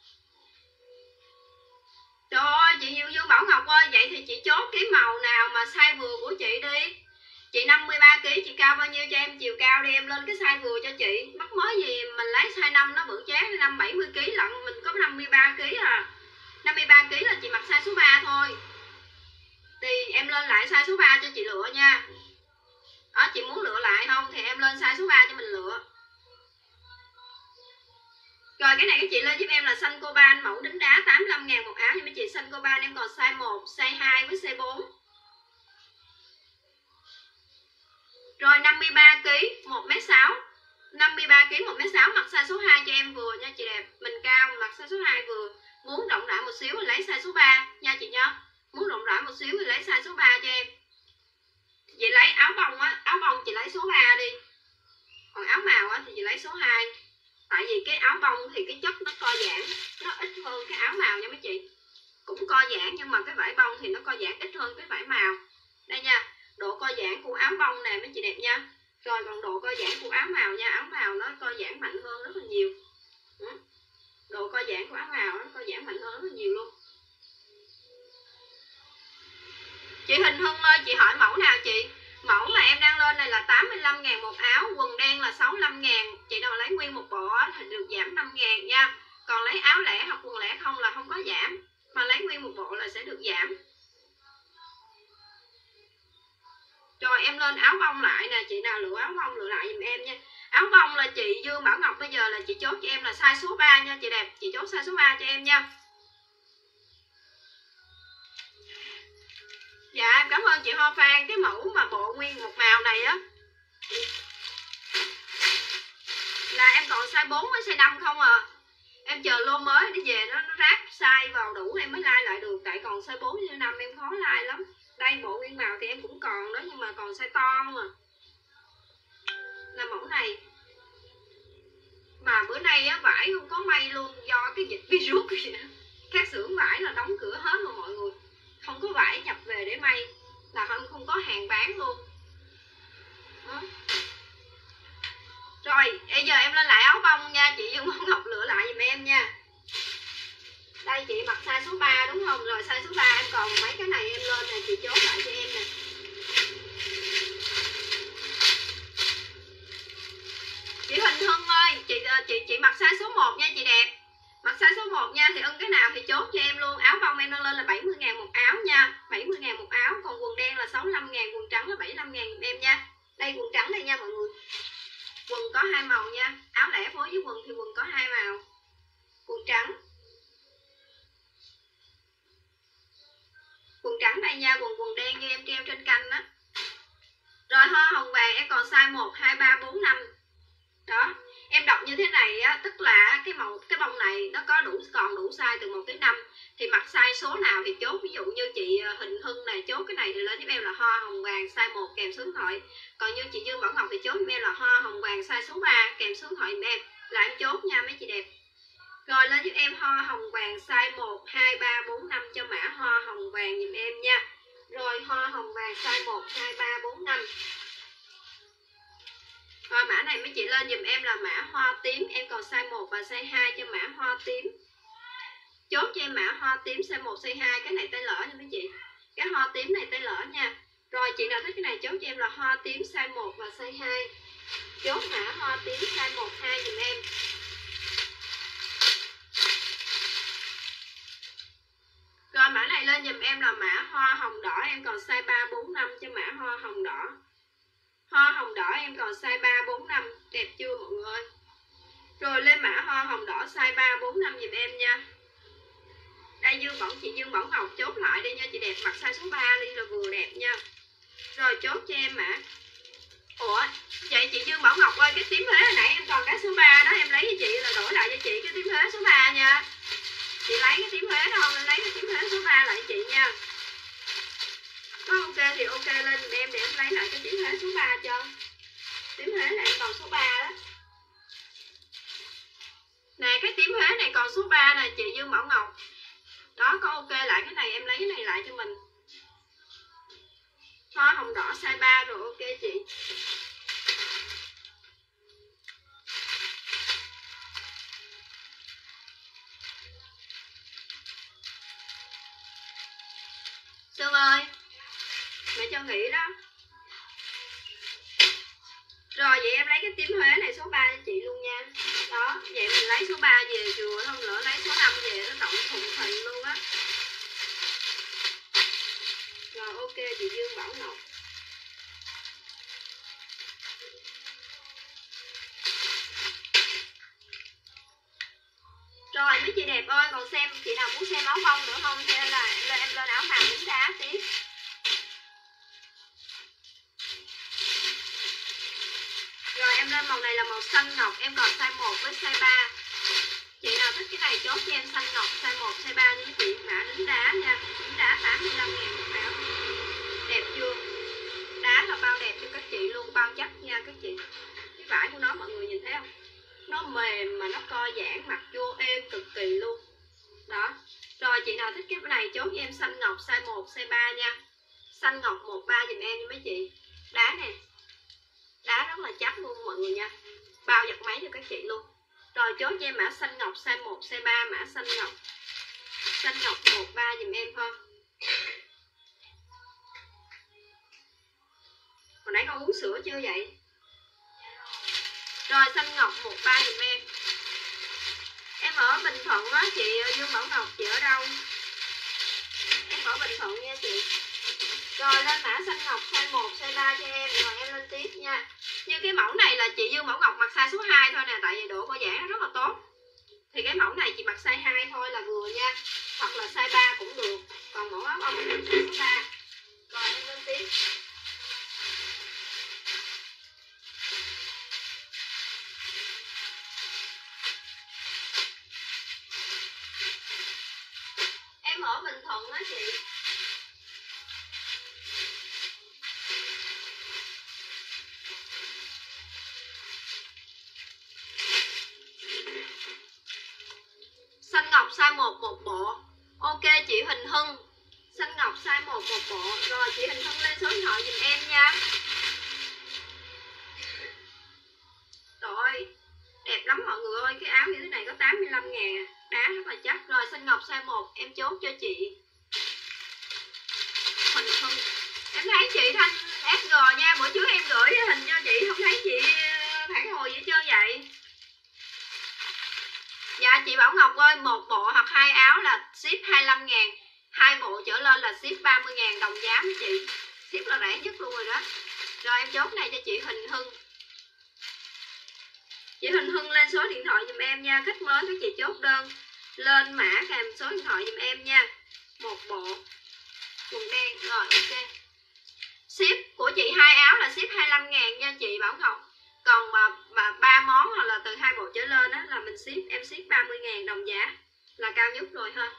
Trời ơi chị Dương Dương Bảo Ngọc ơi, vậy thì chị chốt cái màu nào mà size vừa của chị đi. Chị năm mươi ba ký, chị cao bao nhiêu cho em chiều cao đi, em lên cái size vừa cho chị. Mắc mới gì mình lấy size năm nó bự chát, năm bảy mươi ký lận, mình có năm mươi ba ký à. năm mươi ba ký là chị mặc size số ba thôi. Thì em lên lại size số ba cho chị lựa nha. Đó, chị muốn lựa lại không thì em lên size số ba cho mình lựa. Rồi cái này các chị lên giúp em là xanh coban mẫu đính đá tám mươi lăm ngàn một áo. Nhưng mấy chị xanh coban em còn size một, size hai với size bốn. Rồi năm mươi ba ký, một mét sáu. năm mươi ba ký, một mét sáu mặc size số hai cho em vừa nha chị đẹp. Mình cao mặc size số hai vừa. Muốn rộng rãi một xíu thì lấy size số ba nha chị nhá. Muốn rộng rãi một xíu thì lấy size số ba cho em. Chị lấy áo bông á, áo bông chị lấy số ba đi. Còn áo màu á thì chị lấy số hai. Tại vì cái áo bông thì cái chất nó co giãn, nó ít hơn cái áo màu nha mấy chị. Cũng co giãn nhưng mà cái vải bông thì nó co giãn ít hơn cái vải màu. Đây nha, độ co giãn của áo bông nè mấy chị đẹp nha. Rồi còn độ co giãn của áo màu nha, áo màu nó co giãn mạnh hơn rất là nhiều. Ừ. Độ co giãn của áo màu nó co giãn mạnh hơn rất là nhiều luôn. Chị Hình Hưng ơi, chị hỏi mẫu nào chị? Mẫu mà em đang lên này là tám mươi lăm ngàn một áo, quần đen là sáu mươi lăm ngàn. Chị nào lấy nguyên một bộ thì được giảm năm ngàn nha. Còn lấy áo lẻ hoặc quần lẻ không là không có giảm, mà lấy nguyên một bộ là sẽ được giảm. Rồi em lên áo bông lại nè, chị nào lựa áo bông lựa lại giùm em nha. Áo bông là chị Dương Bảo Ngọc bây giờ là chị chốt cho em là size số ba nha chị đẹp. Chị chốt size số ba cho em nha. Dạ em cảm ơn chị Hoa Phan. Cái mẫu mà bộ nguyên một màu này á là em còn size bốn với size năm không à. Em chờ lô mới nó về nó, nó ráp size vào đủ em mới like lại được. Tại còn size bốn với năm em khó like lắm. Đây bộ nguyên màu thì em cũng còn đó, nhưng mà còn size to không à. Là mẫu này. Mà bữa nay á vải không có may luôn do cái dịch virus kìa. Các xưởng vải là đóng cửa hết rồi mọi người. Không có vải nhập về để may, là không không có hàng bán luôn. Đó. Rồi bây giờ em lên lại áo bông nha, chị Dương Bảo Ngọc lựa lại giùm em nha. Đây chị mặc size số ba đúng không? Rồi size số ba em còn mấy cái này em lên nè, chị chốt lại cho em nè. Chị Hình Hưng ơi, chị chị chị mặc size số một nha chị đẹp. Mặc size số một nha, thì ưng cái nào thì chốt cho em luôn. Áo bông em đang lên là bảy mươi ngàn một áo nha, bảy mươi ngàn một áo. Còn quần đen là sáu mươi lăm ngàn, quần trắng là bảy mươi lăm ngàn em nha. Đây quần trắng đây nha mọi người. Quần có hai màu nha. Áo lẻ phối với quần thì quần có hai màu. Quần trắng. Quần trắng đây nha, quần quần đen như em treo trên canh đó. Rồi hoa hồng vàng em còn size một, hai, ba, bốn, năm. Đó, em đọc như thế này á, tức là cái màu cái bông này nó có đủ còn đủ size từ một tới năm. Thì mặc size số nào thì chốt, ví dụ như chị Hình Hưng này chốt cái này thì lên giúp em là hoa hồng vàng size một kèm số điện thoại. Còn như chị Dương Bảo Ngọc thì chốt giúp em là hoa hồng vàng size số ba kèm số điện thoại giùm em. Là em chốt nha mấy chị đẹp. Rồi lên giúp em hoa hồng vàng size một, hai, ba, bốn, năm cho mã hoa hồng vàng giùm em nha. Rồi hoa hồng vàng size một, hai, ba, bốn, năm. Rồi mã này mấy chị lên dùm em là mã hoa tím. Em còn size một và size hai cho mã hoa tím. Chốt cho em mã hoa tím size một, size hai. Cái này tay lỡ nha mấy chị. Cái hoa tím này tay lỡ nha. Rồi chị nào thích cái này chốt cho em là hoa tím size một và size hai. Chốt mã hoa tím size một, hai dùm em. Rồi mã này lên dùm em là mã hoa hồng đỏ. Em còn size ba, bốn, năm cho mã hoa hồng đỏ. Hoa hồng đỏ em còn size ba, bốn, năm. Đẹp chưa mọi người ơi. Rồi lên mã hoa hồng đỏ size ba, bốn, năm dùm em nha. Đây Dương Bỏng, chị Dương Bỏng Ngọc chốt lại đi nha chị đẹp. Mặc size số ba đi là vừa đẹp nha. Rồi chốt cho em mã. Ủa vậy chị Dương Bảo Ngọc ơi, cái tím thế hồi nãy em còn cái số ba đó, em lấy cho chị là đổi lại cho chị cái tím thế số ba nha. Chị lấy cái tím thế đó không, em lấy cái tím thế số ba lại cho chị nha. Có ok thì ok lên giùm em để em lấy lại cái tím thế số ba cho. Tím thế là em còn số ba đó. Nè cái tím thế này còn số ba nè chị Dương Bảo Ngọc. Đó có ok lại cái này, em lấy cái này lại cho mình. Hoa hồng đỏ size ba rồi ok chị. Sương ơi, mẹ cho nghỉ đó. Rồi vậy em lấy cái tím Huế này số ba cho chị luôn nha. Đó, vậy mình lấy số ba về chùa, không lỡ lấy số năm về nó động thùng thình luôn á. Rồi ok chị Dương Bảo Ngọc. Rồi mấy chị đẹp ơi, còn xem chị nào muốn xem áo bông nữa không? Thế là em lên, em lên áo màu đính đá tiếp. Rồi em lên màu này là màu xanh ngọc, em còn size một với size ba. Chị nào thích cái này chốt cho em xanh ngọc size một, size ba như chị, mã đính đá nha. Đính đá tám mươi lăm ngàn một áo. Đẹp chưa? Đá là bao đẹp cho các chị luôn, bao chắc nha các chị. Cái vải của nó mọi người nhìn thấy không? Nó mềm mà co giãn, mặt vô êm cực kỳ luôn. Đó. Rồi chị nào thích cái này chốt cho em xanh ngọc size một, size ba nha. Xanh ngọc một ba dùm em nha mấy chị. Đá nè. Đá rất là chắc luôn mọi người nha. Bao giật máy cho các chị luôn. Rồi chốt cho em mã xanh ngọc size một, size ba, mã xanh ngọc. Xanh ngọc một ba dùm em thôi. Hồi nãy con uống sữa chưa vậy? Rồi xanh ngọc một ba dùm em. Em ở Bình Thuận á chị Dương Bảo Ngọc, chị ở đâu? Em ở Bình Thuận nha chị. Rồi lên mã xanh ngọc size một, size ba cho em. Rồi em lên tiếp nha. Như cái mẫu này là chị Dương Bảo Ngọc mặc size số hai thôi nè. Tại vì độ co giãn nó rất là tốt. Thì cái mẫu này chị mặc size hai thôi là vừa nha. Hoặc là size ba cũng được. Còn mẫu áo ông là size số ba. Rồi em lên tiếp. Em ở Bình Thuận á chị. Xanh ngọc size một một bộ. Ok chị Huỳnh Hưng. Xanh ngọc size một một bộ. Rồi chị Huỳnh Hưng lên số điện thoại giùm em nha. Rồi đẹp lắm mọi người ơi. Cái áo như thế này có tám mươi lăm ngàn. Đá rất là chắc. Rồi xanh ngọc size một em chốt cho chị Huỳnh Hưng. Em thấy chị Thanh ét giê nha. Bữa trước em gửi hình cho chị không thấy chị phản hồi gì hết trơn vậy. Dạ chị Bảo Ngọc ơi, một bộ hoặc hai áo là ship hai mươi lăm ngàn. Hai bộ trở lên là ship ba mươi ngàn đồng giá với chị. Ship là rẻ nhất luôn rồi đó. Rồi em chốt này cho chị Huỳnh Hưng. Chị Huỳnh Hưng lên số điện thoại giùm em nha. Khách mới các chị chốt đơn lên mã kèm số điện thoại giùm em nha. Một bộ quần đen. Rồi ok. Ship của chị hai áo là ship hai mươi lăm ngàn nha chị Bảo Ngọc. Còn mà, mà ba món hoặc là từ hai bộ trở lên đó là mình ship, em ship ba mươi ngàn đồng giá là cao nhất rồi ha.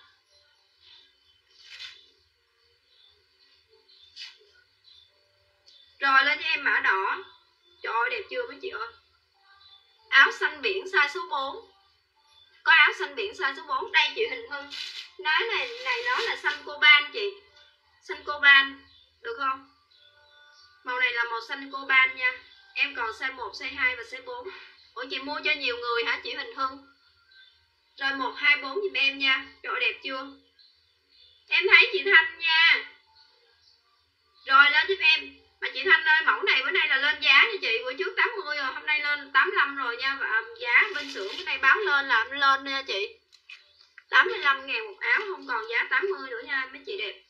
Rồi lên cho em mã đỏ. Trời ơi đẹp chưa mấy chị ơi. Áo xanh biển size số bốn. Có áo xanh biển size số bốn. Đây chị Huỳnh Hưng. Nói này này nó là xanh coban chị. Xanh coban được không? Màu này là màu xanh coban nha. Em còn size một, size hai và size bốn. Ủa chị mua cho nhiều người hả chị Huỳnh Hưng? Rồi một, hai, bốn giùm em nha. Trời ơi, đẹp chưa? Em thấy chị Thanh nha. Rồi lên giúp em. Mà chị Thanh ơi, mẫu này bữa nay là lên giá nha chị. Bữa trước tám mươi rồi, hôm nay lên tám mươi lăm rồi nha. Và giá bên xưởng bữa nay báo lên là lên nha chị. Tám mươi lăm ngàn một áo, không còn giá tám mươi nữa nha mấy chị đẹp.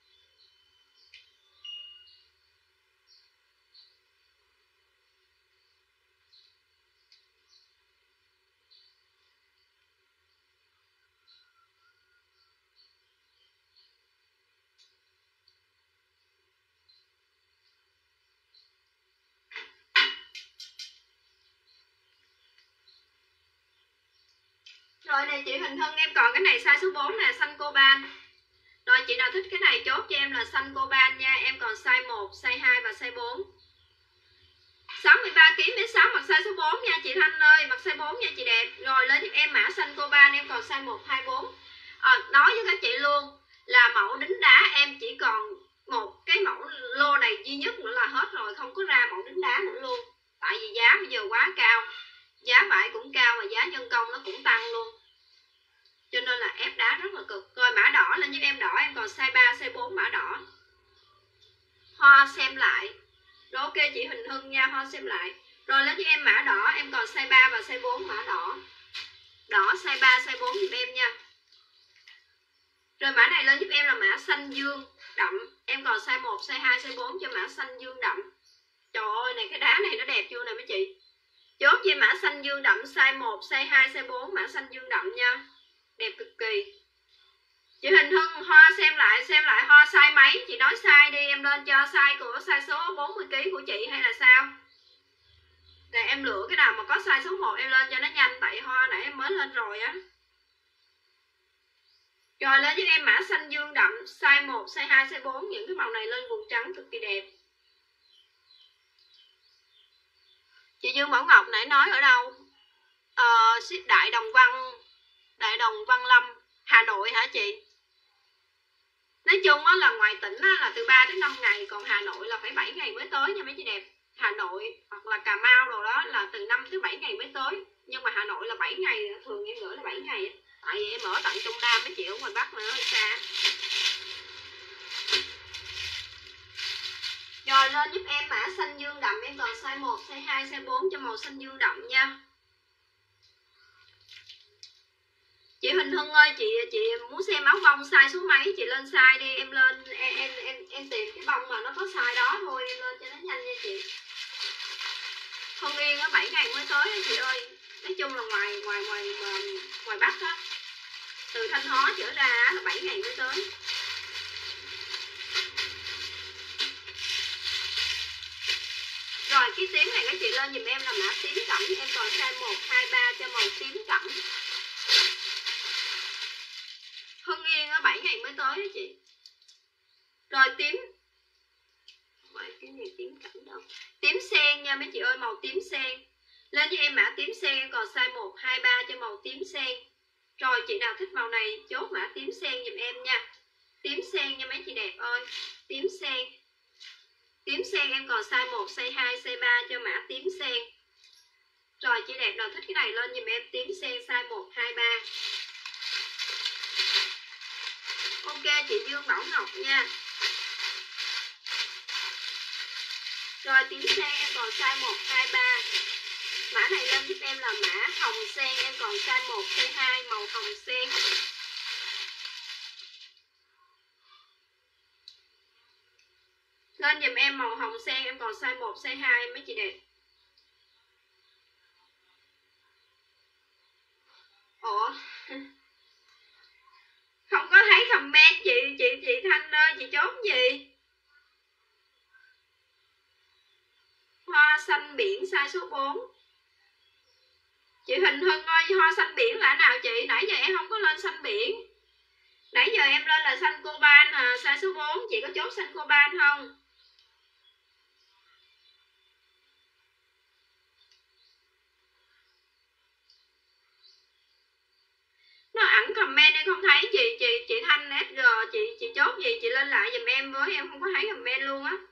Rồi này chị Huỳnh Hưng, em còn cái này size số bốn nè, xanh coban. Rồi chị nào thích cái này chốt cho em là xanh coban nha. Em còn size một, size hai và size bốn. Sáu mươi ba ki lô gam mét sáu mặc size số bốn nha chị Thanh ơi. Mặc size bốn nha chị đẹp. Rồi lên giúp em mã xanh coban. Em còn size một, hai, bốn. à, Nói với các chị luôn là mẫu đính đá em chỉ còn một cái mẫu lô này duy nhất nữa là hết rồi. Không có ra mẫu đính đá nữa luôn. Tại vì giá bây giờ quá cao. Giá vải cũng cao mà giá nhân công nó cũng tăng luôn. Cho nên là ép đá rất là cực. Rồi mã đỏ lên giúp em đỏ. Em còn size ba, size bốn mã đỏ. Hoa xem lại. Rồi ok chị Huỳnh Hưng nha. Hoa xem lại. Rồi lên giúp em mã đỏ. Em còn size ba và size bốn mã đỏ. Đỏ size ba, size bốn giúp em nha. Rồi mã này lên giúp em là mã xanh dương đậm. Em còn size một, size hai, size bốn cho mã xanh dương đậm. Trời ơi này cái đá này nó đẹp chưa nè mấy chị. Chốt cho mã xanh dương đậm size một, size hai, size bốn mã xanh dương đậm nha. Đẹp cực kỳ. Chị Huỳnh Hưng Hoa xem lại xem lại Hoa size mấy, chị nói size đi em lên cho size của size số bốn mươi ki lô gam của chị hay là sao? Để em lựa cái nào mà có size số một em lên cho nó nhanh, tại Hoa nãy em mới lên rồi á. Rồi lên với em mã xanh dương đậm size một, size hai, size bốn, những cái màu này lên quần trắng cực kỳ đẹp. Chị Dương Bảo Ngọc nãy nói ở đâu? uh, ship Đại Đồng Văn, Đại Đồng Văn Lâm, Hà Nội hả chị? Nói chung á, là ngoài tỉnh á, là từ ba đến năm ngày, còn Hà Nội là phải bảy ngày mới tới nha mấy chị đẹp. Hà Nội hoặc là Cà Mau rồi đó là từ năm tới bảy ngày mới tới. Nhưng mà Hà Nội là bảy ngày, thường em gửi là bảy ngày á. Tại vì em ở tận trong Nam mấy chị, ở ngoài Bắc mà nó hơi xa. Rồi lên giúp em mã xanh dương đậm, em còn size một, size hai, size bốn cho màu xanh dương đậm nha. Chị Huỳnh Hưng ơi, chị chị muốn xem áo bông size số mấy chị lên size đi, em lên em em em, em tìm cái bông mà nó có size đó thôi, em lên cho nó nhanh nha chị. Hưng Yên á bảy ngày mới tới đó chị ơi. Nói chung là ngoài ngoài ngoài ngoài, ngoài Bắc á, từ Thanh Hóa trở ra là bảy ngày mới tới. Rồi cái tím này các chị lên dùm em là mã tím cẩm, em còn size một, hai, ba cho màu tím cẩm. Hưng Yên á bảy ngày mới tới đó chị. Rồi tím, vậy cái này tím cẩm đâu, tím sen nha mấy chị ơi, màu tím sen. Lên cho em mã tím sen, em còn size một, hai, ba cho màu tím sen. Rồi chị nào thích màu này chốt mã tím sen dùm em nha. Tím sen nha mấy chị đẹp ơi, tím sen. Tím sen em còn size một, size hai, size ba cho mã tím sen. Rồi chị đẹp nào thích cái này lên dùm em tím sen size một, hai, ba. Ok chị Dương Bảo Ngọc nha. Rồi tím sen em còn size một, hai, ba. Mã này lên giúp em là mã hồng sen, em còn size một, size hai, màu hồng sen. Lên dùm em màu hồng sen, em còn size một, size hai mấy chị đẹp. Ủa không có thấy comment chị chị chị Thanh ơi, chị chốt gì? Hoa xanh biển size số bốn. Chị Huỳnh Hưng ơi, hoa xanh biển là nào chị? Nãy giờ em không có lên xanh biển. Nãy giờ em lên là xanh coban à, size số bốn. Chị có chốt xanh coban không? Nó ẩn comment em không thấy chị chị chị Thanh ét giê, chị chị chốt gì chị lên lại giùm em với, em không có thấy comment luôn á.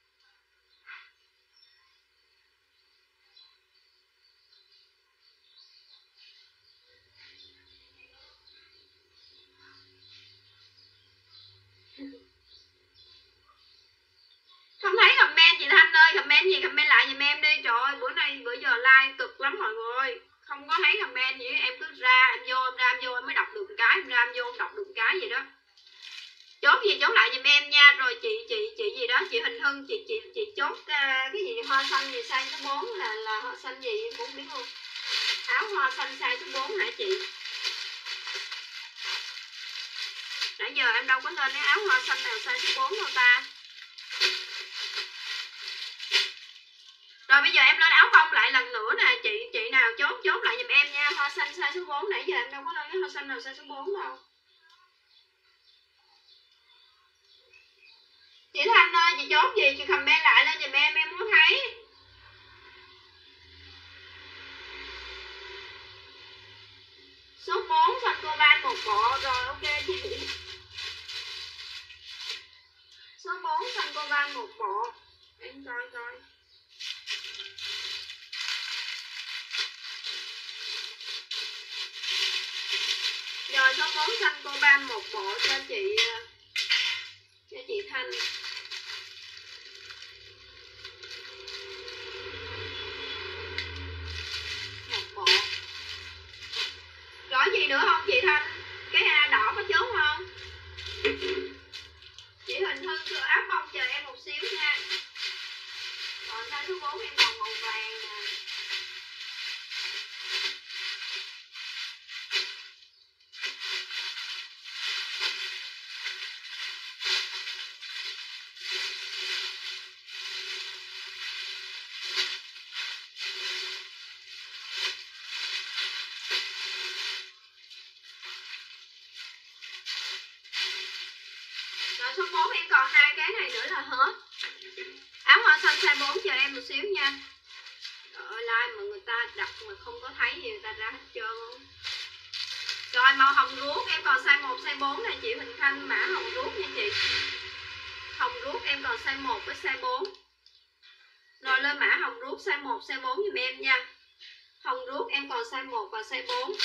Không thấy comment chị Thanh ơi, comment gì comment lại giùm em đi. Trời ơi bữa nay bữa giờ like cực lắm mọi người, không có thấy comment gì, em cứ ra em vô em ra em vô em mới đọc được một cái, em ra em vô em đọc được một cái gì đó. Chốt gì chốt lại giùm em nha. Rồi chị chị chị gì đó, chị Huỳnh Hưng, chị chị chị chốt uh, cái gì hoa xanh gì size số bốn là là hoa xanh gì em cũng biết luôn. Áo hoa xanh size số bốn hả chị? Nãy giờ em đâu có lên cái áo hoa xanh nào size số bốn đâu ta. Rồi bây giờ em lên áo bông lại lần nữa nè, chị chị nào chốt chốt lại giùm em nha. Hoa xanh size số bốn, nãy giờ em đâu có lên cái hoa xanh nào size số bốn đâu. Chị Thanh ơi, chị chốt gì chị comment lại lên giùm em, em muốn thấy. Số bốn xanh coban một bộ. Rồi ok chị. Số bốn xanh coban một bộ. Em coi coi. Rồi số bốn xanh coban một bộ cho chị cho chị Thanh. Một bộ. Có gì nữa không chị Thanh? Cái A đỏ có chốt không? Chị Huỳnh Hưng chưa áo bông chờ em một xíu nha. Còn size số bốn em còn màu vàng nè. Rồi số bốn em còn hai cái này nữa là hết. Áo hoa xanh size bốn chờ em một xíu nha. Trời ơi like mọi người ta đặt mà không có thấy thì người ta ra hết trơn luôn. Rồi màu hồng ruốc em còn size một, size bốn này chị Huỳnh Khanh, mã hồng ruốc nha chị. Hồng ruốc em còn size một với size bốn. Rồi lên mã hồng ruốc size một, size bốn giùm em nha. Hồng ruốc em còn size một và size bốn.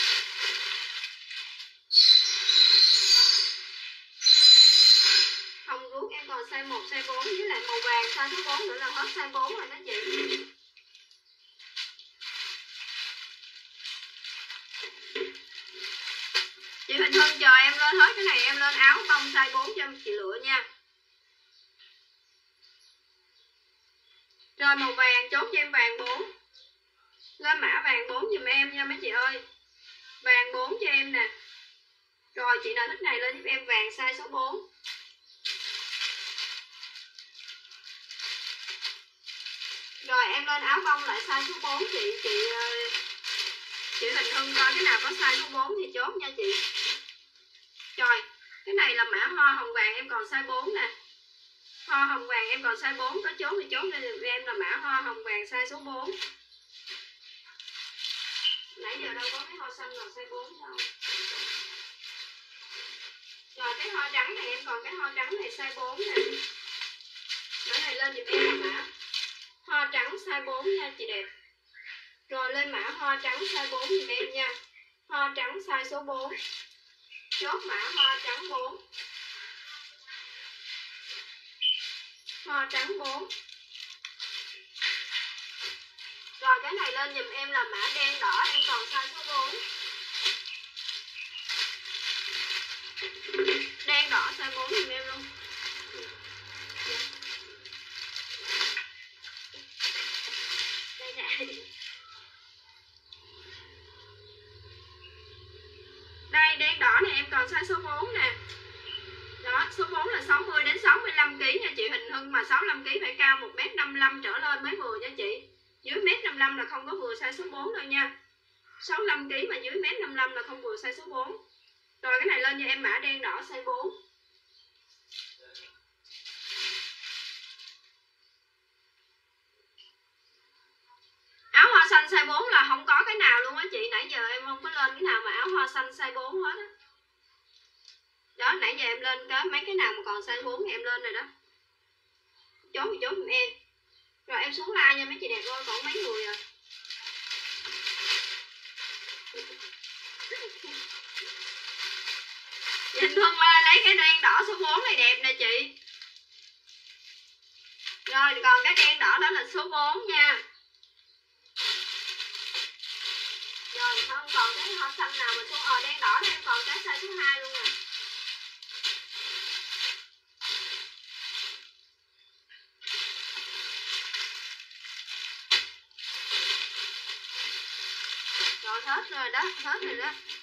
Hồng ruốc em còn size một, size bốn với lại màu vàng size số bốn nữa là hết size bốn rồi đó chị. Chị Huỳnh Hương chờ em lên hết cái này, em lên áo bông size bốn cho chị lựa nha. Rồi màu vàng chốt cho em vàng bốn. Lên mã vàng bốn giùm em nha mấy chị ơi. Vàng bốn cho em nè. Rồi chị nào thích này lên giúp em vàng size số bốn. Rồi em lên áo bông lại size số bốn chị chị chị Huỳnh Hương coi cái nào có size số bốn thì chốt nha chị. Rồi, cái này là mã hoa hồng vàng em còn size bốn nè. Hoa hồng vàng em còn size bốn, có chốt thì chốt lên em là mã hoa hồng vàng size số bốn. Nãy giờ đâu có cái hoa xanh nào size bốn đâu. Rồi cái hoa trắng này em còn cái hoa trắng này size bốn nè. Mã này lên giùm em là mã hoa trắng size bốn nha chị đẹp. Rồi lên mã hoa trắng size bốn giùm em nha. Hoa trắng size số bốn. Chốt mã hoa trắng bốn. Hoa trắng bốn. Rồi cái này lên giùm em là mã đen đỏ em còn size số bốn. Đen đỏ size bốn giùm em luôn. Đây nè. Đây đen đỏ này em còn size số bốn nè. Đó, số bốn là sáu mươi đến sáu mươi lăm ki lô gam nha chị Huỳnh Hương, mà sáu mươi lăm ki lô gam phải cao một mét năm mươi lăm trở lên mới vừa nha chị. Dưới một mét năm mươi lăm là không có vừa size số bốn đâu nha. sáu mươi lăm ki lô gam mà dưới một mét năm mươi lăm là không vừa size số bốn. Rồi cái này lên cho em mã đen đỏ size bốn. Áo hoa xanh size bốn là không có cái nào luôn á chị, nãy giờ em không có lên cái nào mà áo hoa xanh size bốn hết á. Đó, nãy giờ em lên cái mấy cái nào mà còn size bốn em lên rồi đó. Chốt thì chốt giùm em. Rồi em xuống like nha mấy chị đẹp ơi, còn mấy người à. Nhìn Hương lên lấy cái đen đỏ số bốn này đẹp nè chị. Rồi còn cái đen đỏ đó là số bốn nha. Rồi không còn cái hoa xanh nào mà số ờ đen đỏ đó em còn cái size số hai luôn nè. Rồi hết rồi đó, hết rồi đó.